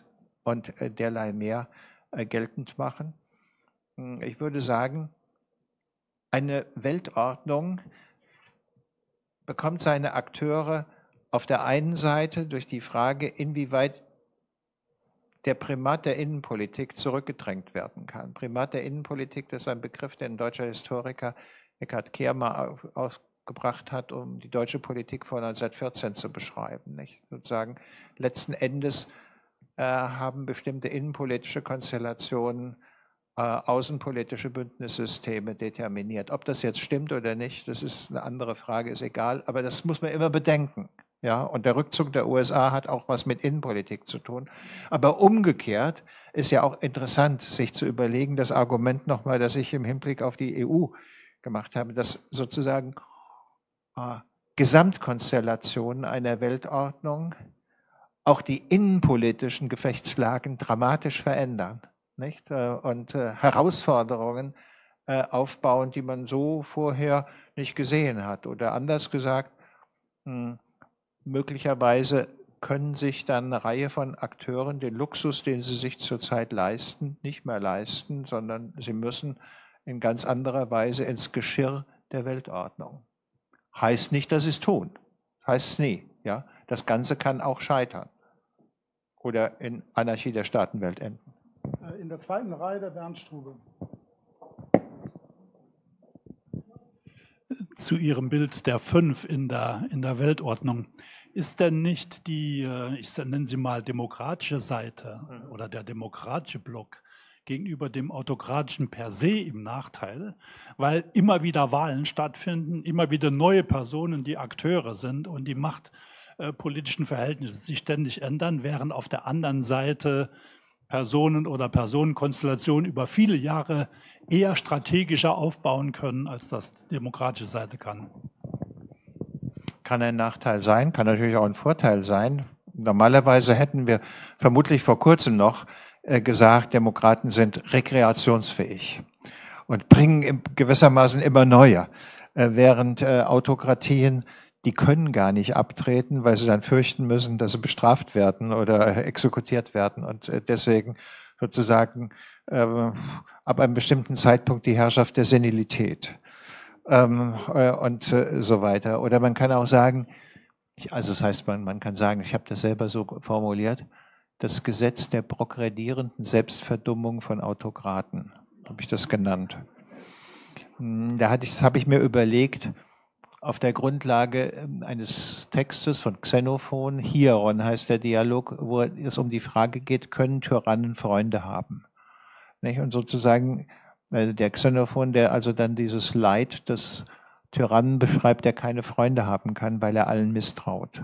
und äh, derlei mehr äh, geltend machen. Ich würde sagen, eine Weltordnung bekommt seine Akteure auf der einen Seite durch die Frage, inwieweit der Primat der Innenpolitik zurückgedrängt werden kann. Primat der Innenpolitik, das ist ein Begriff, den ein deutscher Historiker Eckhard Kehrmer ausgebracht hat, um die deutsche Politik vor neunzehnhundertvierzehn zu beschreiben. Nicht? Sozusagen letzten Endes äh, haben bestimmte innenpolitische Konstellationen äh, außenpolitische Bündnissysteme determiniert. Ob das jetzt stimmt oder nicht, das ist eine andere Frage, ist egal, aber das muss man immer bedenken. Ja, und der Rückzug der U S A hat auch was mit Innenpolitik zu tun. Aber umgekehrt ist ja auch interessant, sich zu überlegen, das Argument nochmal, das ich im Hinblick auf die E U gemacht habe, dass sozusagen äh, Gesamtkonstellationen einer Weltordnung auch die innenpolitischen Gefechtslagen dramatisch verändern, nicht? Und äh, Herausforderungen äh, aufbauen, die man so vorher nicht gesehen hat. Oder anders gesagt, mh, möglicherweise können sich dann eine Reihe von Akteuren den Luxus, den sie sich zurzeit leisten, nicht mehr leisten, sondern sie müssen in ganz anderer Weise ins Geschirr der Weltordnung. Heißt nicht, dass sie es tun. Heißt es nie. Ja? Das Ganze kann auch scheitern oder in Anarchie der Staatenwelt enden. In der zweiten Reihe der Bernd Strube. Zu Ihrem Bild der Fünf in der, in der Weltordnung. Ist denn nicht die, ich nenne sie mal, demokratische Seite oder der demokratische Block gegenüber dem autokratischen per se im Nachteil, weil immer wieder Wahlen stattfinden, immer wieder neue Personen, die Akteure sind und die machtpolitischen Verhältnisse sich ständig ändern, während auf der anderen Seite Personen oder Personenkonstellationen über viele Jahre eher strategischer aufbauen können, als das die demokratische Seite kann. Kann ein Nachteil sein, kann natürlich auch ein Vorteil sein. Normalerweise hätten wir vermutlich vor kurzem noch äh, gesagt, Demokraten sind rekreationsfähig und bringen gewissermaßen immer neue, äh, während äh, Autokratien, die können gar nicht abtreten, weil sie dann fürchten müssen, dass sie bestraft werden oder exekutiert werden und deswegen sozusagen äh, ab einem bestimmten Zeitpunkt die Herrschaft der Senilität ähm, äh, und äh, so weiter. Oder man kann auch sagen, also das heißt, man, man kann sagen, ich habe das selber so formuliert, das Gesetz der progredierenden Selbstverdummung von Autokraten, habe ich das genannt. Da hatte ich, das habe ich mir überlegt, auf der Grundlage eines Textes von Xenophon, Hieron heißt der Dialog, wo es um die Frage geht, können Tyrannen Freunde haben? Und sozusagen der Xenophon, der also dann dieses Leid des Tyrannen beschreibt, der keine Freunde haben kann, weil er allen misstraut.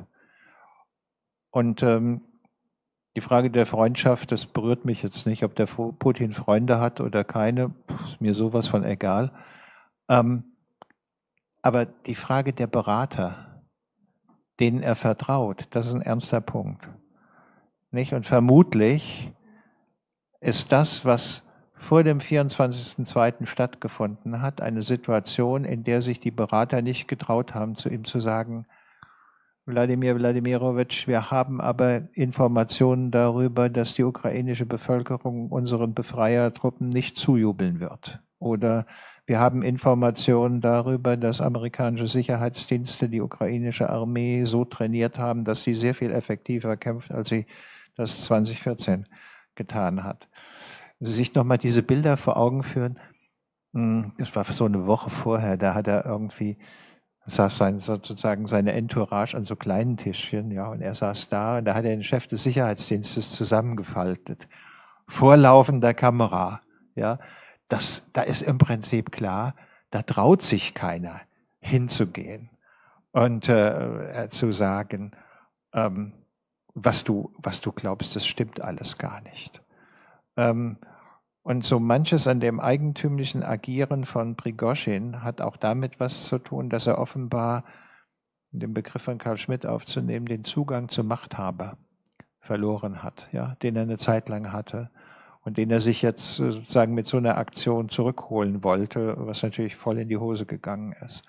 Und ähm, die Frage der Freundschaft, das berührt mich jetzt nicht, ob der Putin Freunde hat oder keine, ist mir sowas von egal. Ähm, Aber die Frage der Berater, denen er vertraut, das ist ein ernster Punkt. Nicht? Und vermutlich ist das, was vor dem vierundzwanzigsten zweiten stattgefunden hat, eine Situation, in der sich die Berater nicht getraut haben, zu ihm zu sagen, Wladimir Wladimirowitsch, wir haben aber Informationen darüber, dass die ukrainische Bevölkerung unseren Befreiertruppen nicht zujubeln wird. Oder wir haben Informationen darüber, dass amerikanische Sicherheitsdienste die ukrainische Armee so trainiert haben, dass sie sehr viel effektiver kämpft, als sie das zweitausendvierzehn getan hat. Wenn Sie sich nochmal diese Bilder vor Augen führen, das war so eine Woche vorher, da hat er irgendwie, saß sein, sozusagen seine Entourage an so kleinen Tischchen, ja, und er saß da und da hat er den Chef des Sicherheitsdienstes zusammengefaltet, vor laufender Kamera, ja. Das, da ist im Prinzip klar, da traut sich keiner hinzugehen und äh, zu sagen, ähm, was du, was du glaubst, das stimmt alles gar nicht. Ähm, und so manches an dem eigentümlichen Agieren von Prigoschin hat auch damit was zu tun, dass er offenbar, um den Begriff von Carl Schmitt aufzunehmen, den Zugang zum Machthaber verloren hat, ja, den er eine Zeit lang hatte. Und den er sich jetzt sozusagen mit so einer Aktion zurückholen wollte, was natürlich voll in die Hose gegangen ist.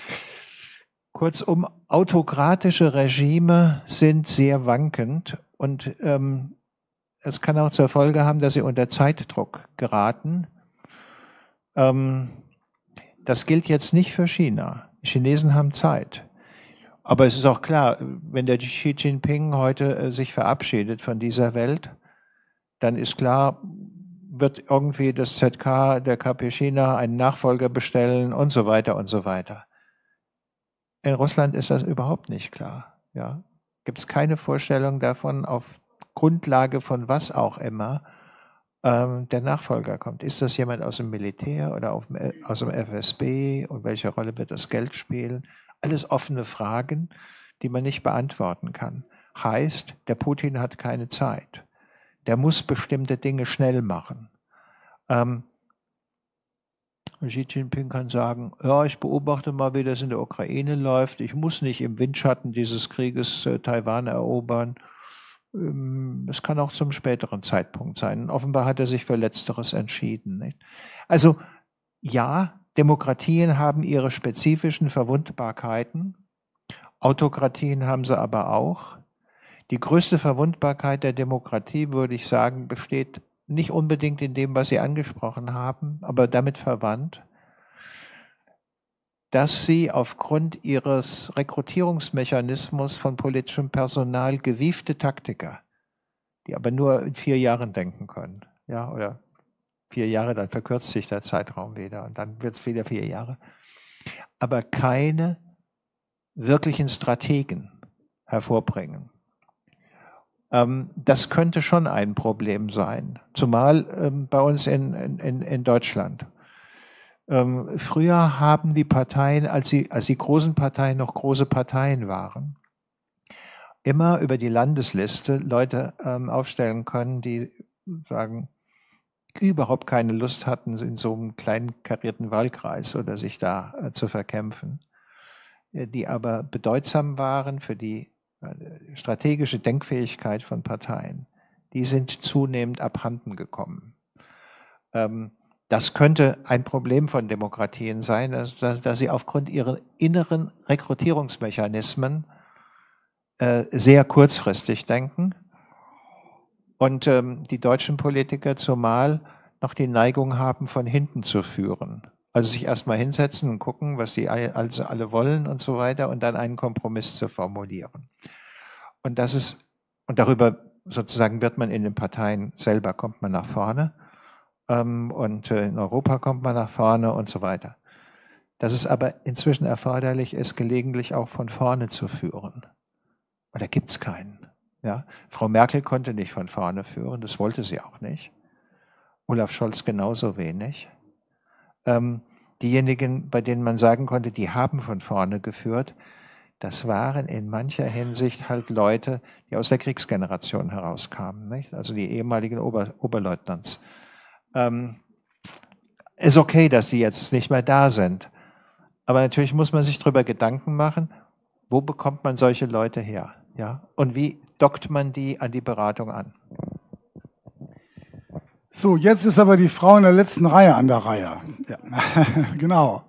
Kurzum, autokratische Regime sind sehr wankend und ähm, es kann auch zur Folge haben, dass sie unter Zeitdruck geraten. Ähm, das gilt jetzt nicht für China. Die Chinesen haben Zeit. Aber es ist auch klar, wenn der Xi Jinping heute äh, sich verabschiedet von dieser Welt, dann ist klar, wird irgendwie das Z K der K P China einen Nachfolger bestellen und so weiter und so weiter. In Russland ist das überhaupt nicht klar. Ja? Gibt es keine Vorstellung davon, auf Grundlage von was auch immer ähm, der Nachfolger kommt. Ist das jemand aus dem Militär oder auf, aus dem F S B und welche Rolle wird das Geld spielen? Alles offene Fragen, die man nicht beantworten kann. Heißt, der Putin hat keine Zeit. Der muss bestimmte Dinge schnell machen. Ähm, Xi Jinping kann sagen, ja, ich beobachte mal, wie das in der Ukraine läuft. Ich muss nicht im Windschatten dieses Krieges äh, Taiwan erobern. Ähm, es kann auch zum späteren Zeitpunkt sein. Offenbar hat er sich für Letzteres entschieden. Nicht? Also ja, Demokratien haben ihre spezifischen Verwundbarkeiten. Autokratien haben sie aber auch. Die größte Verwundbarkeit der Demokratie, würde ich sagen, besteht nicht unbedingt in dem, was Sie angesprochen haben, aber damit verwandt, dass sie aufgrund ihres Rekrutierungsmechanismus von politischem Personal gewiefte Taktiker, die aber nur in vier Jahren denken können, ja, oder vier Jahre, dann verkürzt sich der Zeitraum wieder und dann wird es wieder vier Jahre, aber keine wirklichen Strategen hervorbringen. Das könnte schon ein Problem sein, zumal ähm, bei uns in, in, in Deutschland. Ähm, früher haben die Parteien, als, sie, als die großen Parteien noch große Parteien waren, immer über die Landesliste Leute ähm, aufstellen können, die sagen, überhaupt keine Lust hatten, in so einem kleinen karierten Wahlkreis oder sich da äh, zu verkämpfen, die aber bedeutsam waren für die strategische Denkfähigkeit von Parteien, die sind zunehmend abhanden gekommen. Das könnte ein Problem von Demokratien sein, dass, dass sie aufgrund ihrer inneren Rekrutierungsmechanismen äh, sehr kurzfristig denken und ähm, die deutschen Politiker zumal noch die Neigung haben, von hinten zu führen. Also sich erstmal hinsetzen und gucken, was die also alle wollen und so weiter und dann einen Kompromiss zu formulieren. Und das ist, und darüber sozusagen wird man in den Parteien selber, kommt man nach vorne ähm, und in Europa kommt man nach vorne und so weiter. Dass es aber inzwischen erforderlich ist, gelegentlich auch von vorne zu führen. Und da gibt es keinen. Ja? Frau Merkel konnte nicht von vorne führen, das wollte sie auch nicht. Olaf Scholz genauso wenig. Ähm, diejenigen, bei denen man sagen konnte, die haben von vorne geführt, das waren in mancher Hinsicht halt Leute, die aus der Kriegsgeneration herauskamen, nicht? Also die ehemaligen Ober, Oberleutnants. Ähm, ist okay, dass die jetzt nicht mehr da sind. Aber natürlich muss man sich darüber Gedanken machen, wo bekommt man solche Leute her? Ja? Und wie dockt man die an die Beratung an? So, jetzt ist aber die Frau in der letzten Reihe an der Reihe. Ja. Genau.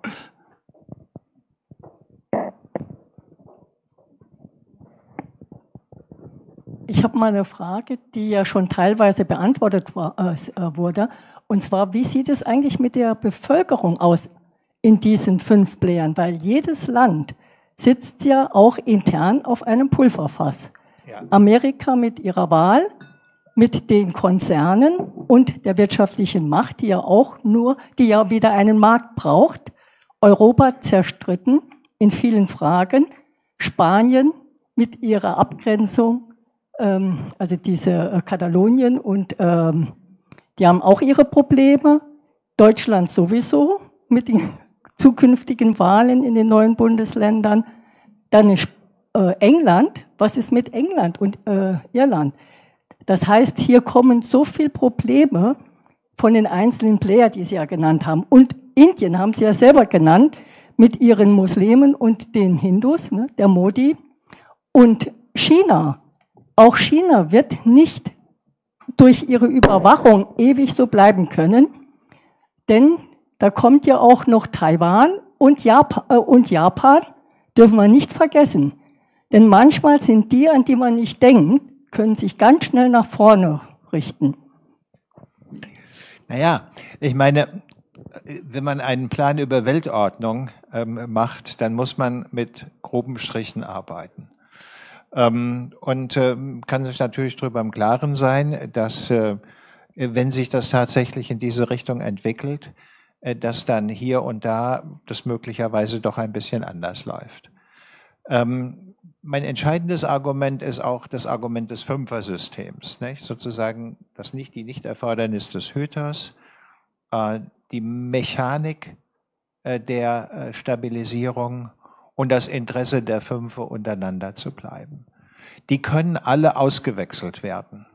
Ich habe mal eine Frage, die ja schon teilweise beantwortet war, äh, wurde. Und zwar, wie sieht es eigentlich mit der Bevölkerung aus in diesen fünf Playern? Weil jedes Land sitzt ja auch intern auf einem Pulverfass. Ja. Amerika mit ihrer Wahl, mit den Konzernen und der wirtschaftlichen Macht, die ja auch nur, die ja wieder einen Markt braucht. Europa zerstritten in vielen Fragen. Spanien mit ihrer Abgrenzung, ähm, also diese äh, Katalonien, und ähm, die haben auch ihre Probleme. Deutschland sowieso mit den zukünftigen Wahlen in den neuen Bundesländern. Dann ist äh, England. Was ist mit England und äh, Irland? Das heißt, hier kommen so viele Probleme von den einzelnen Player, die Sie ja genannt haben. Und Indien haben Sie ja selber genannt, mit ihren Muslimen und den Hindus, ne, der Modi. Und China, auch China wird nicht durch ihre Überwachung ewig so bleiben können, denn da kommt ja auch noch Taiwan und Japan, äh, und Japan, dürfen wir nicht vergessen. Denn manchmal sind die, an die man nicht denkt, können sich ganz schnell nach vorne richten? Naja, ich meine, wenn man einen Plan über Weltordnung ähm, macht, dann muss man mit groben Strichen arbeiten. Ähm, und ähm, kann sich natürlich darüber im Klaren sein, dass, äh, wenn sich das tatsächlich in diese Richtung entwickelt, äh, dass dann hier und da das möglicherweise doch ein bisschen anders läuft. Ähm, mein entscheidendes Argument ist auch das Argument des Fünfer-Systems, nicht? Sozusagen das nicht, die Nichterfordernis des Hüters, äh, die Mechanik äh, der äh, Stabilisierung und das Interesse der Fünfe untereinander zu bleiben. Die können alle ausgewechselt werden.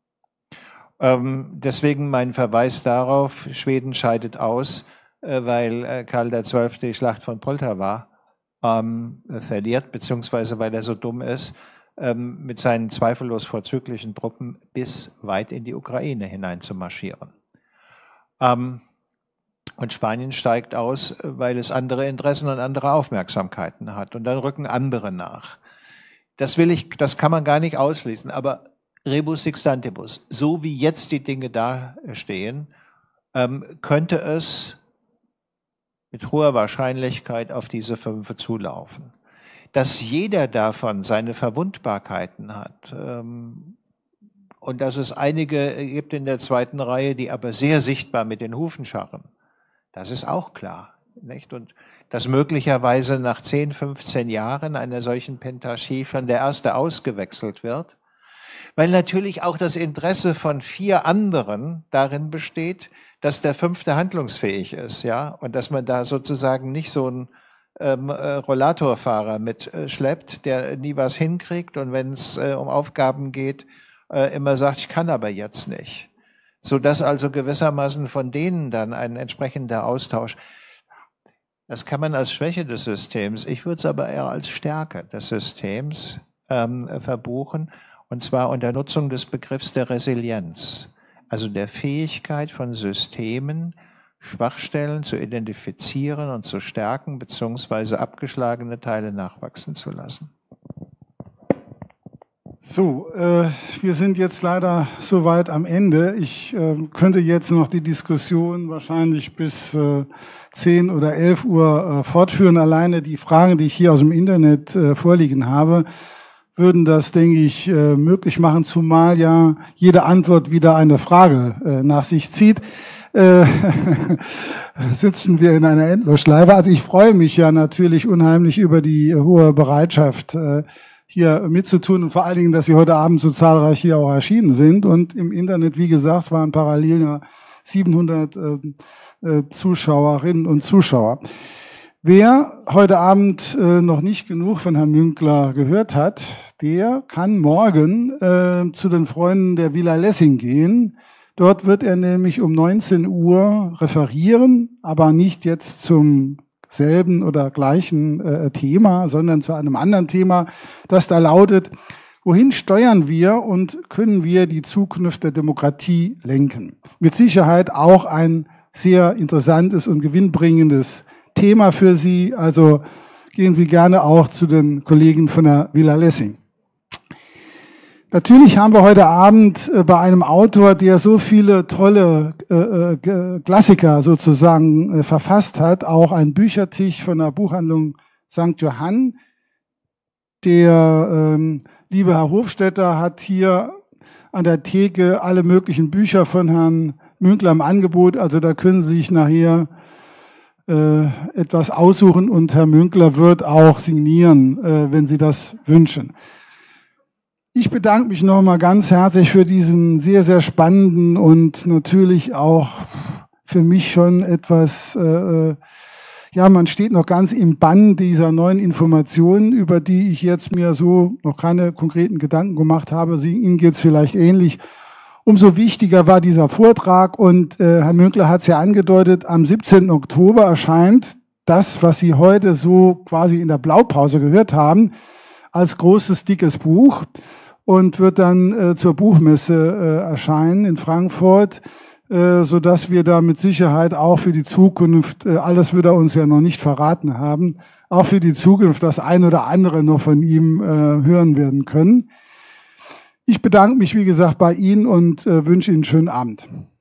Ähm, deswegen mein Verweis darauf, Schweden scheidet aus, äh, weil äh, Karl der Zwölfte die Schlacht von Poltava ähm, verliert, beziehungsweise weil er so dumm ist, ähm, mit seinen zweifellos vorzüglichen Truppen bis weit in die Ukraine hinein zu marschieren. Ähm, Und Spanien steigt aus, weil es andere Interessen und andere Aufmerksamkeiten hat. Und dann rücken andere nach. Das will ich, das kann man gar nicht ausschließen. Aber rebus sixtantibus, so wie jetzt die Dinge dastehen, ähm, könnte es mit hoher Wahrscheinlichkeit auf diese Fünfe zulaufen. Dass jeder davon seine Verwundbarkeiten hat, ähm, und dass es einige gibt in der zweiten Reihe, die aber sehr sichtbar mit den Hufen scharren, das ist auch klar, nicht? Und dass möglicherweise nach zehn, fünfzehn Jahren einer solchen Pentarchie schon der erste ausgewechselt wird, weil natürlich auch das Interesse von vier anderen darin besteht, dass der fünfte handlungsfähig ist, ja, und dass man da sozusagen nicht so einen ähm, Rollatorfahrer mitschleppt, der nie was hinkriegt und wenn es äh, um Aufgaben geht, äh, immer sagt, ich kann aber jetzt nicht. Sodass also gewissermaßen von denen dann ein entsprechender Austausch, das kann man als Schwäche des Systems, ich würde es aber eher als Stärke des Systems ähm, verbuchen, und zwar unter Nutzung des Begriffs der Resilienz, also der Fähigkeit von Systemen, Schwachstellen zu identifizieren und zu stärken, beziehungsweise abgeschlagene Teile nachwachsen zu lassen. So, äh, wir sind jetzt leider soweit am Ende. Ich äh, könnte jetzt noch die Diskussion wahrscheinlich bis äh, zehn oder elf Uhr äh, fortführen. Alleine die Fragen, die ich hier aus dem Internet äh, vorliegen habe, würden das, denke ich, äh, möglich machen, zumal ja jede Antwort wieder eine Frage äh, nach sich zieht. Äh, sitzen wir in einer Endlosschleife. Also ich freue mich ja natürlich unheimlich über die hohe Bereitschaft, äh, hier mitzutun und vor allen Dingen, dass Sie heute Abend so zahlreich hier auch erschienen sind. Und im Internet, wie gesagt, waren parallel ja siebenhundert äh, äh, Zuschauerinnen und Zuschauer. Wer heute Abend äh, noch nicht genug von Herrn Münkler gehört hat, der kann morgen äh, zu den Freunden der Villa Lessing gehen. Dort wird er nämlich um neunzehn Uhr referieren, aber nicht jetzt zum selben oder gleichen äh, Thema, sondern zu einem anderen Thema, das da lautet: Wohin steuern wir und können wir die Zukunft der Demokratie lenken? Mit Sicherheit auch ein sehr interessantes und gewinnbringendes Thema für Sie. Also gehen Sie gerne auch zu den Kollegen von der Villa Lessing. Natürlich haben wir heute Abend äh, bei einem Autor, der so viele tolle äh, Klassiker sozusagen äh, verfasst hat, auch einen Büchertisch von der Buchhandlung Sankt Johann. Der ähm, liebe Herr Hofstetter hat hier an der Theke alle möglichen Bücher von Herrn Münkler im Angebot. Also da können Sie sich nachher äh, etwas aussuchen und Herr Münkler wird auch signieren, äh, wenn Sie das wünschen. Ich bedanke mich nochmal ganz herzlich für diesen sehr, sehr spannenden und natürlich auch für mich schon etwas, äh, ja, man steht noch ganz im Bann dieser neuen Informationen, über die ich jetzt mir so noch keine konkreten Gedanken gemacht habe. Sie, Ihnen geht's vielleicht ähnlich. Umso wichtiger war dieser Vortrag und äh, Herr Münkler hat es ja angedeutet, am siebzehnten Oktober erscheint das, was Sie heute so quasi in der Blaupause gehört haben, als großes, dickes Buch. Und wird dann äh, zur Buchmesse äh, erscheinen in Frankfurt, äh, so dass wir da mit Sicherheit auch für die Zukunft, äh, alles wird er uns ja noch nicht verraten haben, auch für die Zukunft das ein oder andere noch von ihm äh, hören werden können. Ich bedanke mich, wie gesagt, bei Ihnen und äh, wünsche Ihnen einen schönen Abend.